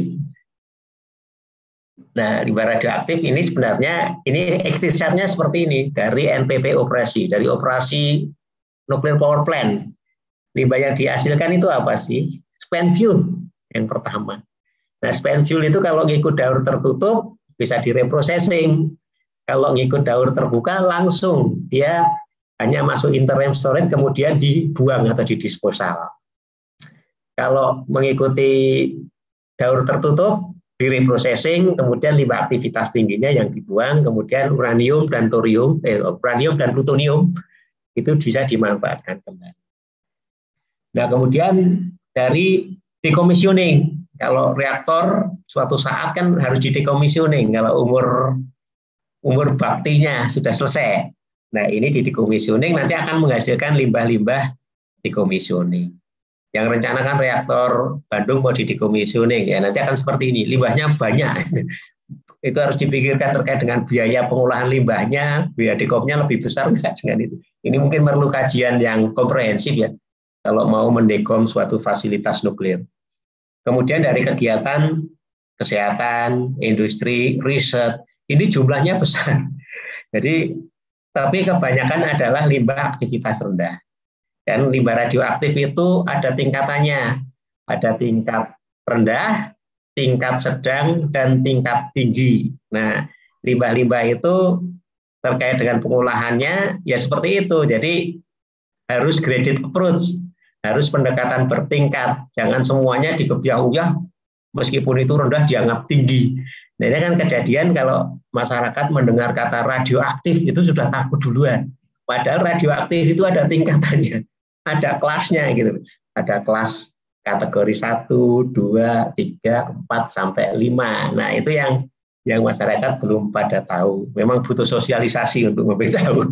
nah limbah radioaktif ini sebenarnya ini ikhtisarnya seperti ini dari N P P operasi, dari operasi nuclear power plant. Limbah yang dihasilkan itu apa sih? Spent fuel. Yang pertama. Nah, spent fuel itu kalau ngikut daur tertutup bisa direprocessing. Kalau ngikut daur terbuka langsung dia hanya masuk interim storage kemudian dibuang atau didisposal. Kalau mengikuti daur tertutup direprocessing kemudian limbah aktivitas tingginya yang dibuang, kemudian uranium dan thorium, eh, uranium dan plutonium itu bisa dimanfaatkan kembali. Nah, kemudian dari decommissioning, kalau reaktor suatu saat kan harus di decommissioning kalau umur umur baktinya sudah selesai. Nah, ini di decommissioning nanti akan menghasilkan limbah-limbah decommissioning. yang rencana kan reaktor Bandung mau didecommissioning, ya nanti akan seperti ini, limbahnya banyak. Itu harus dipikirkan terkait dengan biaya pengolahan limbahnya, biaya dekomnya lebih besar enggak dengan itu. Ini mungkin perlu kajian yang komprehensif ya, kalau mau mendekom suatu fasilitas nuklir. Kemudian dari kegiatan kesehatan, industri, riset, ini jumlahnya besar. Jadi, tapi kebanyakan adalah limbah aktivitas rendah. Dan limbah radioaktif itu ada tingkatannya, ada tingkat rendah, tingkat sedang, dan tingkat tinggi. Nah, limbah-limbah itu terkait dengan pengolahannya, ya seperti itu. Jadi, harus graded approach, harus pendekatan bertingkat. Jangan semuanya dikebiah-uyah, meskipun itu rendah dianggap tinggi. Nah, ini kan kejadian kalau masyarakat mendengar kata radioaktif, itu sudah takut duluan. Padahal radioaktif itu ada tingkatannya. Ada kelasnya gitu, ada kelas kategori satu, dua, tiga, empat sampai lima. Nah itu yang yang masyarakat belum pada tahu. Memang butuh sosialisasi untuk memberitahu.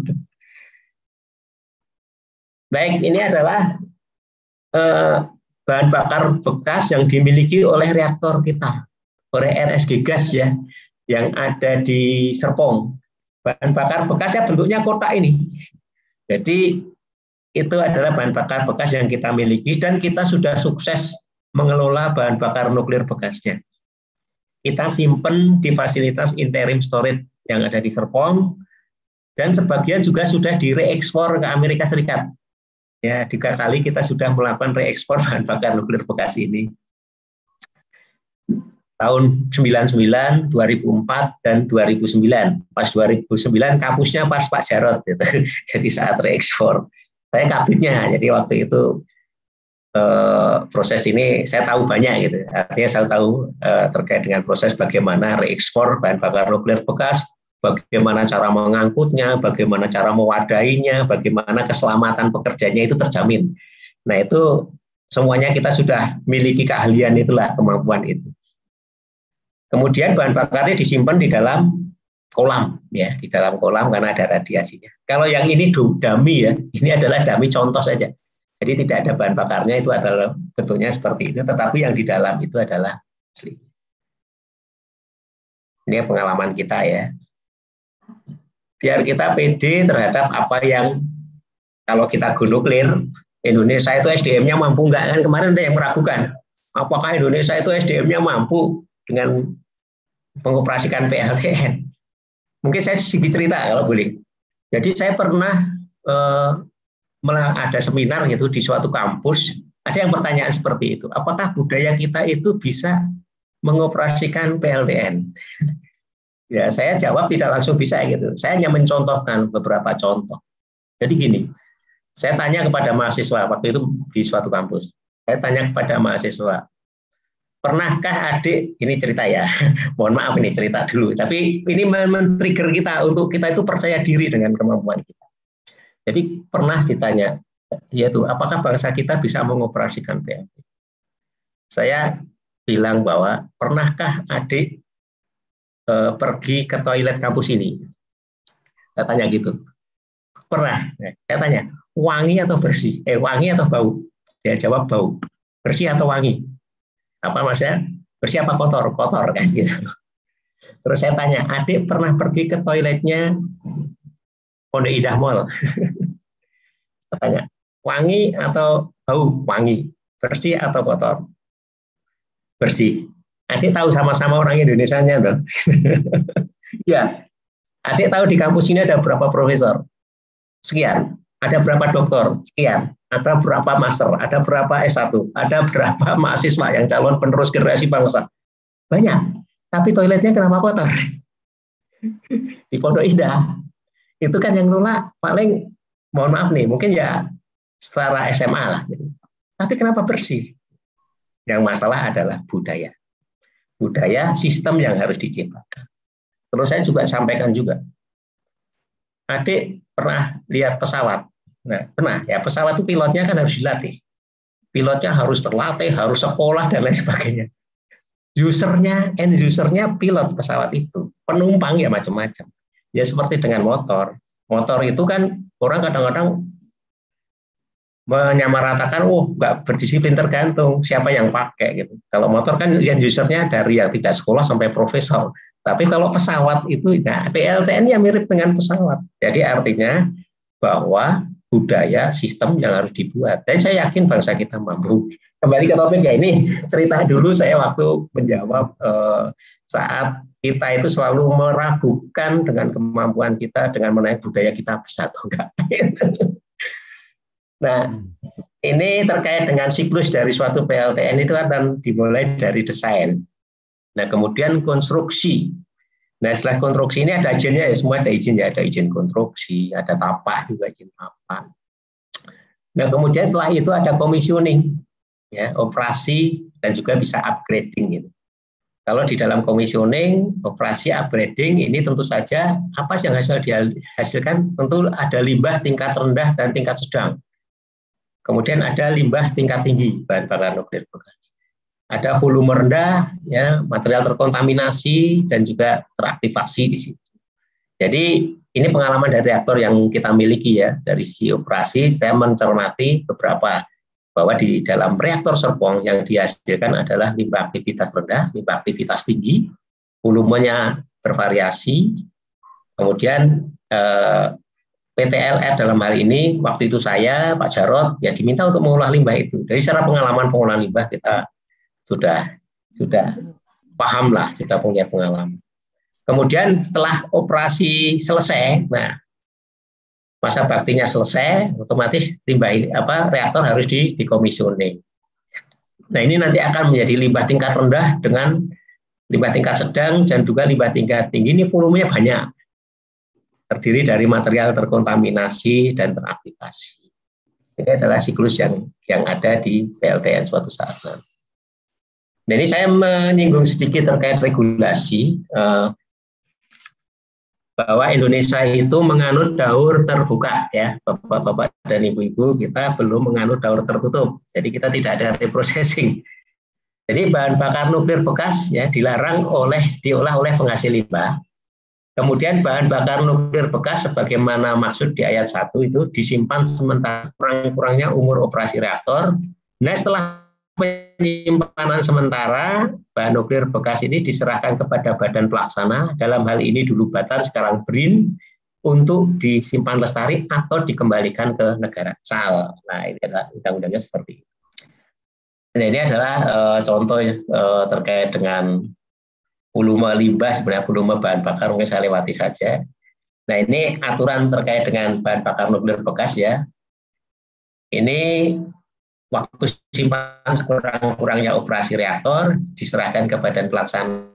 Baik, ini adalah eh, bahan bakar bekas yang dimiliki oleh reaktor kita, oleh R S G gas ya, yang ada di Serpong. Bahan bakar bekasnya bentuknya kotak ini. Jadi itu adalah bahan bakar bekas yang kita miliki dan kita sudah sukses mengelola bahan bakar nuklir bekasnya. Kita simpen di fasilitas interim storage yang ada di Serpong dan sebagian juga sudah direekspor ke Amerika Serikat. Ya, tiga kali kita sudah melakukan reekspor bahan bakar nuklir bekas ini. Tahun sembilan puluh sembilan, dua ribu empat, dan dua ribu sembilan. Pas dua ribu sembilan kampusnya pas Pak Jarod gitu. Jadi saat reekspor. Saya kabitnya, jadi waktu itu eh, proses ini saya tahu banyak gitu. Artinya saya tahu eh, terkait dengan proses bagaimana reekspor bahan bakar nuklir bekas, bagaimana cara mengangkutnya, bagaimana cara mewadahinya, bagaimana keselamatan pekerjanya itu terjamin. Nah itu semuanya kita sudah miliki keahlian itulah, kemampuan itu. Kemudian bahan bakarnya disimpan di dalam kolam ya, di dalam kolam karena ada radiasinya. Kalau yang ini dummy ya, ini adalah dummy contoh saja. Jadi tidak ada bahan bakarnya, itu adalah bentuknya seperti itu, tetapi yang di dalam itu adalah asli. Ini pengalaman kita ya. Biar kita pede terhadap apa yang kalau kita go nuklir, Indonesia itu S D M-nya mampu enggak, kan kemarin ada yang meragukan. Apakah Indonesia itu S D M-nya mampu dengan mengoperasikan P L T N? Mungkin saya sedikit cerita kalau boleh. Jadi saya pernah eh, ada seminar gitu di suatu kampus, ada yang pertanyaan seperti itu. Apakah budaya kita itu bisa mengoperasikan P L T N? Ya, saya jawab tidak langsung bisa gitu. Saya hanya mencontohkan beberapa contoh. Jadi gini, saya tanya kepada mahasiswa waktu itu di suatu kampus. Saya tanya kepada mahasiswa, pernahkah adik, ini cerita ya, mohon maaf ini cerita dulu, tapi ini men-trigger kita untuk kita itu percaya diri dengan kemampuan kita. Jadi pernah ditanya, yaitu apakah bangsa kita bisa mengoperasikan P L T? Saya bilang bahwa pernahkah adik eh, pergi ke toilet kampus ini? Saya tanya gitu. Pernah. Saya tanya, wangi atau bersih? Eh wangi atau bau? Dia jawab bau. Bersih atau wangi? Apa maksudnya? Bersih apa kotor? Kotor kan gitu. Terus saya tanya, adik pernah pergi ke toiletnya Pondok Indah Mall? Saya tanya, wangi atau bau? Wangi. Bersih atau kotor? Bersih. Adik tahu sama-sama orang Indonesianya tuh. Ya, adik tahu di kampus ini ada berapa profesor? Sekian. Ada berapa doktor? Sekian. Ada berapa master? Ada berapa S satu? Ada berapa mahasiswa yang calon penerus generasi bangsa? Banyak. Tapi toiletnya kenapa kotor? Di Pondok Indah. Itu kan yang nolak paling, mohon maaf nih, mungkin ya setelah S M A lah. Tapi kenapa bersih? Yang masalah adalah budaya. Budaya sistem yang harus diciptakan. Terus saya juga sampaikan juga. Adik pernah lihat pesawat? Nah, pernah ya, pesawat itu pilotnya kan harus dilatih. Pilotnya harus terlatih, harus sekolah dan lain sebagainya. Usernya, end usernya pilot pesawat itu. Penumpang ya macam-macam. Ya seperti dengan motor. Motor itu kan orang kadang-kadang menyamaratakan, oh nggak berdisiplin, tergantung siapa yang pakai gitu. Kalau motor kan yang usernya dari yang tidak sekolah sampai profesor. Tapi kalau pesawat itu, nah P L T N-nya mirip dengan pesawat. Jadi artinya bahwa budaya sistem yang harus dibuat. Dan saya yakin bangsa kita mampu. Kembali ke topik ya, ini cerita dulu saya waktu menjawab eh, saat kita itu selalu meragukan dengan kemampuan kita dengan menaik budaya kita bisa atau enggak. Nah, ini terkait dengan siklus dari suatu P L T N itu akan dimulai dari desain. Nah, kemudian konstruksi. Nah, setelah konstruksi ini ada izinnya ya, semua ada izin ya, ada izin konstruksi, ada tapak juga, izin tapak. Nah, kemudian setelah itu ada commissioning, ya, operasi dan juga bisa upgrading gitu. Kalau di dalam commissioning, operasi, upgrading ini tentu saja apa yang hasil dihasilkan, tentu ada limbah tingkat rendah dan tingkat sedang. Kemudian ada limbah tingkat tinggi bahan bakar nuklir bekas. Ada volume rendah, ya, material terkontaminasi dan juga teraktivasi di situ. Jadi ini pengalaman dari reaktor yang kita miliki ya, dari sisi operasi saya mencermati beberapa bahwa di dalam reaktor Serpong yang dihasilkan adalah limbah aktivitas rendah, limbah aktivitas tinggi, volumenya bervariasi, kemudian eh, P T L R dalam hal ini, waktu itu saya, Pak Jarod, ya diminta untuk mengolah limbah itu. Jadi secara pengalaman pengolahan limbah kita sudah sudah paham lah, sudah punya pengalaman. Kemudian setelah operasi selesai, nah masa baktinya selesai, otomatis limbah ini apa reaktor harus di dikomisioning. Nah ini nanti akan menjadi limbah tingkat rendah dengan limbah tingkat sedang dan juga limbah tingkat tinggi. Ini volumenya banyak. Terdiri dari material terkontaminasi dan teraktivasi. Ini adalah siklus yang yang ada di P L T N suatu saat nanti. Nah, ini saya menyinggung sedikit terkait regulasi eh, bahwa Indonesia itu menganut daur terbuka ya, Bapak-bapak dan Ibu-ibu, kita belum menganut daur tertutup. Jadi kita tidak ada reprocessing. Jadi bahan bakar nuklir bekas ya dilarang oleh diolah oleh penghasil limbah. Kemudian bahan bakar nuklir bekas sebagaimana maksud di ayat satu itu disimpan sementara kurang-kurangnya umur operasi reaktor. Nah, setelah penyimpanan sementara, bahan nuklir bekas ini diserahkan kepada badan pelaksana, dalam hal ini dulu Batan, sekarang B R I N, untuk disimpan lestari atau dikembalikan ke negara asal. Nah, ini adalah undang-undangnya seperti itu. Nah, ini adalah uh, contoh uh, terkait dengan volume limbah, sebenarnya volume bahan bakar, mungkin saya lewati saja. Nah, ini aturan terkait dengan bahan bakar nuklir bekas ya. Ini waktu simpanan sekurang-kurangnya operasi reaktor diserahkan ke badan pelaksana.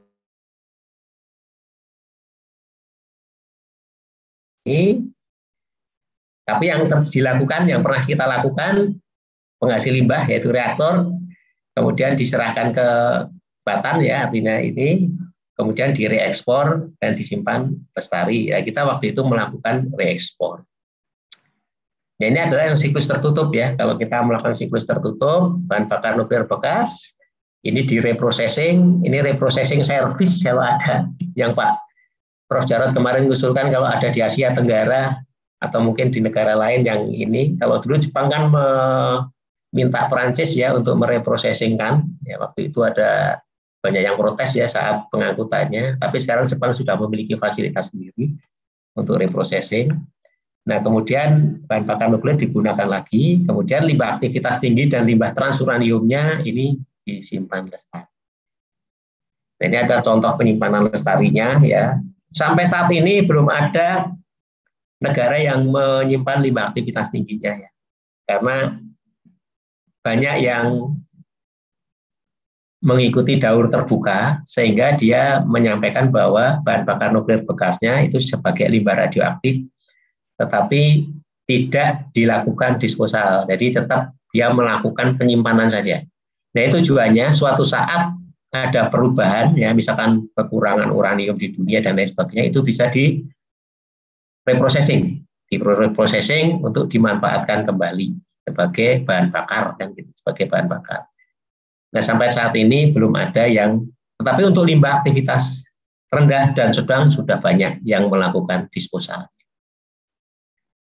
Ini, tapi yang dilakukan, yang pernah kita lakukan, penghasil limbah yaitu reaktor, kemudian diserahkan ke Batan ya, artinya ini, kemudian direekspor dan disimpan lestari. Ya, kita waktu itu melakukan reekspor. Nah, ini adalah yang siklus tertutup ya. Kalau kita melakukan siklus tertutup, bahan bakar nuklir bekas, ini di reprocessing, ini reprocessing service kalau ada, yang Pak Prof Jarod kemarin mengusulkan kalau ada di Asia Tenggara atau mungkin di negara lain yang ini. Kalau dulu Jepang kan meminta Perancis ya untuk mereprocessingkan. Ya, waktu itu ada banyak yang protes ya saat pengangkutannya. Tapi sekarang Jepang sudah memiliki fasilitas sendiri untuk reprocessing. Nah, kemudian bahan bakar nuklir digunakan lagi, kemudian limbah aktivitas tinggi dan limbah transuraniumnya ini disimpan lestari. Nah, ini ada contoh penyimpanan lestarinya ya. Sampai saat ini belum ada negara yang menyimpan limbah aktivitas tingginya ya. Karena banyak yang mengikuti daur terbuka sehingga dia menyampaikan bahwa bahan bakar nuklir bekasnya itu sebagai limbah radioaktif, tetapi tidak dilakukan disposal. Jadi tetap dia melakukan penyimpanan saja. Nah, itu tujuannya suatu saat ada perubahan, ya misalkan kekurangan uranium di dunia dan lain sebagainya, itu bisa di reprocessing, di reprocessing untuk dimanfaatkan kembali sebagai bahan bakar dan gitu, sebagai bahan bakar. Nah, sampai saat ini belum ada yang, tetapi untuk limbah aktivitas rendah dan sedang sudah banyak yang melakukan disposal.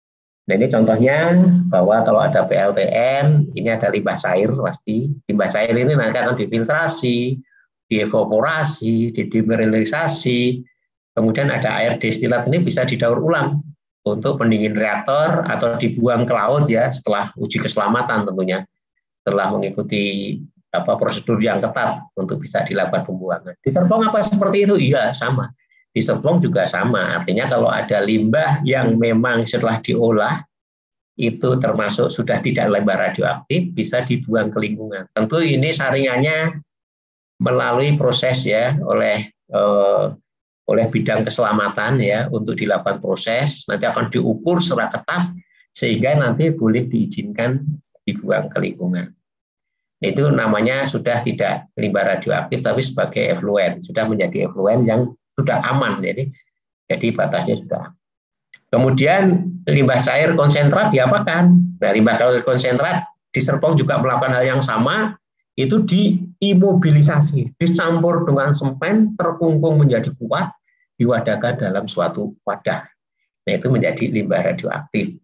Nah ini contohnya bahwa kalau ada P L T N, ini ada limbah cair pasti. Limbah cair ini nanti akan difiltrasi, dievaporasi, didemineralisasi, kemudian ada air destilat ini bisa didaur ulang untuk pendingin reaktor atau dibuang ke laut ya setelah uji keselamatan tentunya, setelah mengikuti apa prosedur yang ketat untuk bisa dilakukan pembuangan. Di Serpong apa seperti itu? Iya sama. Di Serpong juga sama, artinya kalau ada limbah yang memang setelah diolah itu termasuk sudah tidak limbah radioaktif bisa dibuang ke lingkungan. Tentu ini saringannya melalui proses ya oleh eh, oleh bidang keselamatan ya untuk dilakukan proses, nanti akan diukur secara ketat sehingga nanti boleh diizinkan dibuang ke lingkungan. Itu namanya sudah tidak limbah radioaktif tapi sebagai efluen, sudah menjadi efluen yang sudah aman, jadi jadi batasnya sudah. Kemudian limbah cair konsentrat diapakan? Nah, limbah cair konsentrat di Serpong juga melakukan hal yang sama, itu diimobilisasi, dicampur dengan semen, terkungkung menjadi kuat, diwadahkan dalam suatu wadah. Nah, itu menjadi limbah radioaktif.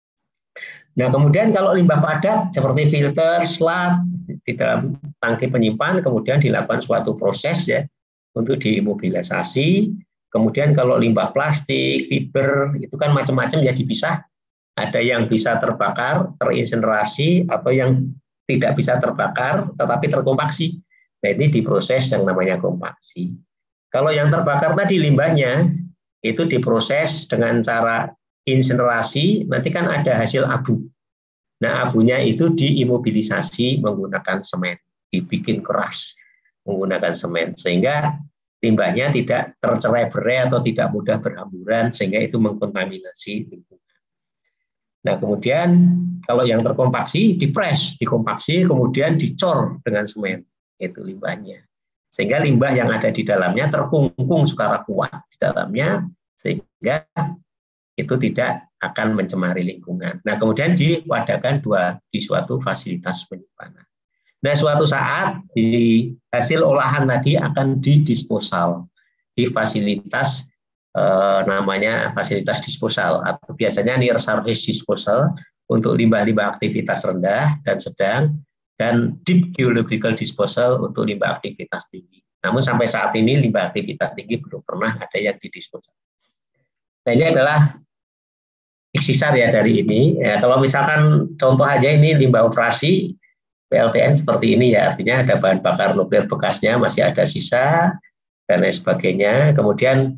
Nah, kemudian kalau limbah padat seperti filter, slat di dalam tangki penyimpan, kemudian dilakukan suatu proses ya untuk diimobilisasi. Kemudian kalau limbah plastik, fiber, itu kan macam-macam ya dipisah. Ada yang bisa terbakar, terinsinerasi, atau yang tidak bisa terbakar, tetapi terkompaksi. Nah, ini diproses yang namanya kompaksi. Kalau yang terbakar tadi limbahnya, itu diproses dengan cara insinerasi, nanti kan ada hasil abu. Nah, abunya itu diimobilisasi menggunakan semen, dibikin keras menggunakan semen, sehingga limbahnya tidak tercerai-berai atau tidak mudah berhamburan sehingga itu mengkontaminasi lingkungan. Nah, kemudian kalau yang terkompaksi dipres, dikompaksi kemudian dicor dengan semen, itu limbahnya. Sehingga limbah yang ada di dalamnya terkungkung secara kuat di dalamnya sehingga itu tidak akan mencemari lingkungan. Nah, kemudian diwadahkan dua di suatu fasilitas penyimpanan. Nah, suatu saat di hasil olahan tadi akan didisposal di fasilitas eh, namanya fasilitas disposal atau biasanya near surface disposal untuk limbah-limbah aktivitas rendah dan sedang dan deep geological disposal untuk limbah aktivitas tinggi. Namun sampai saat ini limbah aktivitas tinggi belum pernah ada yang didisposal. Nah, ini adalah ikhtisar ya dari ini. Ya, kalau misalkan contoh aja ini limbah operasi P L T N seperti ini ya, artinya ada bahan bakar nuklir bekasnya, masih ada sisa, dan lain sebagainya. Kemudian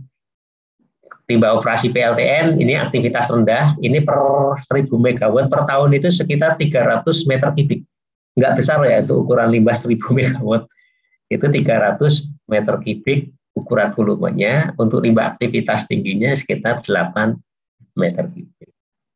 limbah operasi P L T N, ini aktivitas rendah, ini per seribu megawatt per tahun itu sekitar tiga ratus meter kubik. Enggak besar ya, itu ukuran limbah seribu megawatt. Itu tiga ratus meter kubik ukuran volumenya, untuk limbah aktivitas tingginya sekitar delapan meter kubik.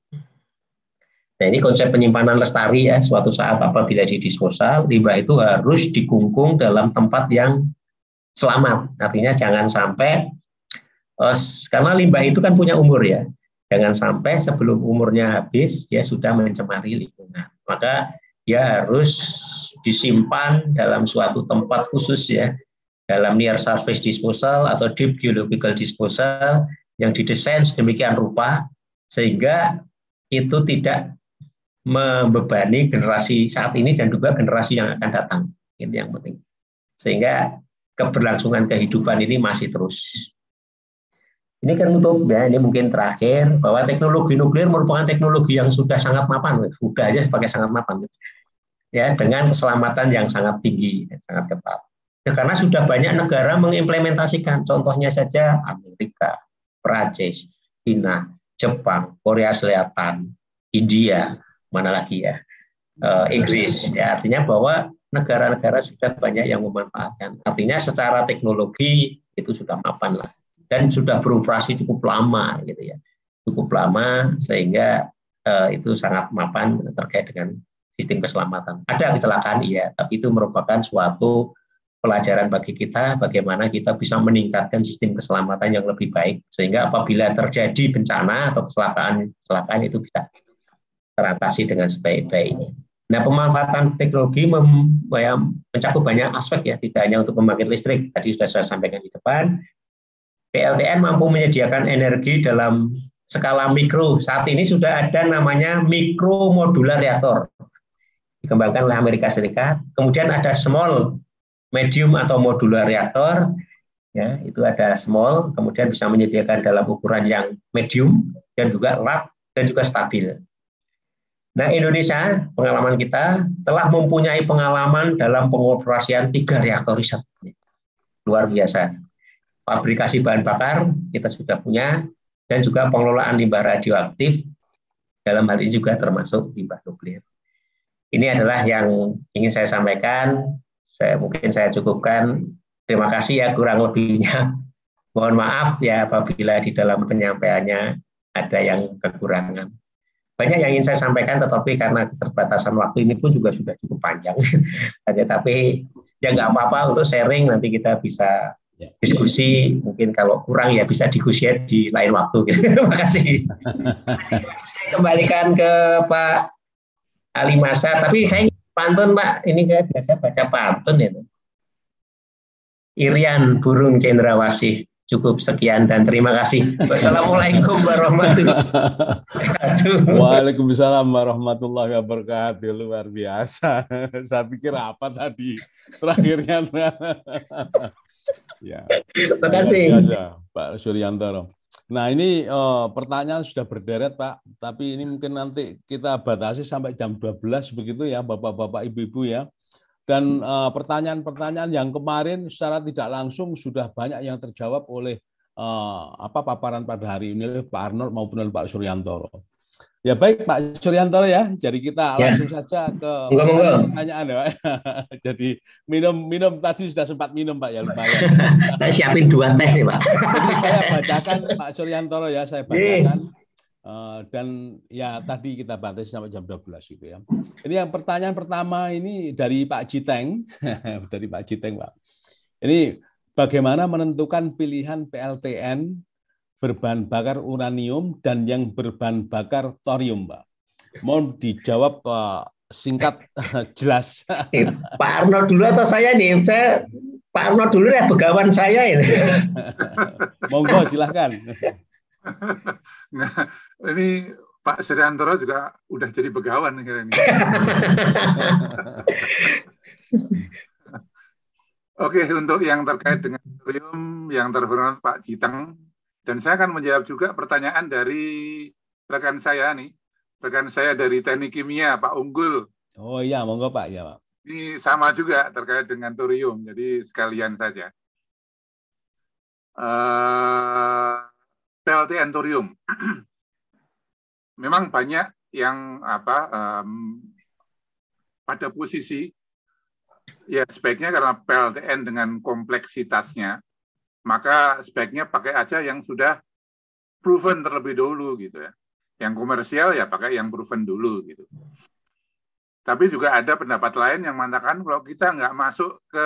Nah, ini konsep penyimpanan lestari ya, suatu saat apabila didisposal, limbah itu harus dikungkung dalam tempat yang selamat. Artinya jangan sampai, eh, karena limbah itu kan punya umur ya, jangan sampai sebelum umurnya habis, dia sudah mencemari lingkungan. Maka dia harus disimpan dalam suatu tempat khusus ya, dalam near surface disposal atau deep geological disposal yang didesain sedemikian rupa, sehingga itu tidak membebani generasi saat ini dan juga generasi yang akan datang. Itu yang penting. Sehingga keberlangsungan kehidupan ini masih terus. Ini kan untuk ya, ini mungkin terakhir bahwa teknologi nuklir merupakan teknologi yang sudah sangat mapan, sudah aja sebagai sangat mapan. Ya, dengan keselamatan yang sangat tinggi, sangat ketat. Ya, karena sudah banyak negara mengimplementasikan, contohnya saja Amerika, Prancis, China, Jepang, Korea Selatan, India, mana lagi ya, uh, Inggris. Ya, artinya bahwa negara-negara sudah banyak yang memanfaatkan. Artinya secara teknologi itu sudah mapan lah, dan sudah beroperasi cukup lama, gitu ya, cukup lama sehingga uh, itu sangat mapan terkait dengan sistem keselamatan. Ada kecelakaan iya, tapi itu merupakan suatu pelajaran bagi kita bagaimana kita bisa meningkatkan sistem keselamatan yang lebih baik sehingga apabila terjadi bencana atau kecelakaan kecelakaan itu bisa teratasi dengan sebaik-baiknya. Nah, pemanfaatan teknologi mem, ya, mencakup banyak aspek ya, tidak hanya untuk pembangkit listrik. Tadi sudah saya sampaikan di depan. P L T N mampu menyediakan energi dalam skala mikro. Saat ini sudah ada namanya mikro modular reaktor, dikembangkan oleh Amerika Serikat. Kemudian ada small, medium atau modular reaktor, ya itu ada small, kemudian bisa menyediakan dalam ukuran yang medium dan juga large dan juga stabil. Nah, Indonesia, pengalaman kita telah mempunyai pengalaman dalam pengoperasian tiga reaktor riset. Luar biasa. Fabrikasi bahan bakar kita sudah punya, dan juga pengelolaan limbah radioaktif, dalam hal ini juga termasuk limbah nuklir. Ini adalah yang ingin saya sampaikan. Saya mungkin saya cukupkan. Terima kasih ya, kurang lebihnya. Mohon maaf ya apabila di dalam penyampaiannya ada yang kekurangan. Banyak yang ingin saya sampaikan, tetapi karena keterbatasan waktu ini pun juga sudah cukup panjang. Tapi ya nggak apa-apa, untuk sharing nanti kita bisa diskusi. Mungkin kalau kurang ya bisa diskusi di lain waktu. Terima kasih. Saya kembalikan ke Pak Ali Masa. Tapi saya ingin pantun, Pak. Ini kayak biasa baca pantun itu. Irian burung cendrawasih. Cukup sekian dan terima kasih. Wassalamualaikum warahmatullahi wabarakatuh. Waalaikumsalam warahmatullahi wabarakatuh. Luar biasa. Saya pikir apa tadi terakhirnya. Ya. Terima kasih. Biasa, Pak Suryantoro. Nah, ini oh, pertanyaan sudah berderet, Pak. Tapi ini mungkin nanti kita batasi sampai jam dua belas begitu ya, Bapak-bapak, Ibu-ibu ya. Dan pertanyaan-pertanyaan uh, yang kemarin secara tidak langsung sudah banyak yang terjawab oleh uh, apa paparan pada hari ini oleh Pak Arnold maupun oleh Pak Suryantoro. Ya baik Pak Suryantoro ya, jadi kita ya. langsung saja ke pertanyaan ya. Jadi minum-minum tadi sudah sempat minum Pak ya, lumayan. Saya siapin dua teh nih Pak. Jadi saya bacakan Pak Suryantoro ya, saya bacakan. Uh, dan ya tadi kita batasi sampai jam dua belas gitu ya. Ini yang pertanyaan pertama ini dari Pak Jiteng, dari Pak Jiteng Pak. Ini bagaimana menentukan pilihan P L T N berbahan bakar uranium dan yang berbahan bakar thorium, Pak? Mohon dijawab uh, singkat jelas. Pak Arnold dulu atau saya nih? Saya Pak Arnold dulu ya, begawan saya ini. Monggo silahkan. Nah, ini Pak Suryantoro juga udah jadi begawan kira ini. Oke, untuk yang terkait dengan thorium, yang terhormat Pak Jiteng, dan saya akan menjawab juga pertanyaan dari rekan saya nih, rekan saya dari Teknik Kimia, Pak Unggul. Oh iya, monggo Pak, ya Pak. Ini sama juga terkait dengan thorium, jadi sekalian saja. Uh, P L T N thorium, memang banyak yang apa um, pada posisi ya sebaiknya karena P L T N dengan kompleksitasnya, maka sebaiknya pakai aja yang sudah proven terlebih dahulu gitu ya. Yang komersial ya pakai yang proven dulu gitu. Tapi juga ada pendapat lain yang mengatakan kalau kita nggak masuk ke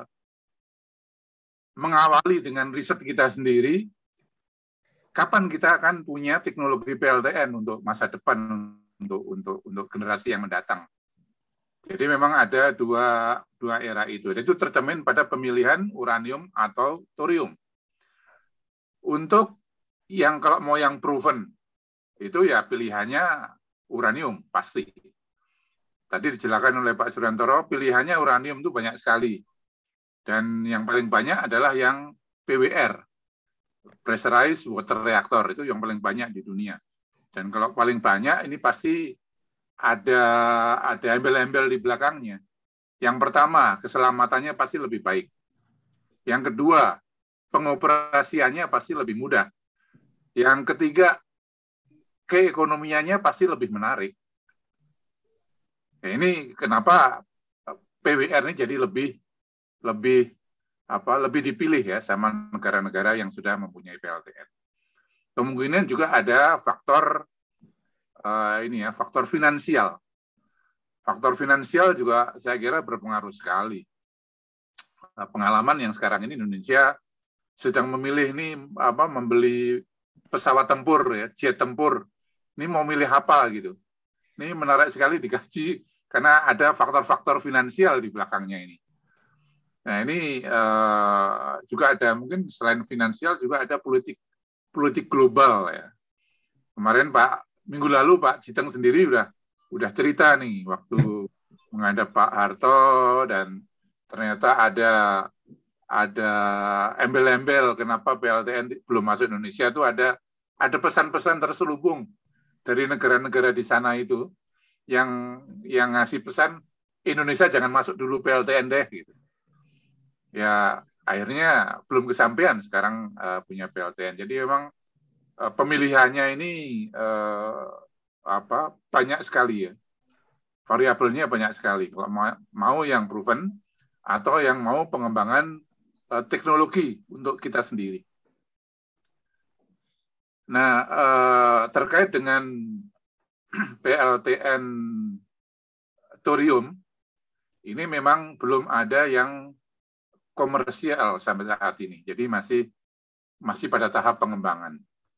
mengawali dengan riset kita sendiri, kapan kita akan punya teknologi P L T N untuk masa depan, untuk untuk untuk generasi yang mendatang. Jadi memang ada dua dua era itu. Itu tercermin pada pemilihan uranium atau thorium. Untuk yang kalau mau yang proven itu ya pilihannya uranium pasti. Tadi dijelaskan oleh Pak Suryantoro, pilihannya uranium itu banyak sekali. Dan yang paling banyak adalah yang P W R. Pressurized water reactor, itu yang paling banyak di dunia. Dan kalau paling banyak ini pasti ada ada embel-embel di belakangnya. Yang pertama, keselamatannya pasti lebih baik. Yang kedua, pengoperasiannya pasti lebih mudah. Yang ketiga, keekonomiannya pasti lebih menarik. Nah, ini kenapa P W R ini jadi lebih lebih apa lebih dipilih ya sama negara-negara yang sudah mempunyai P L T N. Kemungkinan juga ada faktor uh, ini ya, faktor finansial. Faktor finansial juga saya kira berpengaruh sekali. Nah, pengalaman yang sekarang ini Indonesia sedang memilih ini apa membeli pesawat tempur ya, jet tempur. Ini mau milih apa gitu. Ini menarik sekali dikaji karena ada faktor-faktor finansial di belakangnya ini. Nah ini uh, juga ada mungkin selain finansial juga ada politik politik global ya. Kemarin Pak minggu lalu Pak Jiteng sendiri udah udah cerita nih waktu menghadap Pak Harto, dan ternyata ada ada embel-embel kenapa P L T N belum masuk Indonesia, itu ada ada pesan-pesan terselubung dari negara-negara di sana itu yang yang ngasih pesan Indonesia jangan masuk dulu P L T N deh gitu. Ya akhirnya belum kesampaian sekarang uh, punya P L T N. Jadi memang uh, pemilihannya ini uh, apa banyak sekali ya. Variabelnya banyak sekali. Kalau mau, mau yang proven atau yang mau pengembangan uh, teknologi untuk kita sendiri. Nah, uh, terkait dengan P L T N thorium, ini memang belum ada yang komersial sampai saat ini. Jadi masih masih pada tahap pengembangan.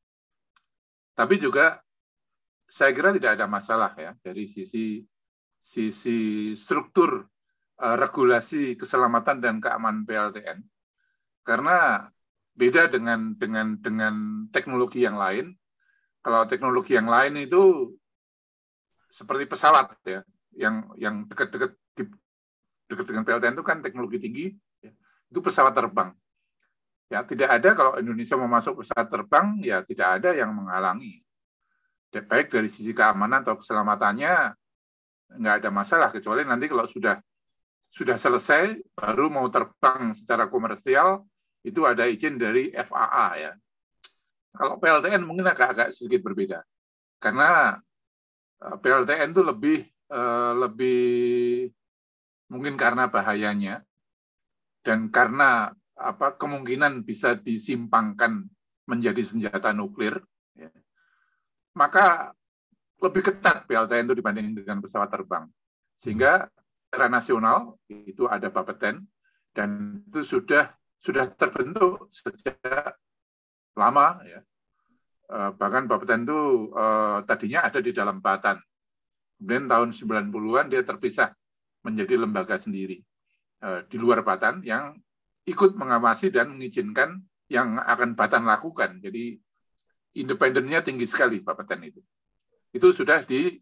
Tapi juga saya kira tidak ada masalah ya dari sisi sisi struktur uh, regulasi keselamatan dan keamanan P L T N. Karena beda dengan dengan dengan teknologi yang lain. Kalau teknologi yang lain itu seperti pesawat ya, yang yang dekat-dekat dekat dengan P L T N itu kan teknologi tinggi, ya, itu pesawat terbang. Ya tidak ada, kalau Indonesia mau masuk pesawat terbang, ya tidak ada yang menghalangi. Baik dari sisi keamanan atau keselamatannya nggak ada masalah, kecuali nanti kalau sudah sudah selesai baru mau terbang secara komersial itu ada izin dari F A A ya. Kalau P L T N mungkin agak-agak sedikit berbeda, karena P L T N itu lebih uh, lebih mungkin karena bahayanya dan karena apa kemungkinan bisa disimpangkan menjadi senjata nuklir, ya, maka lebih ketat P L T N itu dibanding dengan pesawat terbang. Sehingga secara nasional itu ada Bapeten dan itu sudah sudah terbentuk sejak lama ya. Bahkan Bapeten itu eh, tadinya ada di dalam Batan. Kemudian tahun sembilan puluhan dia terpisah menjadi lembaga sendiri eh, di luar Batan yang ikut mengawasi dan mengizinkan yang akan Batan lakukan. Jadi independennya tinggi sekali Bapeten itu. Itu sudah di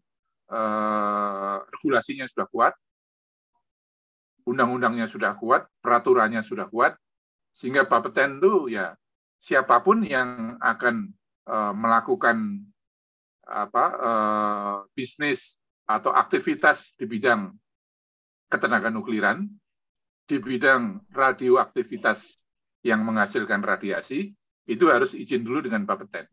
eh, regulasinya sudah kuat, undang-undangnya sudah kuat, peraturannya sudah kuat, sehingga Bapeten itu ya siapapun yang akan uh, melakukan apa uh, bisnis atau aktivitas di bidang ketenaga nukliran, di bidang radioaktivitas yang menghasilkan radiasi, itu harus izin dulu dengan Bapeten.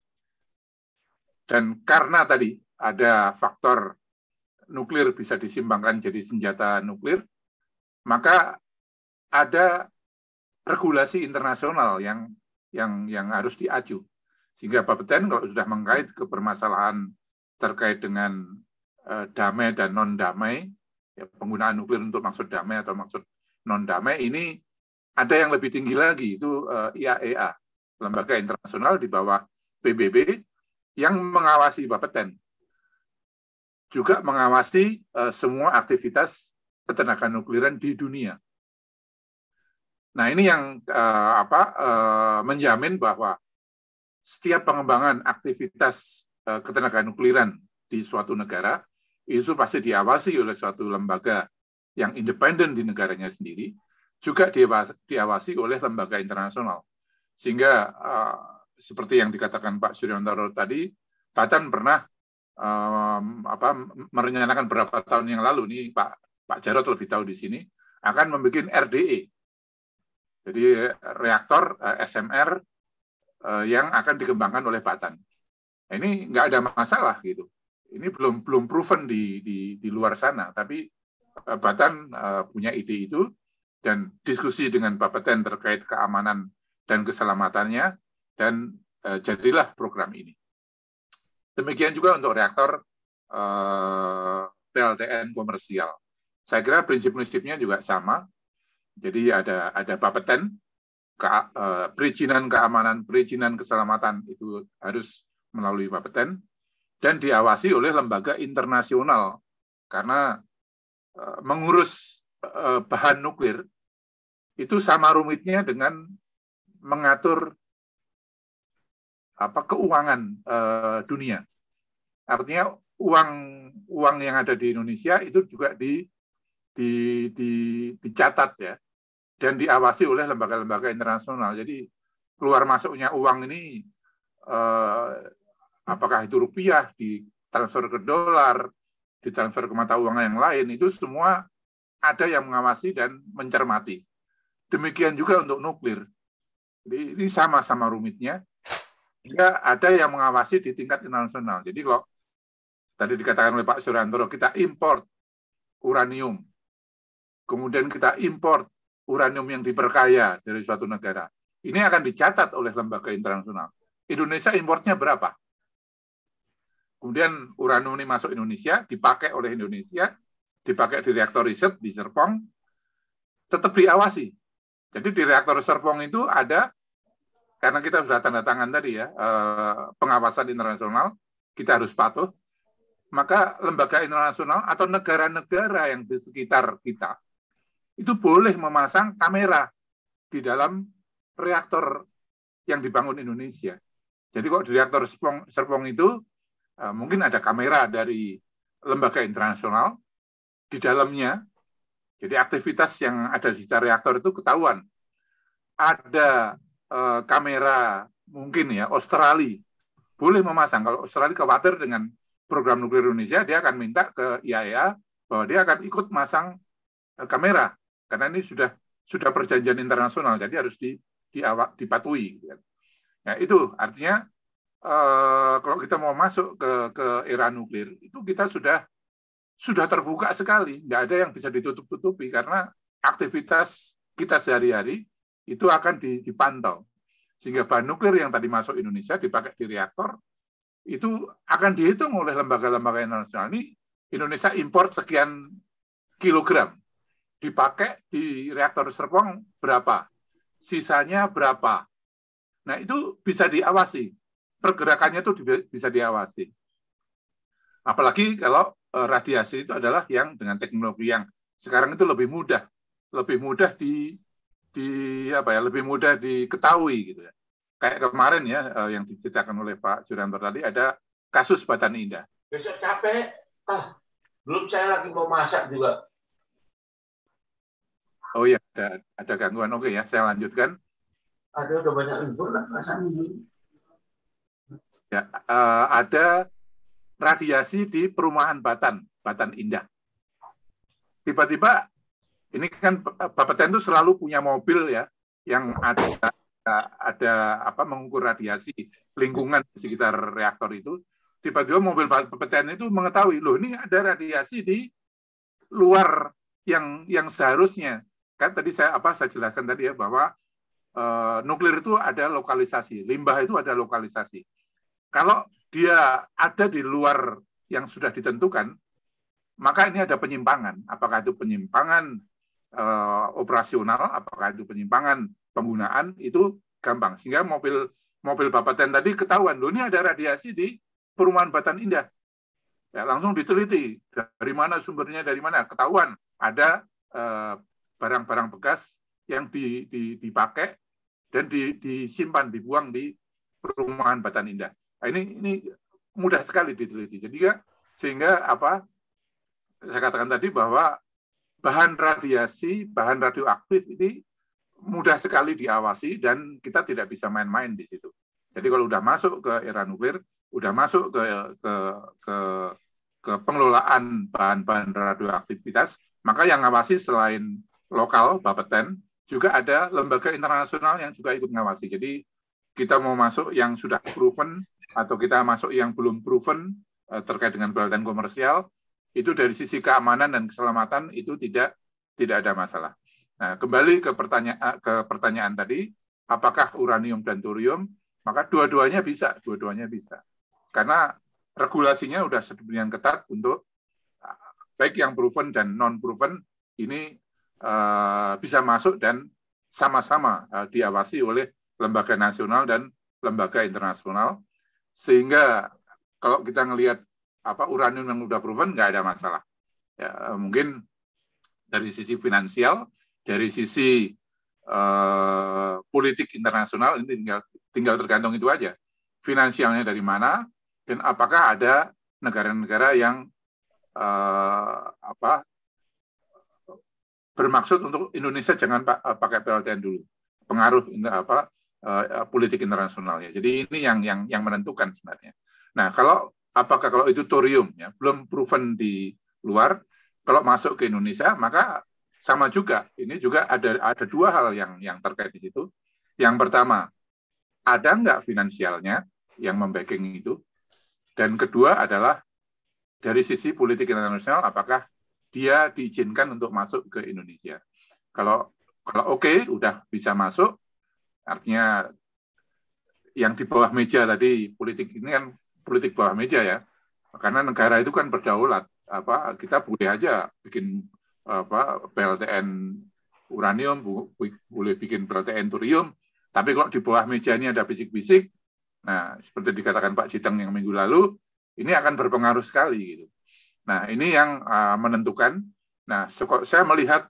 Dan karena tadi ada faktor nuklir bisa disimbangkan jadi senjata nuklir, maka ada regulasi internasional yang yang yang harus diaju. Sehingga Bapeten kalau sudah mengkait ke permasalahan terkait dengan uh, damai dan non-damai, ya, penggunaan nuklir untuk maksud damai atau maksud non-damai, ini ada yang lebih tinggi lagi, itu uh, I A E A, lembaga internasional di bawah P B B, yang mengawasi Bapeten. Juga mengawasi uh, semua aktivitas ketenaga nukliran di dunia. Nah, ini yang uh, apa uh, menjamin bahwa setiap pengembangan aktivitas uh, ketenaga nukliran di suatu negara itu pasti diawasi oleh suatu lembaga yang independen di negaranya sendiri, juga diawasi oleh lembaga internasional. Sehingga uh, seperti yang dikatakan Pak Suryantoro tadi, Batan pernah um, apa merencanakan beberapa tahun yang lalu, nih Pak Pak Jarod lebih tahu di sini, akan membuat R D E. Jadi reaktor S M R yang akan dikembangkan oleh Batan. Nah, ini nggak ada masalah gitu. Ini belum belum proven di di, di luar sana, tapi Batan punya ide itu dan diskusi dengan Bapeten terkait keamanan dan keselamatannya, dan jadilah program ini. Demikian juga untuk reaktor P L T N komersial. Saya kira prinsip-prinsipnya juga sama. Jadi ada ada Bapeten, ke, uh, perizinan keamanan, perizinan keselamatan itu harus melalui Bapeten dan diawasi oleh lembaga internasional, karena uh, mengurus uh, bahan nuklir itu sama rumitnya dengan mengatur apa keuangan uh, dunia. Artinya uang uang yang ada di Indonesia itu juga di, di, di, dicatat ya, dan diawasi oleh lembaga-lembaga internasional. Jadi keluar masuknya uang ini, eh, apakah itu rupiah, ditransfer ke dolar, ditransfer ke mata uang yang lain, itu semua ada yang mengawasi dan mencermati. Demikian juga untuk nuklir. Jadi ini sama-sama rumitnya. Hingga ada yang mengawasi di tingkat internasional. Jadi kalau tadi dikatakan oleh Pak Suryantoro, kita import uranium, kemudian kita import uranium yang diperkaya dari suatu negara. Ini akan dicatat oleh lembaga internasional. Indonesia importnya berapa? Kemudian uranium ini masuk Indonesia, dipakai oleh Indonesia, dipakai di reaktor riset di Serpong, tetap diawasi. Jadi di reaktor Serpong itu ada, karena kita sudah tanda tangan tadi ya, pengawasan internasional, kita harus patuh, maka lembaga internasional atau negara-negara yang di sekitar kita itu boleh memasang kamera di dalam reaktor yang dibangun Indonesia. Jadi kok di reaktor Serpong, Serpong itu uh, mungkin ada kamera dari lembaga internasional di dalamnya. Jadi aktivitas yang ada di sekitar reaktor itu ketahuan. Ada uh, kamera mungkin ya Australia boleh memasang. Kalau Australia khawatir dengan program nuklir Indonesia, dia akan minta ke I A E A bahwa dia akan ikut masang uh, kamera. Karena ini sudah sudah perjanjian internasional, jadi harus di, di, dipatuhi. Nah, itu artinya eh, kalau kita mau masuk ke, ke era nuklir, itu kita sudah sudah terbuka sekali, nggak ada yang bisa ditutup-tutupi karena aktivitas kita sehari-hari itu akan dipantau. Sehingga bahan nuklir yang tadi masuk Indonesia dipakai di reaktor itu akan dihitung oleh lembaga-lembaga internasional. Ini Indonesia impor sekian kilogram. Dipakai di reaktor Serpong berapa, sisanya berapa. Nah, itu bisa diawasi. Pergerakannya itu bisa diawasi. Apalagi kalau radiasi itu adalah yang dengan teknologi yang sekarang itu lebih mudah, lebih mudah di, di apa ya, lebih mudah diketahui gitu ya. Kayak kemarin ya yang diceritakan oleh Pak Suryantoro tadi ada kasus Batan Indah. Besok capek, ah belum saya lagi mau masak juga. Oh iya, ada, ada gangguan. Oke ya, saya lanjutkan. Ada udah banyak libur lah rasanya. Ya, uh, ada radiasi di perumahan Batan, Batan Indah. Tiba-tiba, ini kan Bapeten itu selalu punya mobil ya, yang ada ada apa mengukur radiasi lingkungan di sekitar reaktor itu. Tiba-tiba mobil Bapeten itu mengetahui, loh ini ada radiasi di luar yang yang seharusnya. Kan tadi saya apa saya jelaskan tadi ya bahwa e, nuklir itu ada lokalisasi, limbah itu ada lokalisasi. Kalau dia ada di luar yang sudah ditentukan, maka ini ada penyimpangan. Apakah itu penyimpangan e, operasional, apakah itu penyimpangan penggunaan, itu gampang. Sehingga mobil mobil Bapeten tadi ketahuan, loh ini ada radiasi di perumahan Batan Indah. Ya, langsung diteliti dari mana sumbernya, dari mana, ketahuan ada e, barang-barang bekas yang dipakai dan disimpan, dibuang di perumahan Batan Indah. Nah, ini ini mudah sekali diteliti. Jadi ya, sehingga apa saya katakan tadi bahwa bahan radiasi, bahan radioaktif ini mudah sekali diawasi dan kita tidak bisa main-main di situ. Jadi kalau udah masuk ke era nuklir, udah masuk ke ke ke, ke pengelolaan bahan-bahan radioaktivitas, maka yang ngawasi selain lokal, Bapeten, juga ada lembaga internasional yang juga ikut mengawasi. Jadi kita mau masuk yang sudah proven atau kita masuk yang belum proven eh, terkait dengan pelatihan komersial, itu dari sisi keamanan dan keselamatan itu tidak tidak ada masalah. Nah, kembali ke pertanyaan ke pertanyaan tadi, apakah uranium dan thorium? Maka dua-duanya bisa, dua-duanya bisa. Karena regulasinya sudah sedemikian ketat untuk baik yang proven dan non proven ini Uh, bisa masuk dan sama-sama uh, diawasi oleh lembaga nasional dan lembaga internasional, sehingga kalau kita ngelihat apa uranium yang sudah proven nggak ada masalah. Ya, mungkin dari sisi finansial, dari sisi uh, politik internasional ini tinggal tinggal tergantung itu aja. finansialnya dari mana, dan apakah ada negara-negara yang eh, apa bermaksud untuk Indonesia jangan pakai P L T N dulu, pengaruh apa uh, politik internasionalnya. Jadi ini yang yang yang menentukan sebenarnya. Nah, kalau apakah kalau itu thorium ya belum proven di luar, kalau masuk ke Indonesia maka sama juga. Ini juga ada ada dua hal yang yang terkait di situ. Yang pertama, ada nggak finansialnya yang membacking itu? Dan kedua adalah dari sisi politik internasional, apakah dia diizinkan untuk masuk ke Indonesia. Kalau kalau oke, okay, udah bisa masuk, artinya yang di bawah meja tadi, politik ini kan politik bawah meja ya, karena negara itu kan berdaulat. Apa kita boleh aja bikin apa P L T N uranium, boleh bikin P L T N thorium, tapi kalau di bawah meja ini ada bisik-bisik, nah seperti dikatakan Pak Jiteng yang minggu lalu, ini akan berpengaruh sekali gitu. Nah, ini yang uh, menentukan. Nah, saya melihat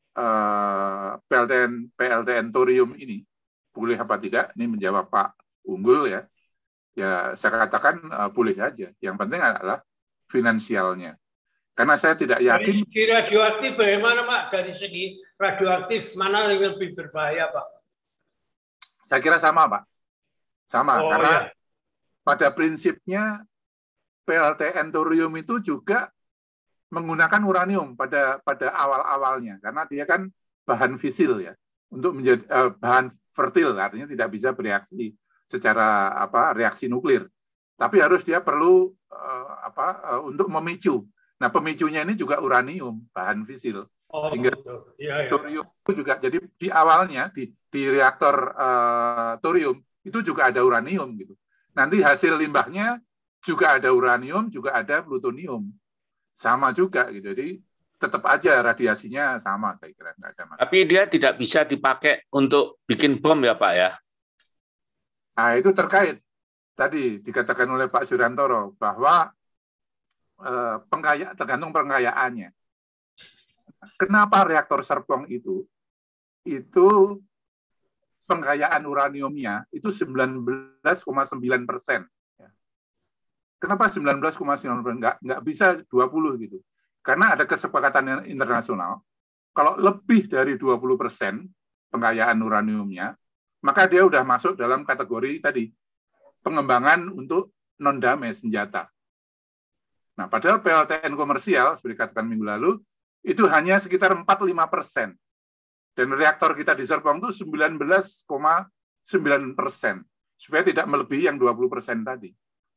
uh, P L T N P L T N thorium ini boleh apa tidak? Ini menjawab Pak Unggul ya. Ya, saya katakan uh, boleh saja. Yang penting adalah finansialnya. Karena saya tidak yakin. Dari segi radioaktif bagaimana, Pak? Dari segi radioaktif mana yang lebih berbahaya, Pak? Saya kira sama, Pak. Sama, oh, karena ya. Pada prinsipnya P L T N thorium itu juga menggunakan uranium pada pada awal-awalnya karena dia kan bahan fisil ya untuk menjadi uh, bahan fertil, artinya tidak bisa bereaksi secara apa reaksi nuklir, tapi harus dia perlu uh, apa uh, untuk memicu. Nah, pemicunya ini juga uranium, bahan fisil, oh, sehingga ya, ya. thorium itu juga jadi di awalnya di di reaktor uh, thorium itu juga ada uranium gitu. Nanti hasil limbahnya juga ada uranium, juga ada plutonium. Sama juga gitu. Jadi tetap aja radiasinya sama, saya kira nggak ada masalah. Tapi dia tidak bisa dipakai untuk bikin bom ya, Pak ya? Nah, itu terkait tadi dikatakan oleh Pak Surantoro bahwa eh, pengkaya, tergantung pengkayaannya. Kenapa reaktor Serpong itu itu pengkayaan uraniumnya itu sembilan belas koma sembilan persen. Kenapa sembilan belas koma sembilan persen? Nggak, nggak bisa dua puluh gitu. Karena ada kesepakatan internasional, kalau lebih dari dua puluh persen pengkayaan uraniumnya, maka dia udah masuk dalam kategori tadi, pengembangan untuk non-damai senjata. Nah, padahal P L T N komersial, seperti dikatakan minggu lalu, itu hanya sekitar empat puluh lima persen. Dan reaktor kita di Serpong itu sembilan belas koma sembilan persen, supaya tidak melebihi yang dua puluh persen tadi.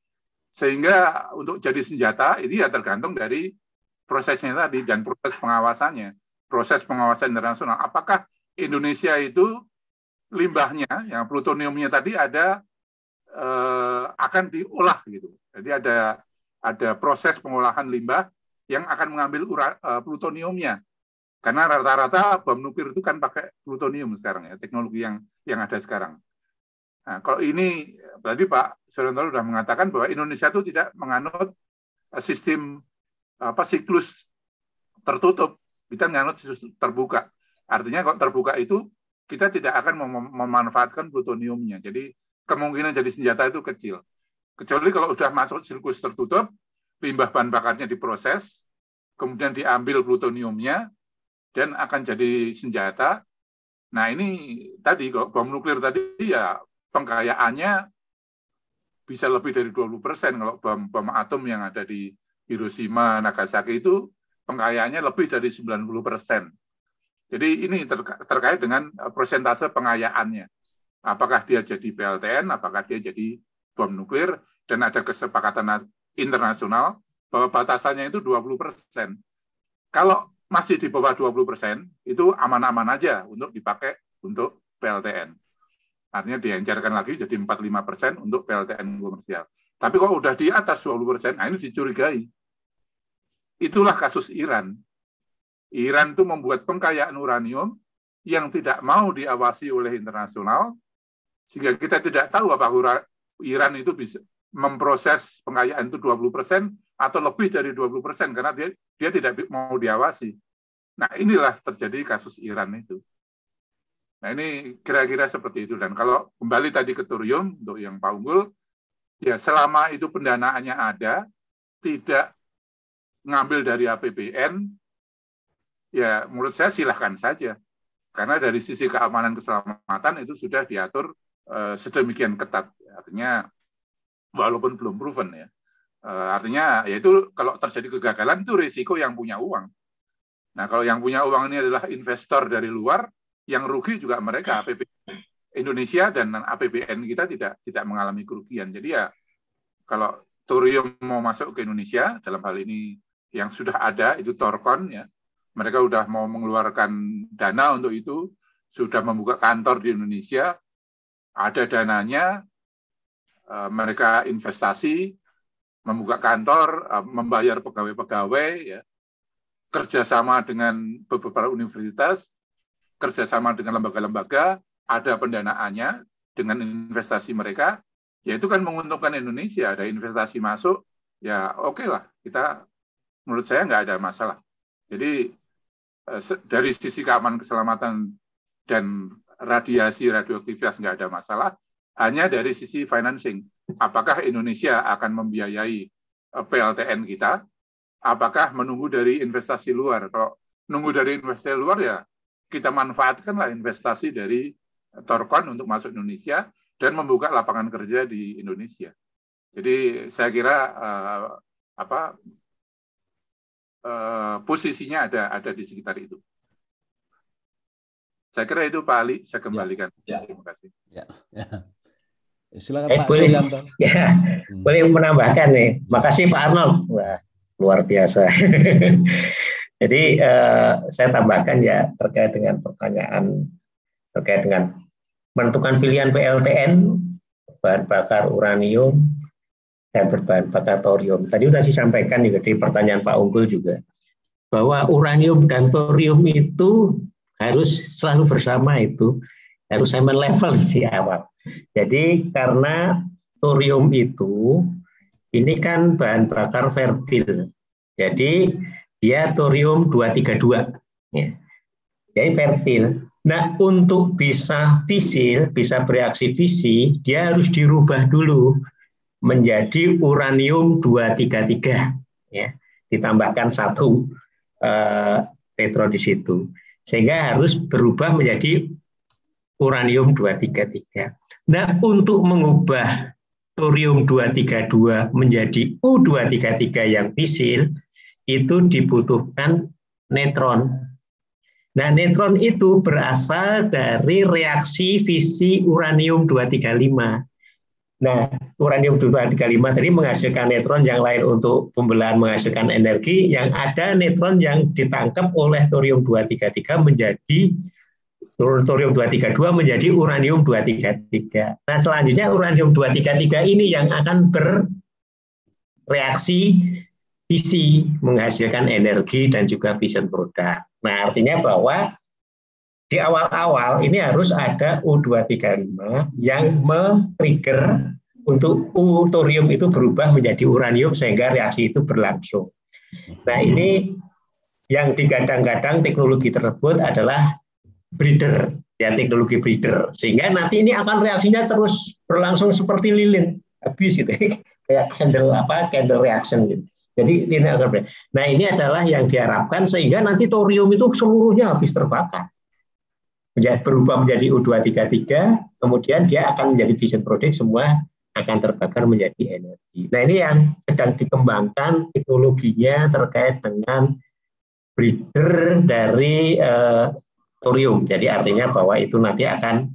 Sehingga untuk jadi senjata, ini ya tergantung dari prosesnya tadi, dan proses pengawasannya. Proses pengawasan internasional. Apakah Indonesia itu limbahnya, yang plutoniumnya tadi ada, eh, akan diolah gitu. Jadi ada ada proses pengolahan limbah yang akan mengambil ura, uh, plutoniumnya. Karena rata-rata bom nuklir itu kan pakai plutonium sekarang ya, teknologi yang yang ada sekarang. Nah, kalau ini tadi Pak Surantoro sudah mengatakan bahwa Indonesia itu tidak menganut sistem apa siklus tertutup, kita menganut siklus terbuka. Artinya kalau terbuka itu kita tidak akan mem memanfaatkan plutoniumnya. Jadi kemungkinan jadi senjata itu kecil. Kecuali kalau sudah masuk siklus tertutup, limbah bahan bakarnya diproses, kemudian diambil plutoniumnya, dan akan jadi senjata. Nah ini tadi, kalau bom nuklir tadi ya pengkayaannya bisa lebih dari dua puluh persen. Kalau bom, bom atom yang ada di Hiroshima, Nagasaki itu pengkayaannya lebih dari sembilan puluh persen. Jadi ini terkait dengan persentase pengayaannya. Apakah dia jadi P L T N, apakah dia jadi bom nuklir, dan ada kesepakatan internasional bahwa batasannya itu dua puluh persen. Kalau masih di bawah dua puluh persen, itu aman-aman aja untuk dipakai untuk P L T N. Artinya diencerkan lagi jadi empat puluh lima persen untuk P L T N komersial. Tapi kalau udah di atas dua puluh persen, nah ini dicurigai. Itulah kasus Iran. Iran itu membuat pengkayaan uranium yang tidak mau diawasi oleh internasional, sehingga kita tidak tahu apakah Iran itu bisa memproses pengkayaan itu dua puluh persen atau lebih dari dua puluh persen, karena dia, dia tidak mau diawasi. Nah, inilah terjadi kasus Iran itu. Nah, ini kira-kira seperti itu. Dan kalau kembali tadi ke thorium, untuk yang Pak Unggul, Ya, selama itu pendanaannya ada, tidak ngambil dari A P B N, ya menurut saya silahkan saja. Karena dari sisi keamanan keselamatan itu sudah diatur eh, sedemikian ketat. Artinya, walaupun belum proven ya. Eh, artinya, yaitu kalau terjadi kegagalan itu risiko yang punya uang. Nah, kalau yang punya uang ini adalah investor dari luar, yang rugi juga mereka, A P B N Indonesia dan A P B N kita tidak tidak mengalami kerugian. Jadi ya, kalau thorium mau masuk ke Indonesia, dalam hal ini yang sudah ada, itu Thorcon, ya, mereka sudah mau mengeluarkan dana untuk itu, sudah membuka kantor di Indonesia, ada dananya, mereka investasi, membuka kantor, membayar pegawai-pegawai, ya, kerjasama dengan beberapa universitas, kerjasama dengan lembaga-lembaga, ada pendanaannya dengan investasi mereka, ya itu kan menguntungkan Indonesia. Ada investasi masuk, ya oke okay lah, kita menurut saya nggak ada masalah. Jadi dari sisi keamanan keselamatan dan radiasi radioaktivitas nggak ada masalah, hanya dari sisi financing. Apakah Indonesia akan membiayai P L T N kita? Apakah menunggu dari investasi luar? Kalau nunggu dari investasi luar, ya kita manfaatkanlah investasi dari Thorcon untuk masuk Indonesia dan membuka lapangan kerja di Indonesia. Jadi saya kira uh, apa uh, posisinya ada ada di sekitar itu. Saya kira itu Pak Ali, saya kembalikan. Ya. Terima kasih. Ya. Ya. Silakan eh, Pak boleh, Suryanto. Ya, hmm. boleh menambahkan nih. Makasih Pak Arnold. Wah, luar biasa. Jadi eh, saya tambahkan ya terkait dengan pertanyaan terkait dengan menentukan pilihan P L T N bahan bakar uranium dan berbahan bakar thorium. Tadi sudah disampaikan juga di pertanyaan Pak Unggul juga bahwa uranium dan thorium itu harus selalu bersama, itu harus sama level di awal. Jadi karena thorium itu ini kan bahan bakar fertil. Jadi dia thorium dua tiga dua. Ya. Jadi fertil. Nah, untuk bisa fisil, bisa bereaksi fisi, dia harus dirubah dulu menjadi uranium dua tiga tiga. Ya. Ditambahkan satu uh, neutron di situ. Sehingga harus berubah menjadi uranium dua tiga tiga. Nah, untuk mengubah thorium dua tiga dua menjadi U dua tiga tiga yang fisil, itu dibutuhkan neutron. Nah, neutron itu berasal dari reaksi fisi uranium dua tiga lima. Nah, uranium dua tiga lima tadi menghasilkan neutron, yang lain untuk pembelahan menghasilkan energi, yang ada neutron yang ditangkap oleh thorium dua tiga tiga menjadi thorium dua tiga dua menjadi uranium dua tiga tiga. Nah, selanjutnya uranium dua tiga tiga ini yang akan bereaksi fisi menghasilkan energi dan juga fission product. Nah, artinya bahwa di awal-awal ini harus ada U dua tiga lima yang men-trigger untuk U thorium itu berubah menjadi uranium sehingga reaksi itu berlangsung. Nah, ini yang digadang-gadang teknologi tersebut adalah breeder, ya, teknologi breeder, sehingga nanti ini akan reaksinya terus berlangsung seperti lilin, habis gitu, kayak candle apa candle reaction gitu. Jadi ini akan, nah ini adalah yang diharapkan sehingga nanti thorium itu seluruhnya habis terbakar, menjadi, berubah menjadi U dua tiga tiga, kemudian dia akan menjadi fission product, semua akan terbakar menjadi energi. Nah, ini yang sedang dikembangkan teknologinya terkait dengan breeder dari uh, thorium. Jadi artinya bahwa itu nanti akan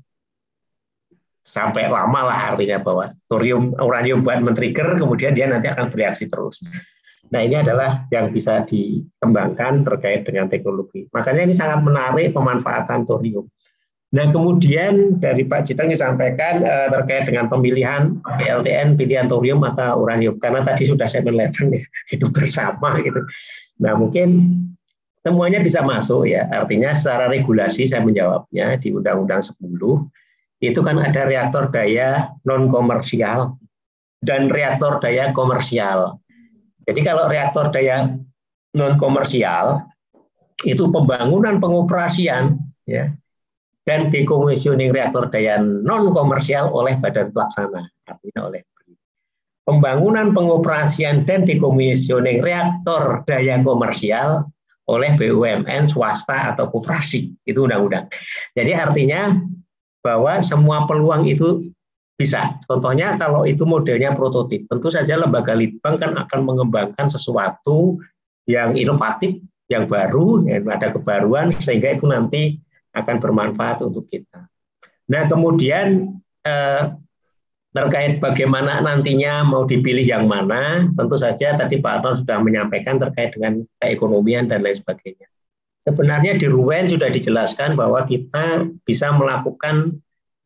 sampai lama lah, artinya bahwa thorium, uranium buat men-trigger, kemudian dia nanti akan bereaksi terus. Nah, ini adalah yang bisa dikembangkan terkait dengan teknologi. Makanya ini sangat menarik pemanfaatan thorium. Nah, kemudian dari Pak Citeng disampaikan eh, terkait dengan pemilihan P L T N, pilihan thorium atau uranium. Karena tadi sudah seven eleven ya, itu bersama gitu. Nah, mungkin semuanya bisa masuk ya. Artinya secara regulasi saya menjawabnya di Undang-Undang sepuluh, itu kan ada reaktor daya non-komersial dan reaktor daya komersial. Jadi kalau reaktor daya non-komersial itu pembangunan pengoperasian ya, dan decommissioning reaktor daya non-komersial oleh badan pelaksana, artinya oleh B R I. pembangunan, pengoperasian, dan dekomisioning reaktor daya komersial oleh B U M N, swasta, atau koperasi. Itu undang-undang. Jadi artinya bahwa semua peluang itu bisa. Contohnya kalau itu modelnya prototip, tentu saja lembaga litbang kan akan mengembangkan sesuatu yang inovatif, yang baru, yang ada kebaruan, sehingga itu nanti akan bermanfaat untuk kita. Nah, kemudian eh, terkait bagaimana nantinya mau dipilih yang mana, tentu saja tadi Pak Arnold sudah menyampaikan terkait dengan keekonomian dan lain sebagainya. Sebenarnya di Ruwen sudah dijelaskan bahwa kita bisa melakukan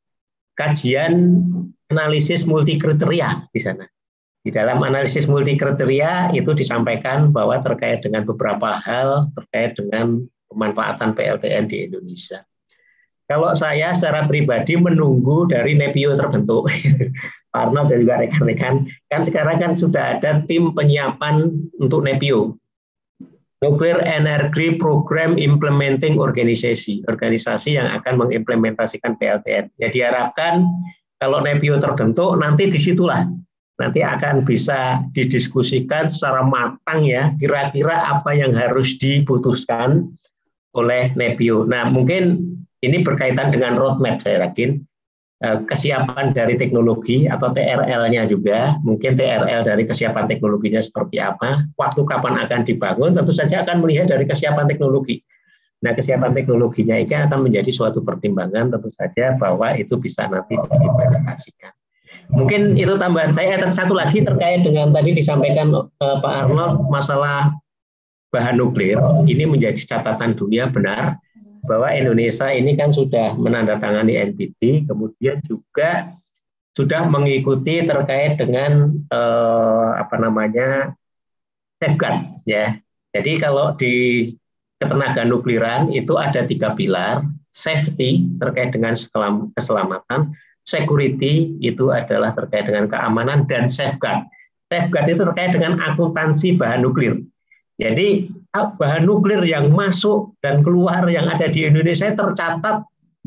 kajian analisis multikriteria di sana. Di dalam analisis multikriteria itu disampaikan bahwa terkait dengan beberapa hal terkait dengan pemanfaatan P L T N di Indonesia. Kalau saya secara pribadi menunggu dari NEPIO terbentuk, Pak Arnold dan juga rekan-rekan, kan sekarang kan sudah ada tim penyiapan untuk NEPIO, Nuclear Energy Program Implementing Organization, organisasi yang akan mengimplementasikan P L T N. Ya diharapkan kalau NEPIO terbentuk, nanti disitulah nanti akan bisa didiskusikan secara matang ya, kira-kira apa yang harus diputuskan oleh NEPIO. Nah, mungkin ini berkaitan dengan roadmap, saya yakin. Kesiapan dari teknologi atau T R L-nya juga, mungkin T R L dari kesiapan teknologinya seperti apa, waktu kapan akan dibangun, tentu saja akan melihat dari kesiapan teknologi. Nah, kesiapan teknologinya ini akan menjadi suatu pertimbangan tentu saja bahwa itu bisa nanti diimplementasikan. Mungkin itu tambahan saya. Satu lagi terkait dengan tadi disampaikan eh, Pak Arnold, masalah bahan nuklir, ini menjadi catatan dunia benar, bahwa Indonesia ini kan sudah menandatangani N P T, kemudian juga sudah mengikuti terkait dengan eh, apa namanya safeguard ya. Jadi kalau di ketenaga nukliran itu ada tiga pilar: safety terkait dengan keselamatan, security itu adalah terkait dengan keamanan, dan safeguard. Safeguard itu terkait dengan akuntansi bahan nuklir. Jadi bahan nuklir yang masuk dan keluar yang ada di Indonesia tercatat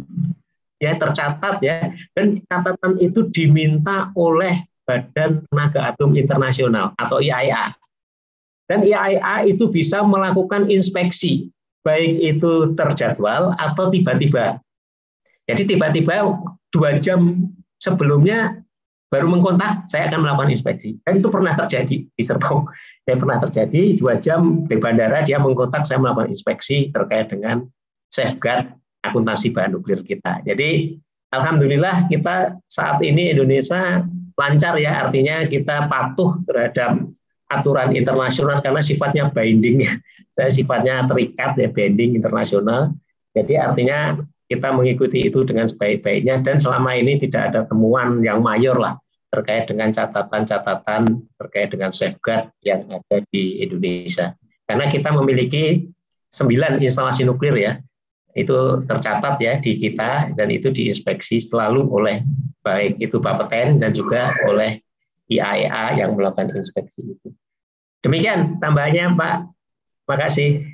ya tercatat ya, dan catatan itu diminta oleh Badan Tenaga Atom Internasional atau I A E A. Dan I A E A itu bisa melakukan inspeksi baik itu terjadwal atau tiba-tiba. Jadi tiba-tiba dua jam sebelumnya baru mengkontak, saya akan melakukan inspeksi. Dan itu pernah terjadi di Serpong. Yang pernah terjadi dua jam di bandara dia mengkontak, saya melakukan inspeksi terkait dengan safeguard akuntansi bahan nuklir kita. Jadi alhamdulillah kita saat ini Indonesia lancar ya, artinya kita patuh terhadap aturan internasional karena sifatnya binding. Saya sifatnya terikat ya, binding internasional. Jadi artinya kita mengikuti itu dengan sebaik-baiknya, dan selama ini tidak ada temuan yang mayor lah terkait dengan catatan-catatan terkait dengan safeguard yang ada di Indonesia. Karena kita memiliki sembilan instalasi nuklir ya, itu tercatat ya di kita, dan itu diinspeksi selalu oleh baik itu Bapeten dan juga oleh I A E A yang melakukan inspeksi itu. Demikian tambahannya Pak. Makasih.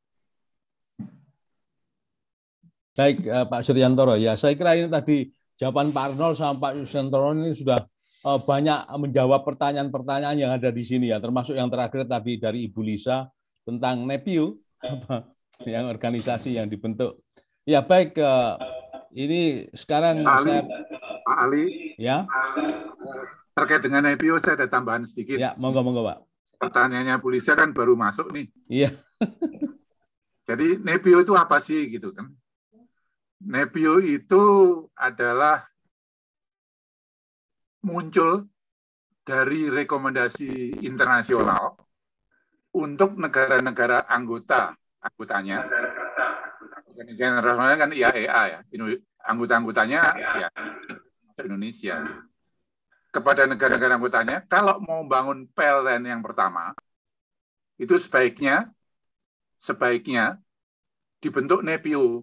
Baik, uh, Pak Suryantoro. Ya, saya kira ini tadi jawaban Pak Arnold sama Pak Suryantoro ini sudah uh, banyak menjawab pertanyaan-pertanyaan yang ada di sini ya, termasuk yang terakhir tadi dari Ibu Lisa tentang NEPIO, yang organisasi yang dibentuk. Ya, baik. Uh, ini sekarang Pak saya, Ali, Pak Ali, ya, terkait dengan NEPIO saya ada tambahan sedikit. Ya, monggo, monggo, Pak. Pertanyaannya Bu Lisa kan baru masuk nih. Iya. Jadi NEPIO itu apa sih gitu kan? NEPIO itu adalah muncul dari rekomendasi internasional untuk negara-negara anggota anggotanya. Organisasi internasionalnya kan I A E A ya, anggota-anggotanya ya Indonesia. Kepada negara-negara anggotanya, kalau mau bangun P L T N yang pertama, itu sebaiknya sebaiknya dibentuk NEPIO.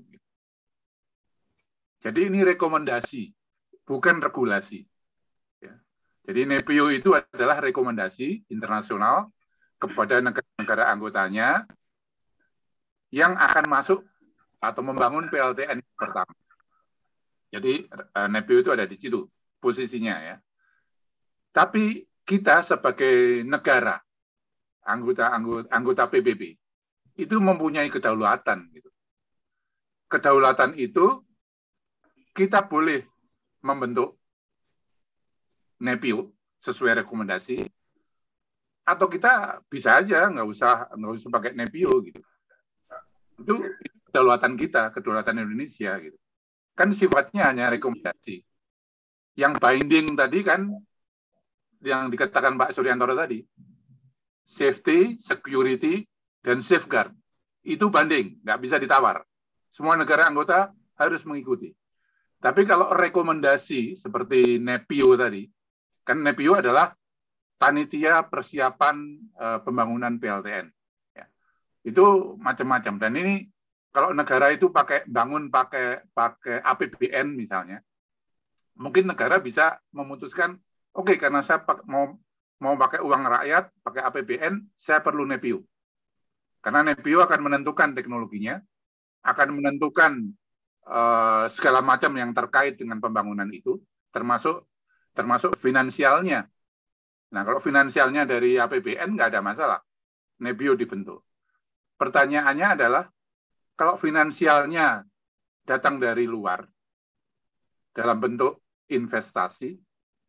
Jadi ini rekomendasi, bukan regulasi. Ya. Jadi NEPIO itu adalah rekomendasi internasional kepada negara-negara anggotanya yang akan masuk atau membangun P L T N pertama. Jadi NEPIO itu ada di situ posisinya ya. Tapi kita sebagai negara, anggota anggota, anggota P B B, itu mempunyai kedaulatan. Gitu. Kedaulatan itu kita boleh membentuk N E P I O sesuai rekomendasi, atau kita bisa aja nggak usah nggak usah pakai N E P I O gitu. Itu kedaulatan kita, kedaulatan Indonesia gitu. Kan sifatnya hanya rekomendasi. Yang binding tadi kan yang dikatakan Pak Suryantoro tadi, safety, security, dan safeguard. Itu banding, nggak bisa ditawar. Semua negara anggota harus mengikuti. Tapi kalau rekomendasi seperti N E P I O tadi, kan N E P I O adalah panitia persiapan uh, pembangunan P L T N. Ya. Itu macam-macam. Dan ini kalau negara itu pakai bangun pakai pakai A P B N misalnya, mungkin negara bisa memutuskan, oke, okay, karena saya mau mau pakai uang rakyat, pakai A P B N, saya perlu N E P I O. Karena N E P I O akan menentukan teknologinya, akan menentukan uh, segala macam yang terkait dengan pembangunan itu, termasuk termasuk finansialnya. Nah, kalau finansialnya dari A P B N nggak ada masalah, N E P I O dibentuk. Pertanyaannya adalah, kalau finansialnya datang dari luar, dalam bentuk investasi,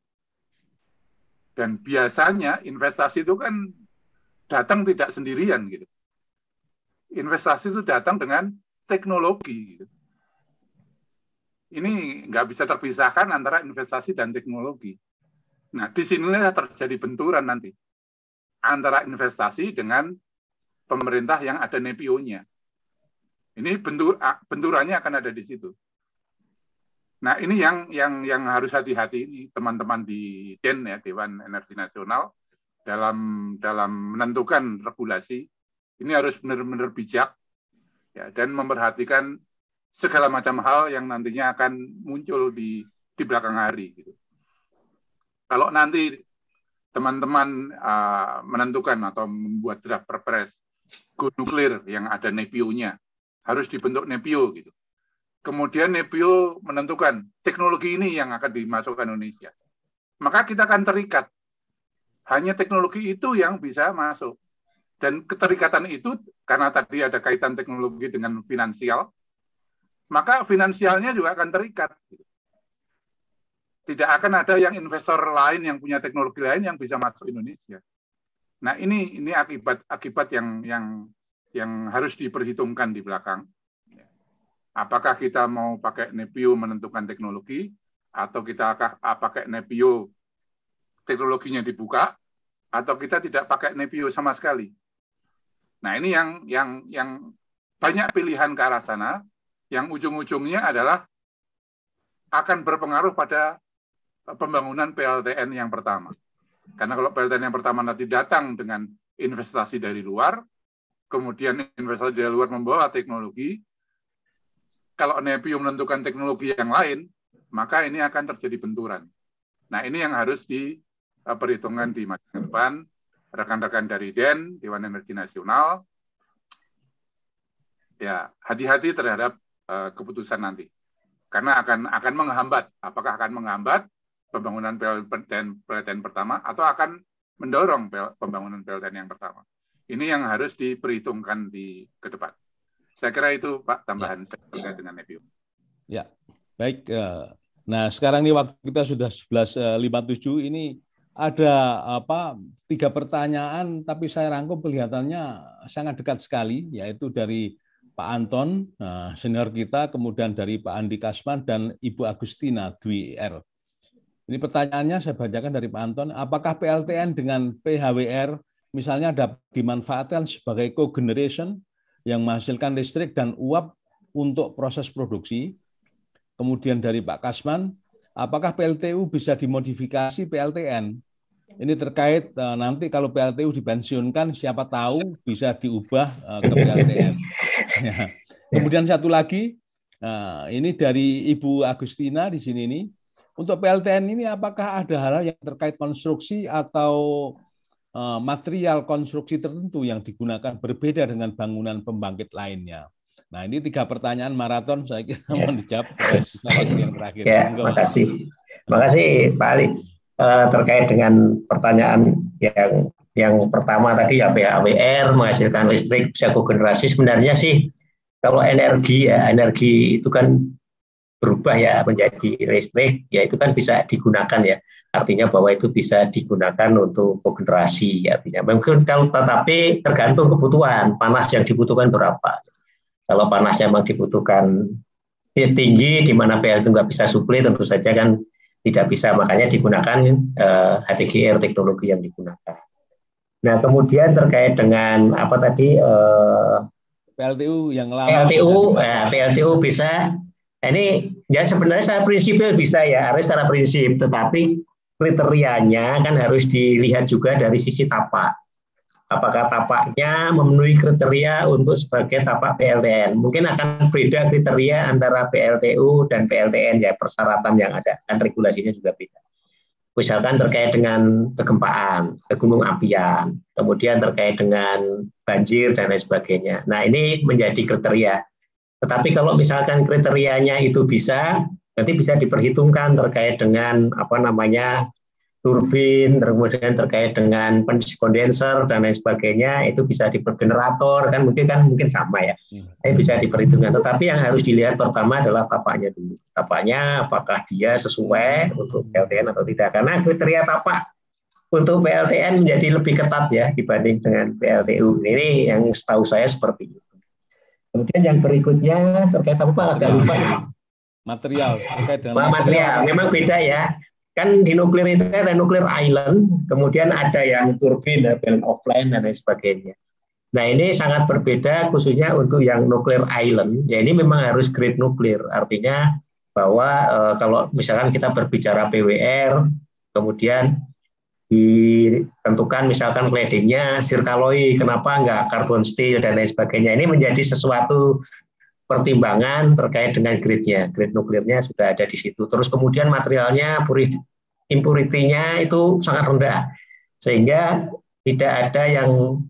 dan biasanya investasi itu kan datang tidak sendirian gitu. Investasi itu datang dengan teknologi. Gitu. Ini nggak bisa terpisahkan antara investasi dan teknologi. Nah, di sinilah terjadi benturan nanti antara investasi dengan pemerintah yang ada N E P I O-nya. Ini bentur, benturannya akan ada di situ. Nah, ini yang yang yang harus hati-hati ini teman-teman di D E N ya, Dewan Energi Nasional, dalam dalam menentukan regulasi. Ini harus benar-benar bijak ya, dan memperhatikan segala macam hal yang nantinya akan muncul di di belakang hari gitu. Kalau nanti teman-teman uh, menentukan atau membuat draft perpres go nuklir yang ada N E P I O-nya, harus dibentuk N E P I O gitu. Kemudian N E P I O menentukan teknologi ini yang akan dimasukkan Indonesia. Maka kita akan terikat. Hanya teknologi itu yang bisa masuk. Dan keterikatan itu, karena tadi ada kaitan teknologi dengan finansial, maka finansialnya juga akan terikat. Tidak akan ada yang investor lain yang punya teknologi lain yang bisa masuk Indonesia. Nah, ini ini akibat akibat yang yang yang harus diperhitungkan di belakang. Apakah kita mau pakai N E P I O menentukan teknologi, atau kita akan pakai N E P I O teknologinya dibuka, atau kita tidak pakai N E P I O sama sekali. Nah, ini yang yang yang banyak pilihan ke arah sana, yang ujung-ujungnya adalah akan berpengaruh pada pembangunan P L T N yang pertama. Karena kalau P L T N yang pertama nanti datang dengan investasi dari luar, kemudian investasi dari luar membawa teknologi, kalau N E P I O menentukan teknologi yang lain, maka ini akan terjadi benturan. Nah, ini yang harus diperhitungkan di masa depan, rekan-rekan dari D E N, Dewan Energi Nasional, ya hati-hati terhadap uh, keputusan nanti. Karena akan akan menghambat, apakah akan menghambat pembangunan P L T N pertama, atau akan mendorong pembangunan P L T N yang pertama. Ini yang harus diperhitungkan di ke depan. Saya kira itu, Pak, tambahan ya. Saya terkait dengan N E P I O. Ya, baik. Nah, sekarang ini waktu kita sudah sebelas lima puluh tujuh, ini ada apa tiga pertanyaan, tapi saya rangkum kelihatannya sangat dekat sekali, yaitu dari Pak Anton, senior kita, kemudian dari Pak Andi Kasman, dan Ibu Agustina Dwi R. Ini pertanyaannya saya bacakan dari Pak Anton, apakah P L T N dengan P H W R misalnya dapat dimanfaatkan sebagai cogeneration yang menghasilkan listrik dan uap untuk proses produksi? Kemudian dari Pak Kasman, apakah P L T U bisa dimodifikasi P L T N? Ini terkait nanti kalau P L T U dipensiunkan, siapa tahu bisa diubah ke P L T N. Ya. Kemudian satu lagi, ini dari Ibu Agustina di sini ini, untuk P L T N ini apakah ada hal yang terkait konstruksi atau material konstruksi tertentu yang digunakan berbeda dengan bangunan pembangkit lainnya? Nah, ini tiga pertanyaan maraton, saya kira ya. Mohon dijawab pada sisa waktu yang terakhir. Ya, terima kasih. Terima kasih, Pak Ali. uh, terkait dengan pertanyaan yang yang pertama tadi ya P H W R menghasilkan listrik bisa kogenerasi. Sebenarnya sih kalau energi ya energi itu kan berubah ya menjadi listrik, ya itu kan bisa digunakan ya. Artinya bahwa itu bisa digunakan untuk kogenerasi. Artinya mungkin kalau tetapi tergantung kebutuhan panas yang dibutuhkan berapa. Kalau panasnya memang dibutuhkan tinggi di mana P L T U nggak bisa suplai, tentu saja kan tidak bisa, makanya digunakan uh, H T G R teknologi yang digunakan. Nah kemudian terkait dengan apa tadi uh, P L T U yang lama. P L T U, ya, P L T U bisa. Nah, ini ya sebenarnya secara prinsipil bisa ya, harus secara prinsip, tetapi kriterianya kan harus dilihat juga dari sisi tapak. Apakah tapaknya memenuhi kriteria untuk sebagai tapak P L T N? Mungkin akan beda kriteria antara P L T U dan P L T N ya, persyaratan yang ada, kan regulasinya juga beda. Misalkan terkait dengan kegempaan, gunung apian, kemudian terkait dengan banjir dan lain sebagainya. Nah ini menjadi kriteria. Tetapi kalau misalkan kriterianya itu bisa, nanti bisa diperhitungkan terkait dengan apa namanya turbin, kemudian terkait dengan kondenser dan lain sebagainya, itu bisa dipergenerator kan mungkin kan mungkin sama ya, ini bisa diperhitungkan. Tetapi yang harus dilihat pertama adalah tapaknya dulu, tapaknya apakah dia sesuai untuk P L T N atau tidak, karena kriteria tapak untuk P L T N menjadi lebih ketat ya dibanding dengan P L T U. Ini yang setahu saya seperti itu. Kemudian yang berikutnya terkait apa agak lupa nih. Material terkait dengan material. material memang beda ya. Kan di nuklir itu ada nuklir island, kemudian ada yang turbin, balance of plant dan lain sebagainya. Nah ini sangat berbeda khususnya untuk yang nuklir island. Ya ini memang harus grade nuklir. Artinya bahwa e, kalau misalkan kita berbicara P W R, kemudian ditentukan misalkan claddingnya zircaloy, kenapa enggak carbon steel dan lain sebagainya. Ini menjadi sesuatu pertimbangan terkait dengan grade-nya. Grade nuklirnya sudah ada di situ. Terus kemudian materialnya impurity-nya itu sangat rendah. Sehingga tidak ada yang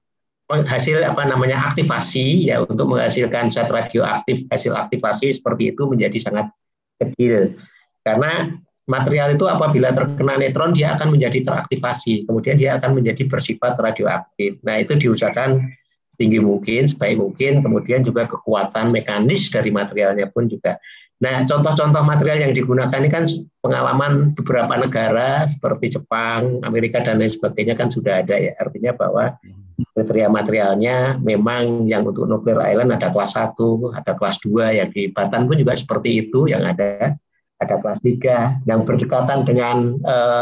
hasil apa namanya aktivasi ya untuk menghasilkan zat radioaktif, hasil aktivasi seperti itu menjadi sangat kecil. Karena material itu apabila terkena neutron dia akan menjadi teraktivasi, kemudian dia akan menjadi bersifat radioaktif. Nah itu diusahakan setinggi mungkin, sebaik mungkin, kemudian juga kekuatan mekanis dari materialnya pun juga. Nah contoh-contoh material yang digunakan ini kan pengalaman beberapa negara seperti Jepang, Amerika dan lain sebagainya kan sudah ada ya, artinya bahwa kriteria materialnya memang yang untuk nuklir island ada kelas satu, ada kelas dua, yang di Batan pun juga seperti itu yang ada. Ada kelas tiga yang berdekatan dengan eh,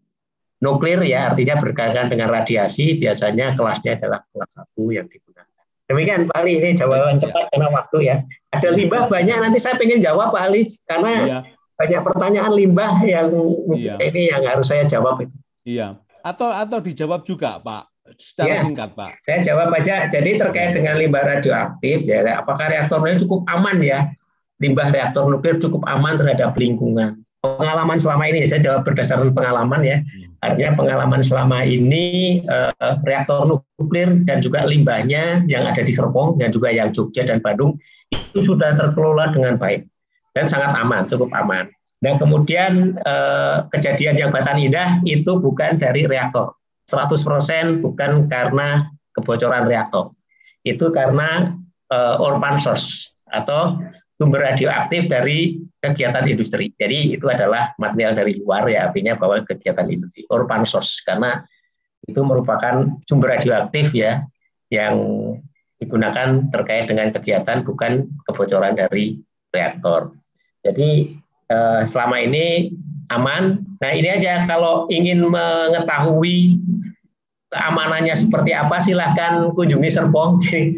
nuklir ya, artinya berdekatan dengan radiasi, biasanya kelasnya adalah kelas satu yang digunakan. Demikian Pak Ali, ini jawaban cepat karena waktu ya. Ada limbah banyak, nanti saya pengen jawab Pak Ali, karena iya. banyak pertanyaan limbah yang iya. ini yang harus saya jawab. Iya, atau atau dijawab juga Pak, secara ya, singkat Pak. Saya jawab aja, jadi terkait dengan limbah radioaktif, ya, apakah reaktornya cukup aman ya? Limbah reaktor nuklir cukup aman terhadap lingkungan. Pengalaman selama ini, saya jawab berdasarkan pengalaman ya. Artinya pengalaman selama ini eh, reaktor nuklir dan juga limbahnya yang ada di Serpong dan juga yang Jogja dan Bandung itu sudah terkelola dengan baik dan sangat aman, cukup aman. Dan kemudian eh, kejadian yang Batan Indah itu bukan dari reaktor, seratus persen bukan karena kebocoran reaktor. Itu karena eh, orphan source atau sumber radioaktif dari kegiatan industri. Jadi itu adalah material dari luar ya, artinya bahwa kegiatan industri, orphan source, karena itu merupakan sumber radioaktif ya yang digunakan terkait dengan kegiatan, bukan kebocoran dari reaktor. Jadi eh, selama ini aman. Nah ini aja, kalau ingin mengetahui keamanannya seperti apa, silahkan kunjungi Serpong.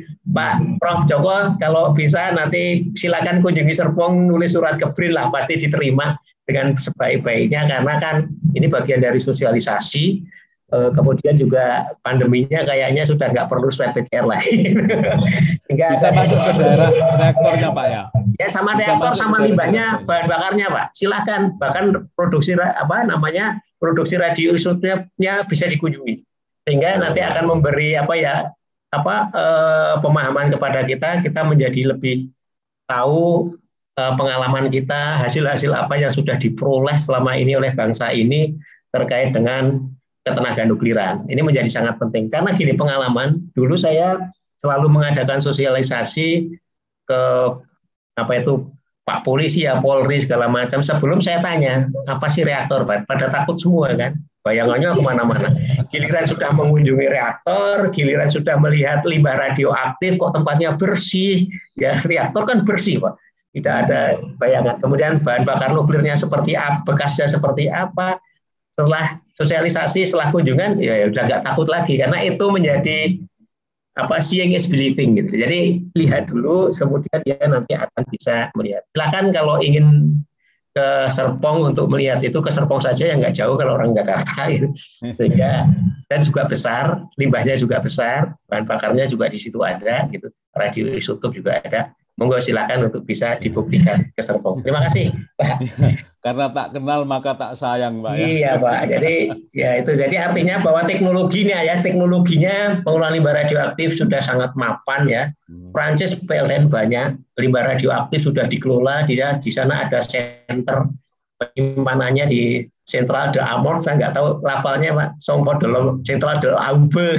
Pak Prof Joko, kalau bisa nanti silakan kunjungi Serpong, nulis surat ke B R I N lah, pasti diterima dengan sebaik-baiknya, karena kan ini bagian dari sosialisasi. E, kemudian juga pandeminya kayaknya sudah nggak perlu swab P C R lagi. Sehingga bisa masuk ke daerah reaktornya Pak ya? Ya sama bisa reaktor sama limbahnya, bahan bakarnya Pak. Silakan, bahkan produksi apa namanya produksi radioisotopnya bisa dikunjungi. Sehingga nanti akan memberi apa ya apa eh, pemahaman kepada kita, kita menjadi lebih tahu eh, pengalaman kita, hasil-hasil apa yang sudah diperoleh selama ini oleh bangsa ini terkait dengan ketenaga nukliran. Ini menjadi sangat penting karena gini pengalaman dulu saya selalu mengadakan sosialisasi ke apa itu Pak Polisi ya Polri segala macam. Sebelum saya tanya apa sih reaktor, pada takut semua kan. Bayangannya kemana-mana. Giliran sudah mengunjungi reaktor, giliran sudah melihat limbah radioaktif, kok tempatnya bersih. Ya reaktor kan bersih Pak. Tidak ada bayangan. Kemudian bahan bakar nuklirnya seperti apa, bekasnya seperti apa. Setelah sosialisasi, setelah kunjungan, ya udah nggak takut lagi karena itu menjadi apa seeing is believing gitu. Jadi lihat dulu, kemudian dia nanti akan bisa melihat. Silakan kalau ingin ke Serpong untuk melihat itu, ke Serpong saja yang nggak jauh kalau orang Jakarta gitu. Sehingga dan juga besar, limbahnya juga besar, bahan bakarnya juga di situ ada gitu, radioisotop juga ada. Monggo silakan untuk bisa dibuktikan ke Serpong. Terima kasih, Pak. Karena tak kenal maka tak sayang, Pak. Ya? Iya, Pak. Jadi ya itu. Jadi artinya bahwa teknologinya ya, teknologinya pengelolaan limbah radioaktif sudah sangat mapan ya. Prancis P L N banyak, limbah radioaktif sudah dikelola. Di, di sana ada center penyimpanannya di Central de Amor. Saya nggak tahu lafalnya, Pak. Sompo de Central de Aube.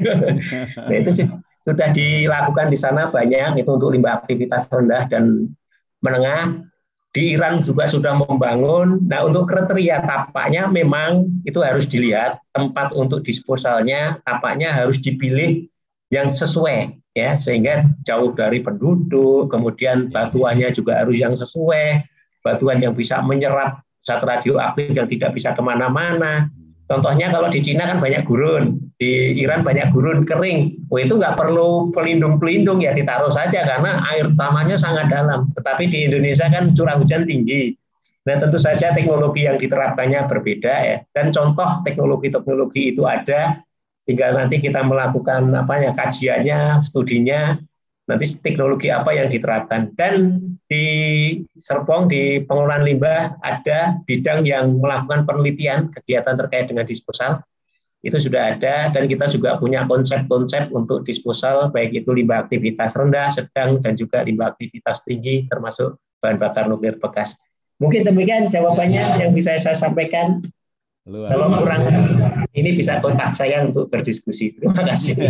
Nah, itu sih. Sudah dilakukan di sana banyak itu untuk limbah aktivitas rendah dan menengah. Di Iran juga sudah membangun. Nah untuk kriteria tapaknya memang itu harus dilihat tempat untuk disposalnya, tapaknya harus dipilih yang sesuai ya sehingga jauh dari penduduk. Kemudian batuannya juga harus yang sesuai, batuan yang bisa menyerap zat radioaktif yang tidak bisa kemana-mana. Contohnya kalau di Cina kan banyak gurun, di Iran banyak gurun kering. Oh, itu nggak perlu pelindung-pelindung ya ditaruh saja karena air tanahnya sangat dalam. Tetapi di Indonesia kan curah hujan tinggi. Nah tentu saja teknologi yang diterapkannya berbeda ya. Dan contoh teknologi-teknologi itu ada. Tinggal nanti kita melakukan apa ya kajiannya, studinya. Nanti teknologi apa yang diterapkan. Dan di Serpong, di pengelolaan limbah, ada bidang yang melakukan penelitian, kegiatan terkait dengan disposal. Itu sudah ada, dan kita juga punya konsep-konsep untuk disposal, baik itu limbah aktivitas rendah, sedang, dan juga limbah aktivitas tinggi, termasuk bahan bakar nuklir bekas. Mungkin demikian jawabannya yang bisa saya sampaikan. Luar. Kalau kurang, ini bisa kontak saya untuk berdiskusi. Terima kasih.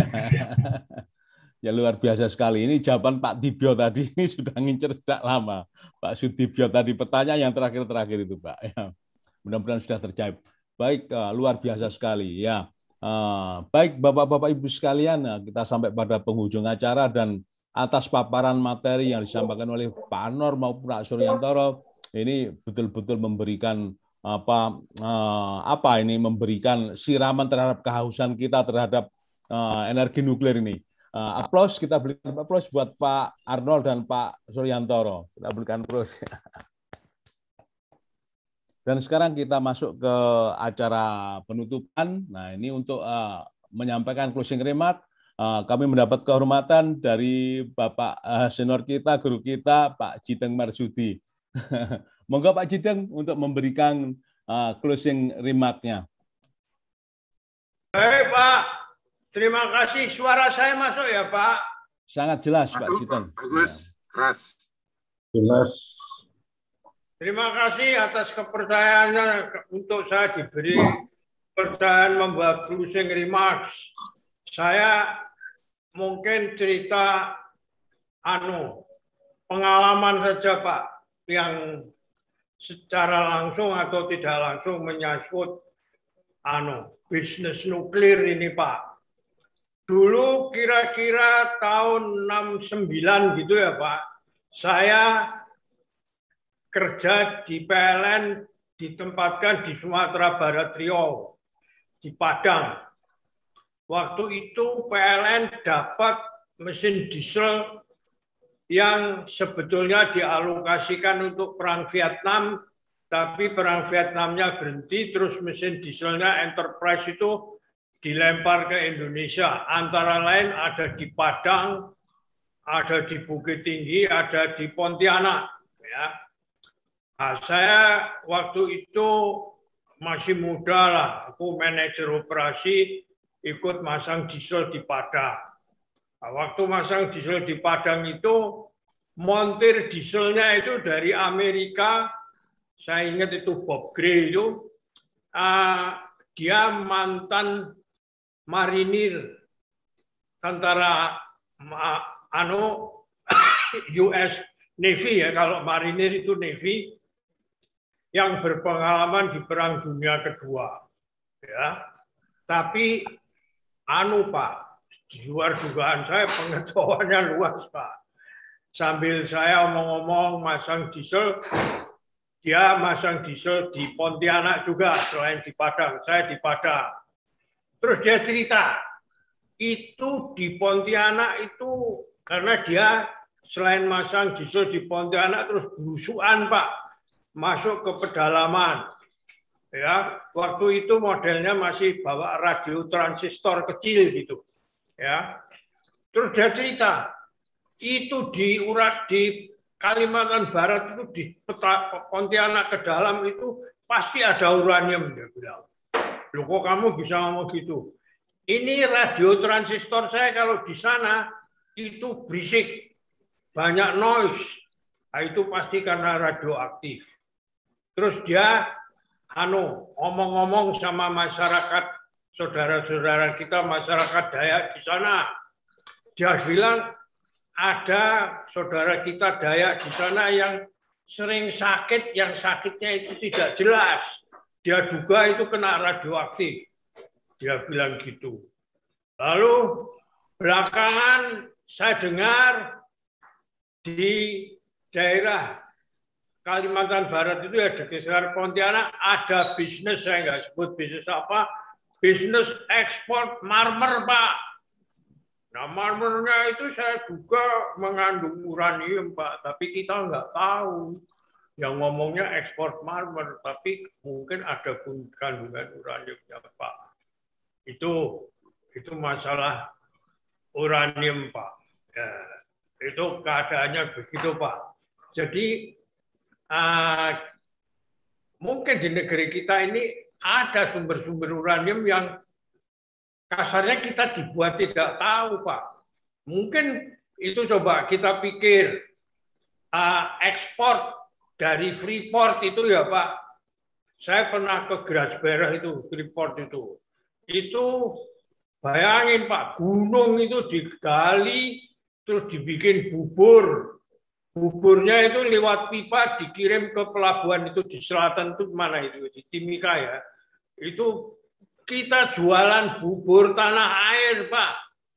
Ya luar biasa sekali. Ini jawaban Pak Dibyo tadi ini sudah ngincer sejak lama. Pak Sudibyo tadi pertanyaan yang terakhir-terakhir itu Pak. Ya, mudah-mudahan sudah terjawab. Baik, uh, luar biasa sekali. Ya, uh, baik Bapak-Bapak Ibu sekalian, uh, kita sampai pada penghujung acara dan atas paparan materi yang disampaikan oleh Pak Anor maupun Pak Suryantoro, ini betul-betul memberikan apa uh, apa ini memberikan siraman terhadap kehausan kita terhadap uh, energi nuklir ini. Uh, aplaus, kita berikan aplaus buat Pak Arnold dan Pak Suryantoro. Kita berikan aplaus. Dan sekarang kita masuk ke acara penutupan. Nah ini untuk uh, menyampaikan closing remark. Uh, kami mendapat kehormatan dari Bapak uh, senior kita, guru kita, Pak Jiteng Marsudi. Monggo Pak Jiteng untuk memberikan uh, closing remark-nya. Baik Pak. Terima kasih. Suara saya masuk ya, Pak? Sangat jelas, Pak Jiteng. Bagus, keras. Jelas. Terima kasih atas kepercayaannya untuk saya diberi kepercayaan membuat closing remarks. Saya mungkin cerita anu pengalaman saja, Pak, yang secara langsung atau tidak langsung menyangkut anu bisnis nuklir ini, Pak. Dulu kira-kira tahun enam sembilan gitu ya Pak, saya kerja di P L N ditempatkan di Sumatera Barat Riau, di Padang. Waktu itu P L N dapat mesin diesel yang sebetulnya dialokasikan untuk perang Vietnam, tapi perang Vietnamnya berhenti, terus mesin dieselnya Enterprise itu dilempar ke Indonesia. Antara lain ada di Padang, ada di Bukit Tinggi, ada di Pontianak. Ya. Nah, saya waktu itu masih muda lah, aku manajer operasi, ikut masang diesel di Padang. Nah, waktu masang diesel di Padang itu, montir dieselnya itu dari Amerika, saya ingat itu Bob Gray itu, uh, dia mantan marinir tentara uh, anu U S Navy ya, kalau marinir itu Navy yang berpengalaman di Perang Dunia Kedua. Ya, tapi anu Pak, di luar dugaan saya pengetahuannya luas Pak. Sambil saya omong-omong masang diesel, dia masang diesel di Pontianak juga selain di Padang. Saya di Padang. Terus dia cerita, itu di Pontianak itu karena dia selain masang diesel di Pontianak terus berusukan Pak, masuk ke pedalaman. Ya, waktu itu modelnya masih bawa radio transistor kecil gitu. Ya. Terus dia cerita, itu di urat di Kalimantan Barat itu di peta, Pontianak ke dalam itu pasti ada uranium, dia bilang. Loh kok kamu bisa ngomong gitu? Ini radio transistor saya kalau di sana itu berisik, banyak noise. Nah, itu pasti karena radioaktif. Terus dia anu ngomong-ngomong sama masyarakat, saudara-saudara kita masyarakat Dayak di sana. Dia bilang ada saudara kita Dayak di sana yang sering sakit, yang sakitnya itu tidak jelas. Dia duga itu kena radioaktif. Dia bilang gitu. Lalu belakangan saya dengar di daerah Kalimantan Barat itu ya di sekitar Pontianak ada bisnis, saya nggak sebut bisnis apa, bisnis ekspor marmer Pak. Nah marmernya itu saya juga mengandung uranium Pak, tapi kita nggak tahu. Yang ngomongnya ekspor marmer, tapi mungkin ada kandungan uraniumnya Pak. Itu itu masalah uranium Pak. Ya, itu keadaannya begitu Pak. Jadi uh, mungkin di negeri kita ini ada sumber-sumber uranium yang kasarnya kita dibuat tidak tahu Pak. Mungkin itu coba kita pikir uh, ekspor dari Freeport itu ya Pak. Saya pernah ke Grasberg itu, Freeport itu. Itu bayangin Pak, gunung itu digali terus dibikin bubur. Buburnya itu lewat pipa dikirim ke pelabuhan itu di selatan itu mana itu di Timika ya. Itu kita jualan bubur tanah air Pak.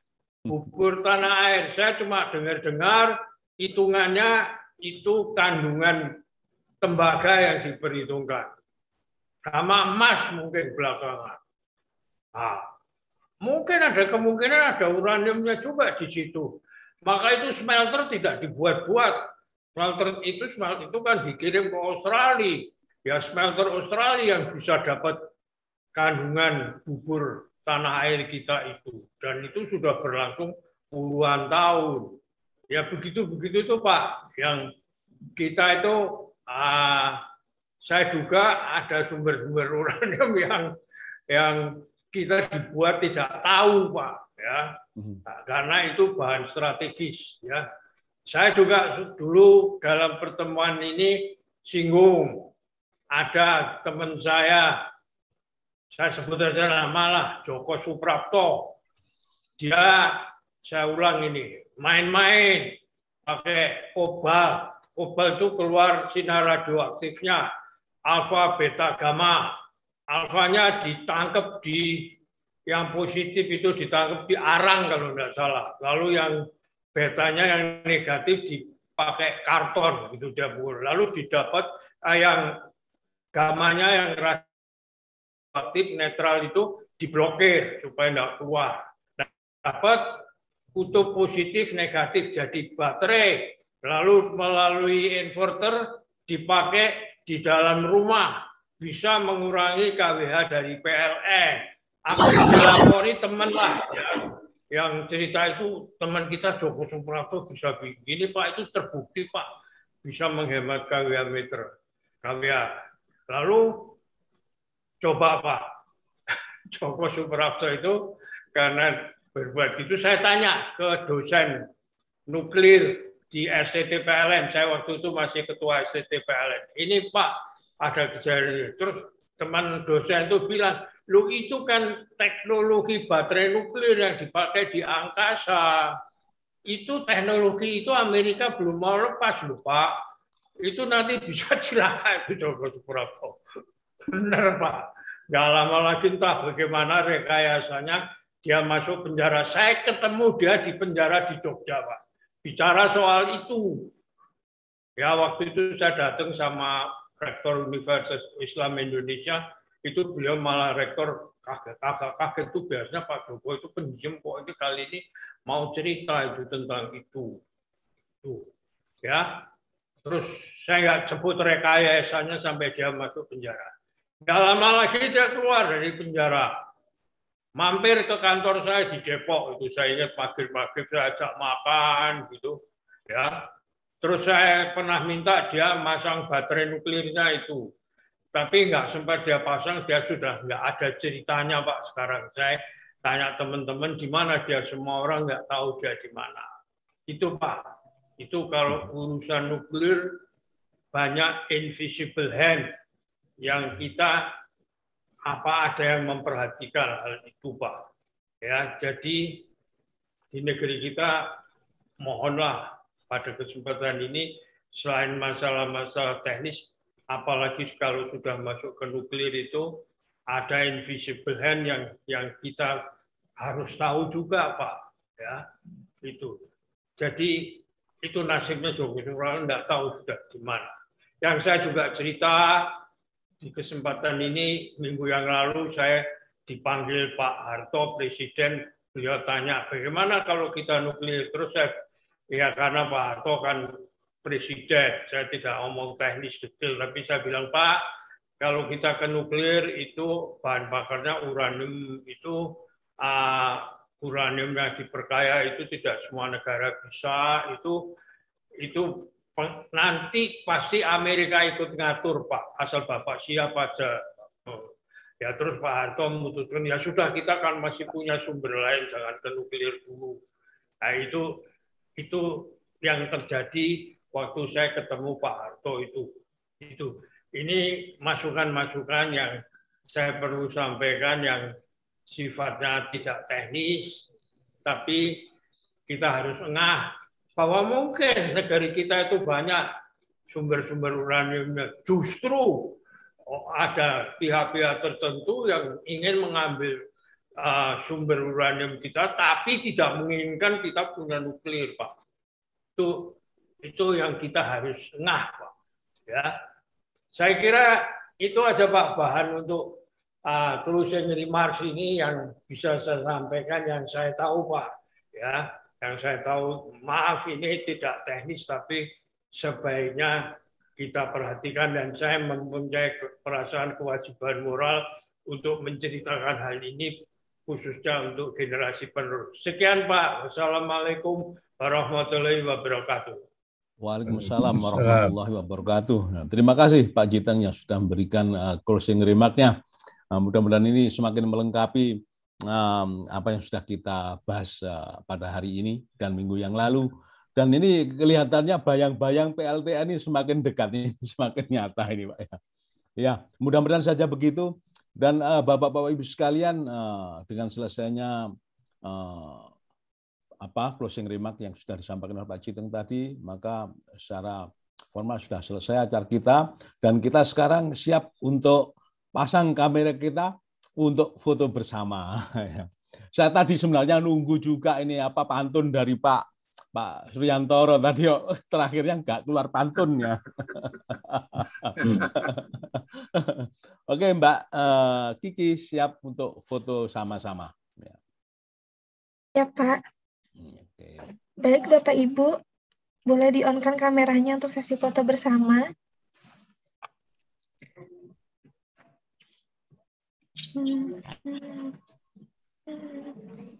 Bubur tanah air. Saya cuma dengar-dengar hitungannya itu kandungan tembaga yang diperhitungkan. Sama emas mungkin belakangan. Nah, mungkin ada kemungkinan ada uraniumnya juga di situ. Maka itu smelter tidak dibuat-buat. Smelter itu smelter itu kan dikirim ke Australia. Ya smelter Australia yang bisa dapat kandungan bubur tanah air kita itu. Dan itu sudah berlangsung puluhan tahun. Ya begitu-begitu itu Pak. Yang kita itu, uh, saya duga ada sumber-sumber uranium yang yang kita dibuat tidak tahu Pak. Ya, nah, karena itu bahan strategis. Ya, saya juga dulu dalam pertemuan ini singgung ada teman saya, saya sebut saja nama lah, Joko Suprapto. Dia, saya ulang ini, main-main pakai kobalt. Kobalt itu keluar sinar radioaktifnya, alfa, beta, gamma. Alfanya ditangkap di yang positif itu ditangkap di arang kalau tidak salah. Lalu yang betanya yang negatif dipakai karton gitu dia pukul. Lalu didapat eh, yang gamanya yang radioaktif netral itu diblokir supaya tidak keluar. Dapat kutub positif negatif jadi baterai. Lalu melalui inverter dipakai di dalam rumah bisa mengurangi K W H dari P L N. Aku dilapori teman lah ya, yang cerita itu teman kita Joko Suprapto bisa begini Pak, itu terbukti Pak bisa menghemat K W H meter K W H. Lalu coba Pak Joko Suprapto itu karena berbuat gitu, saya tanya ke dosen nuklir di S T T P L N, saya waktu itu masih ketua S T T P L N. Ini Pak ada kejadian terus teman dosen itu bilang, lu itu kan teknologi baterai nuklir yang dipakai di angkasa. Itu teknologi itu Amerika belum mau lepas loh Pak. Itu nanti bisa celaka itu Joko Suprapto. Benar Pak. Gak lama lagi entah bagaimana rekayasanya dia masuk penjara. Saya ketemu dia di penjara di Jogja Pak. Bicara soal itu. Ya waktu itu saya datang sama Rektor Universitas Islam Indonesia, itu beliau malah rektor kaget-kaget kaget itu biasanya Pak Joko itu pendiam kok itu kali ini mau cerita itu tentang itu. Tuh. Ya. Terus saya nggak sebut rekayasanya sampai dia masuk penjara. Nggak lama lagi dia keluar dari penjara. Mampir ke kantor saya di Depok, itu saya ingat pagi-pagi saya ajak makan gitu. Ya. Terus saya pernah minta dia masang baterai nuklirnya itu. Tapi nggak sempat dia pasang, dia sudah nggak ada ceritanya Pak sekarang. Saya tanya teman-teman di mana dia, semua orang nggak tahu dia di mana. Itu Pak, itu kalau urusan nuklir banyak invisible hand yang kita apa ada yang memperhatikan hal itu Pak. Ya, jadi di negeri kita mohonlah pada kesempatan ini selain masalah-masalah teknis, apalagi kalau sudah masuk ke nuklir itu ada invisible hand yang yang kita harus tahu juga Pak. Ya, itu. Jadi itu nasibnya Joko Suprapto nggak tahu sudah di mana. Yang saya juga cerita di kesempatan ini minggu yang lalu saya dipanggil Pak Harto Presiden, beliau tanya bagaimana kalau kita nuklir, terus saya ya karena Pak Harto kan presiden, saya tidak ngomong teknis detail, tapi saya bilang Pak, kalau kita ke nuklir itu bahan bakarnya uranium itu uh, uranium yang diperkaya itu tidak semua negara bisa, itu itu nanti pasti Amerika ikut ngatur Pak, asal Bapak siap aja. Ya terus Pak Harto memutuskan ya sudah kita kan masih punya sumber lain, jangan ke nuklir dulu. Nah itu itu yang terjadi waktu saya ketemu Pak Harto itu. Itu. Ini masukan-masukan yang saya perlu sampaikan yang sifatnya tidak teknis, tapi kita harus engah bahwa mungkin negara kita itu banyak sumber-sumber uraniumnya. Justru ada pihak-pihak tertentu yang ingin mengambil Uh, sumber uranium kita, tapi tidak menginginkan kita punya nuklir, Pak. Itu itu yang kita harus ngah, Pak. Ya, saya kira itu aja Pak bahan untuk uh, closing remarks ini yang bisa saya sampaikan, yang saya tahu, Pak. Ya, yang saya tahu. Maaf ini tidak teknis, tapi sebaiknya kita perhatikan dan saya mempunyai perasaan kewajiban moral untuk menceritakan hal ini, khususnya untuk generasi penerus. Sekian Pak. Wassalamualaikum warahmatullahi wabarakatuh. Waalaikumsalam warahmatullahi wabarakatuh. Nah, terima kasih Pak Jiteng yang sudah memberikan uh, closing remark-nya. Nah, mudah-mudahan ini semakin melengkapi um, apa yang sudah kita bahas uh, pada hari ini dan minggu yang lalu. Dan ini kelihatannya bayang-bayang P L T A ini semakin dekat, ini semakin nyata ini Pak. Ya, ya mudah-mudahan saja begitu. Dan uh, Bapak-Bapak Ibu sekalian, uh, dengan selesainya uh, apa closing remark yang sudah disampaikan oleh Pak Jiteng tadi, maka secara formal sudah selesai acara kita, dan kita sekarang siap untuk pasang kamera kita untuk foto bersama. Saya tadi sebenarnya nunggu juga ini apa pantun dari Pak Pak Suryantoro tadi, oh, terakhirnya nggak keluar pantunnya. Oke Mbak uh, Kiki siap untuk foto sama-sama. Ya, ya Pak. Oke. Baik Bapak Ibu, boleh di-on-kan kameranya untuk sesi foto bersama. Hmm. Hmm. Hmm.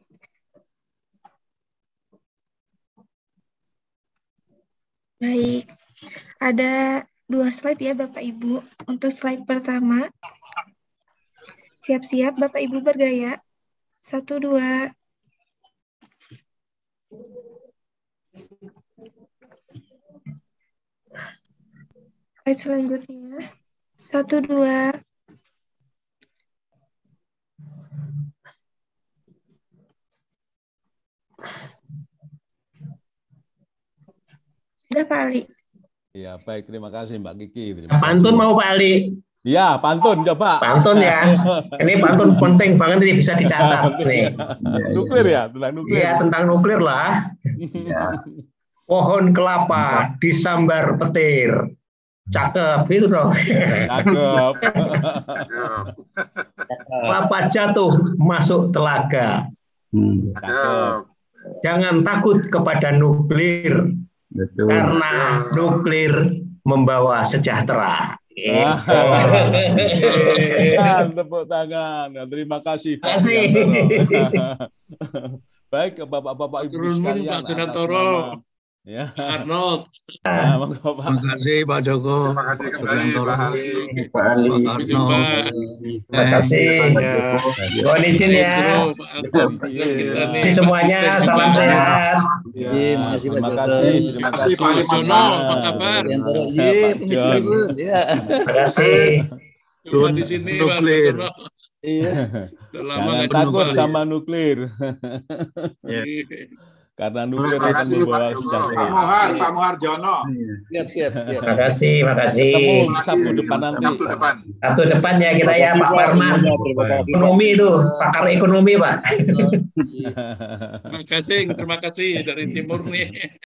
Baik, ada dua slide ya Bapak Ibu. Untuk slide pertama, siap-siap Bapak Ibu bergaya. Satu, dua. Slide selanjutnya. Satu, dua. Pak Ali. Ya, baik. Terima kasih Mbak Kiki. Terima Pantun kasih. mau Pak Ali? Ya, pantun coba. Pantun ya. Ini pantun penting banget, ini bisa dicatat nih. Nuklir ya, tentang nuklir. Iya, tentang nuklir lah. Ya. Pohon kelapa disambar petir. Cakep itu dong. Cakep. Kelapa jatuh masuk telaga. Hmm. Cakep. Jangan takut kepada nuklir, Betul. karena nuklir membawa sejahtera. Tangan, tepuk tangan. Terima kasih Pak Kasih. Sunantoro. Baik, Bapak-bapak Ibu Turun sekalian. Pak atas Sunantoro. nama- Ya. Arnold. Nah, monggo, Pak. Terima kasih Pak Joko. Terima kasih kembali Pak Ali. Pak Ali. Sampai jumpa. Terima kasih. Mohon izin ya. Kasih semuanya, salam sehat. Ya, Iya, makasih, Pak terima Joko. kasih, terima kasih Pak Ali Mas Jono, Jono. apa kabar? Yantoro, Pak iya, John. pemister pun, iya. Terima kasih. Jumpa di sini Pak Nuklir. Jono. Iya. Udah lama Jangan nggak takut jumpa. sama nuklir. Ya. Karena nuklir Terima akan kasih, membawa Pak Joko. sejahtera. Pak Muhar, Pak Muharjono. Siap, siap, siap. Terima kasih, terima kasih. Ketemu Sabtu depan nanti. Sabtu depan. Sabtu depan ya kita ya Pak Parman. Ekonomi itu, pakar ekonomi Pak. Iya. Terima kasih, terima kasih dari timur nih.